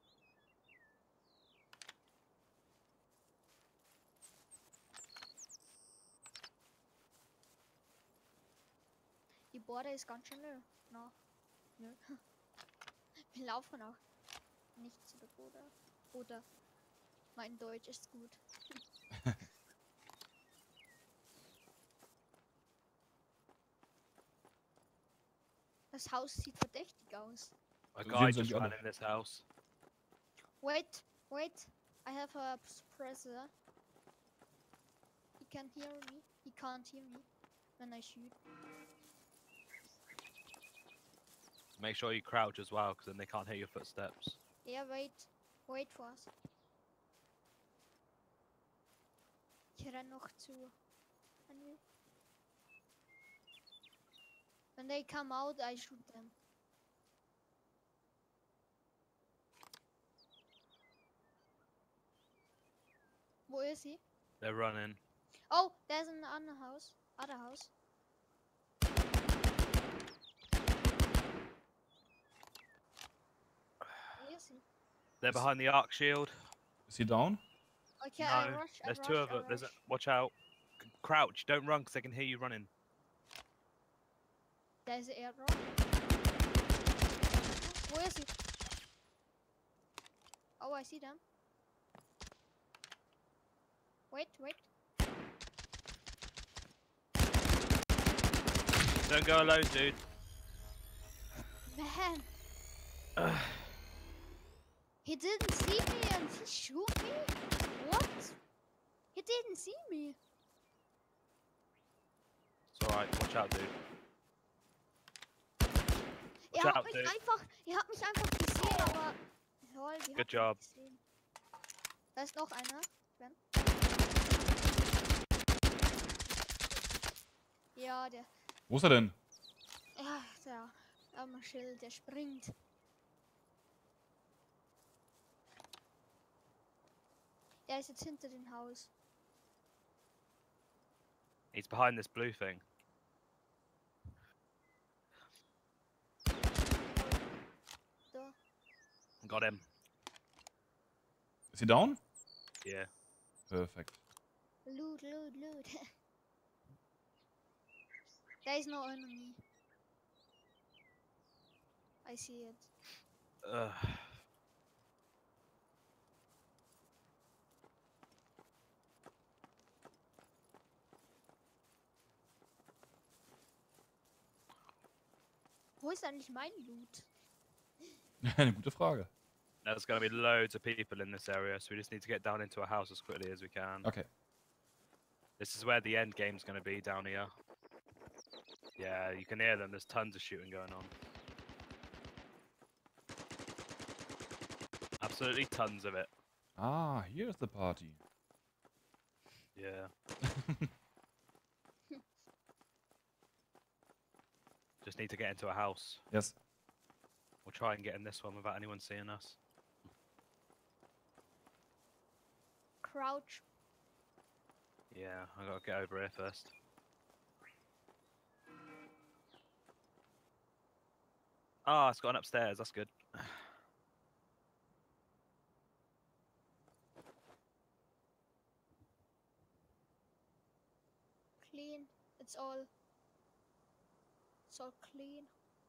Die Border ist ganz schön nö. Na, nö. Wir laufen auch nicht zu der Border. Oder mein Deutsch ist gut. Das Haus sieht verdächtig aus. A So guy sehen sie just alle. ran in this house. Wait, wait. I have a suppressor. He can hear me. He can't hear me when I shoot. Make sure you crouch as well, because then they can't hear your footsteps. Yeah, wait. Wait for us. Ich renn noch zu Henry. When they come out, I shoot them. Wo ist sie? They're running. Oh, there's an other house. Other house. Where is he? They're behind the arc shield. Is he down? Okay, I No, rush. there's I two rush, of I them. There's a, rush. watch out. Crouch. Don't run, because they can hear you running. There's an arrow. Where is he? Oh, I see them. Wait, wait. Don't go alone, dude. Man, Ugh. he didn't see me and he shoot me? What? He didn't see me. It's alright. Watch out, dude. Er Watch hat out, mich dude. einfach gesehen, aber... Lol, die Good hat job. mich gesehen. Da ist noch einer. Ben. Ja, der... Wo ist er denn? Ja, der arme Schild, der springt. Der ist jetzt hinter dem Haus. He's behind this blue thing. Da. Got him. Ist he down? Yeah. Perfekt. Loot, loot, loot. There is no enemy. I see it. Ugh. Wo ist eigentlich mein Loot? Eine gute Frage. There's going to be loads of people in this area, so we just need to get down into a house as quickly as we can. Okay. This is where the end game's going to be, down here. Yeah, you can hear them. There's tons of shooting going on. Absolutely tons of it. Ah, here's the party. Yeah. Just need to get into a house. Yes. We'll try and get in this one without anyone seeing us. Crouch. Yeah, I gotta get over here first. Ah, it's gone upstairs. That's good. Clean. It's all clean.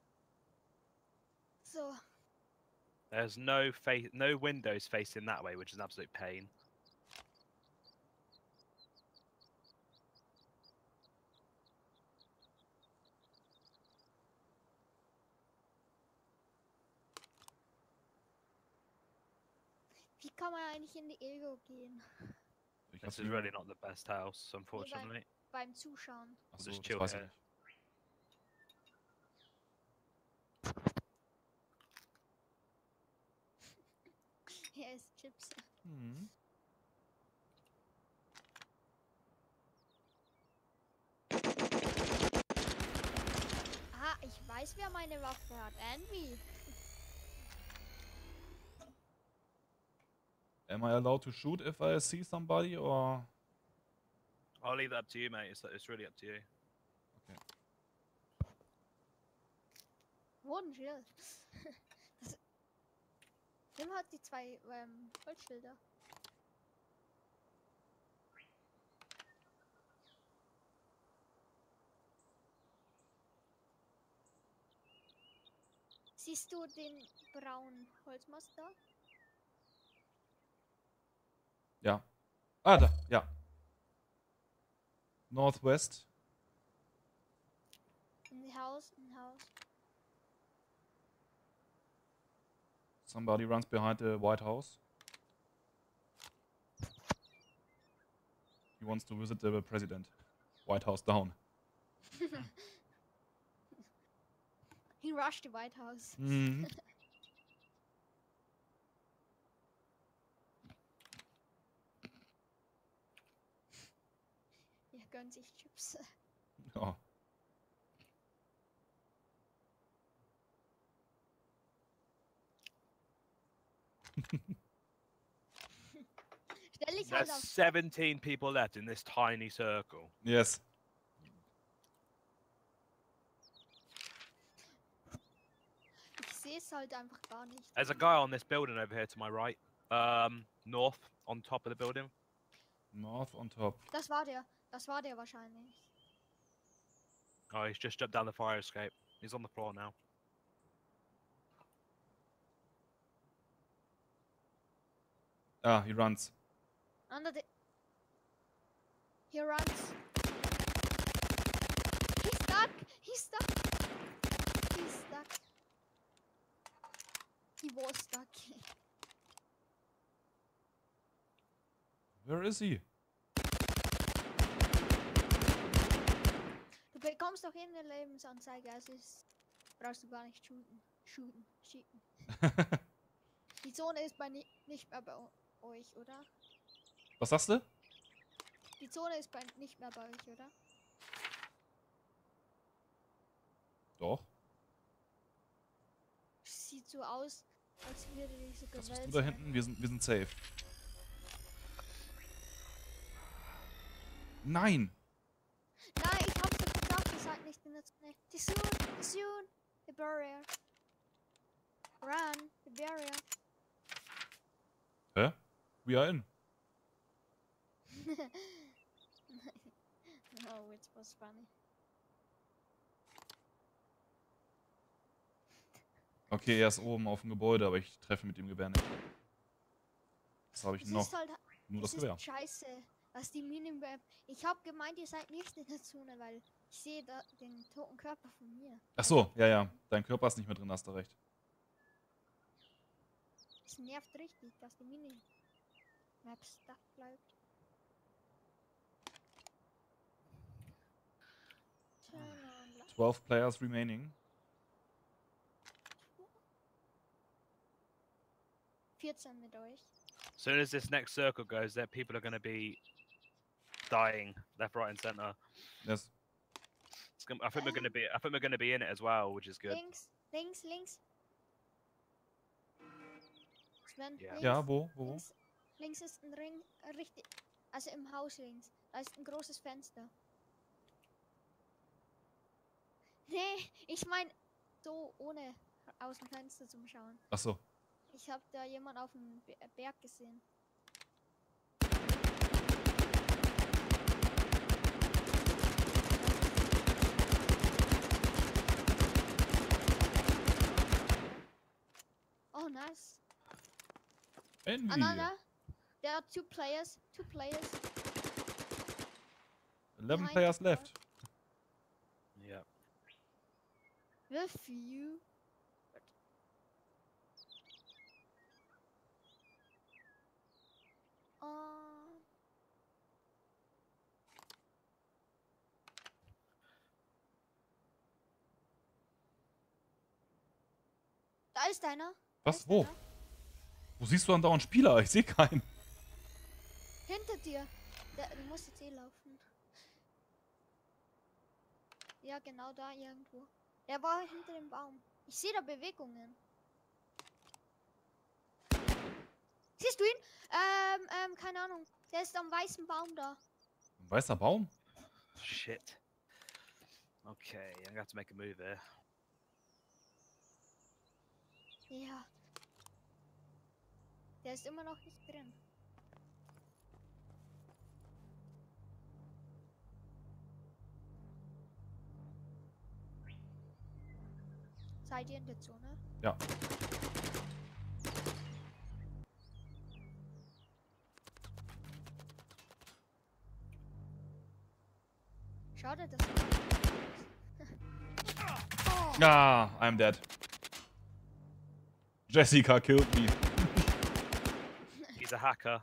So, There's no windows facing that way, which is an absolute pain. wie kann man eigentlich in die Ego gehen? Ich This hab's is really not the best house, unfortunately. Beim Zuschauen. Achso, Just das chill weiß ich here. nicht. Er isst Chips. Mhm. Ah, ich weiß, wer meine Waffe hat. Envy. Am I allowed to shoot if I see somebody or? I'll leave that up to you, mate. It's really up to you. Wo ein Schild? Nimm halt die zwei Holzschilder. Siehst du den braunen Holzmast da? Ja. Ah, da, ja. Northwest. Ein Haus, ein Haus. Somebody runs behind the White House. He wants to visit the president. White House down. He rushed the White House. Mhm. Er gönnt sich Chips. Ja. Stell dich halt There's auf. 17 people left in this tiny circle. Yes. Ich sehe es halt einfach gar nicht. There's a guy on this building over here to my right. North, on top of the building. North on top. Das war der. Das war der wahrscheinlich. Oh, he's just jumped down the fire escape. He's on the floor now. Ah, he runs. Under the... He runs. He's stuck! He's stuck! He's stuck. He was stuck. Where is he? Du bekommst doch eine Lebensanzeige, also brauchst du gar nicht shooten. Die Zone ist nicht mehr bei euch, oder? Was sagst du? Die Zone ist nicht mehr bei euch, oder? Doch. Sieht so aus, als würde die so Was bist gewählt du da sein. hinten? Wir sind safe. Nein! Nein, ich hab's doch gesagt, ihr seid nicht in der Zone. Die Zone, the barrier. Run, the barrier. Hä? We are in. Oh, it was funny. Okay, er ist oben auf dem Gebäude, aber ich treffe mit dem Gewehr nicht. Was habe ich Es noch? ist halt, Nur das es Gewehr. ist scheiße, dass die Minimap... Ich hab gemeint, ihr seid nicht in der Zone, weil ich sehe da den toten Körper von mir. Ach so, ja. Dein Körper ist nicht mehr drin, hast du recht. Es nervt richtig, dass die Minimap stuck bleibt. Turn on light. 12 players remaining. 14 mit euch. As soon as this next circle goes, there people are going to be dying left, right, and center. Yes. I think we're going to be. I think we're going to be in it as well, which is good. Links. Sven, Ja. links. Ja, wo? Links ist ein Ring, richtig. Also im Haus links. Da ist ein großes Fenster. Nee, ich meine so ohne aus dem Fenster zum Schauen. Ach so. Ich habe da jemand auf dem Berg gesehen. Oh, nice. Envy. Another. There are two players. 11 behind players the wall. left. Yeah. With you. Da ist einer. Da Was? ist Wo? einer. Wo siehst du andauernd Spieler? Ich sehe keinen. Hinter dir. Du musst jetzt laufen. Ja, genau da irgendwo. Der war hinter dem Baum. Ich sehe da Bewegungen. Siehst du ihn? Keine Ahnung. Der ist am weißen Baum da. Ein weißer Baum? Shit. Okay, I'm gonna have to make a move here. Ja. Der ist immer noch nicht drin. Seid ihr in der Zone? Ja. Schade, dass oh. Ja, I'm dead. Jessica killed me. He's a hacker.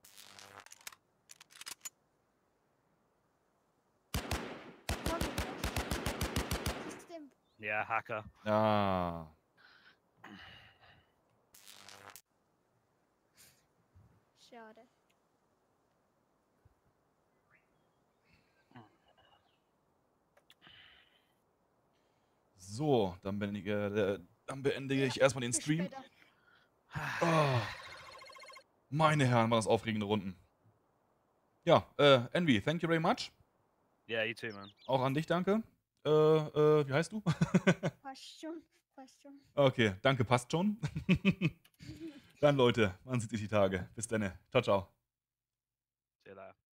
System. Yeah, hacker. Ah. Schade. So, dann beende ich erstmal den Bis Stream. später. Oh. Meine Herren, waren das aufregende Runden. Ja, Envy, thank you very much. Yeah, you too, man. Auch an dich, danke. Wie heißt du? Passt schon. Passt schon. Okay, danke, passt schon. Dann, Leute, man sieht sich die Tage. Bis dann. Ciao, ciao. See you later.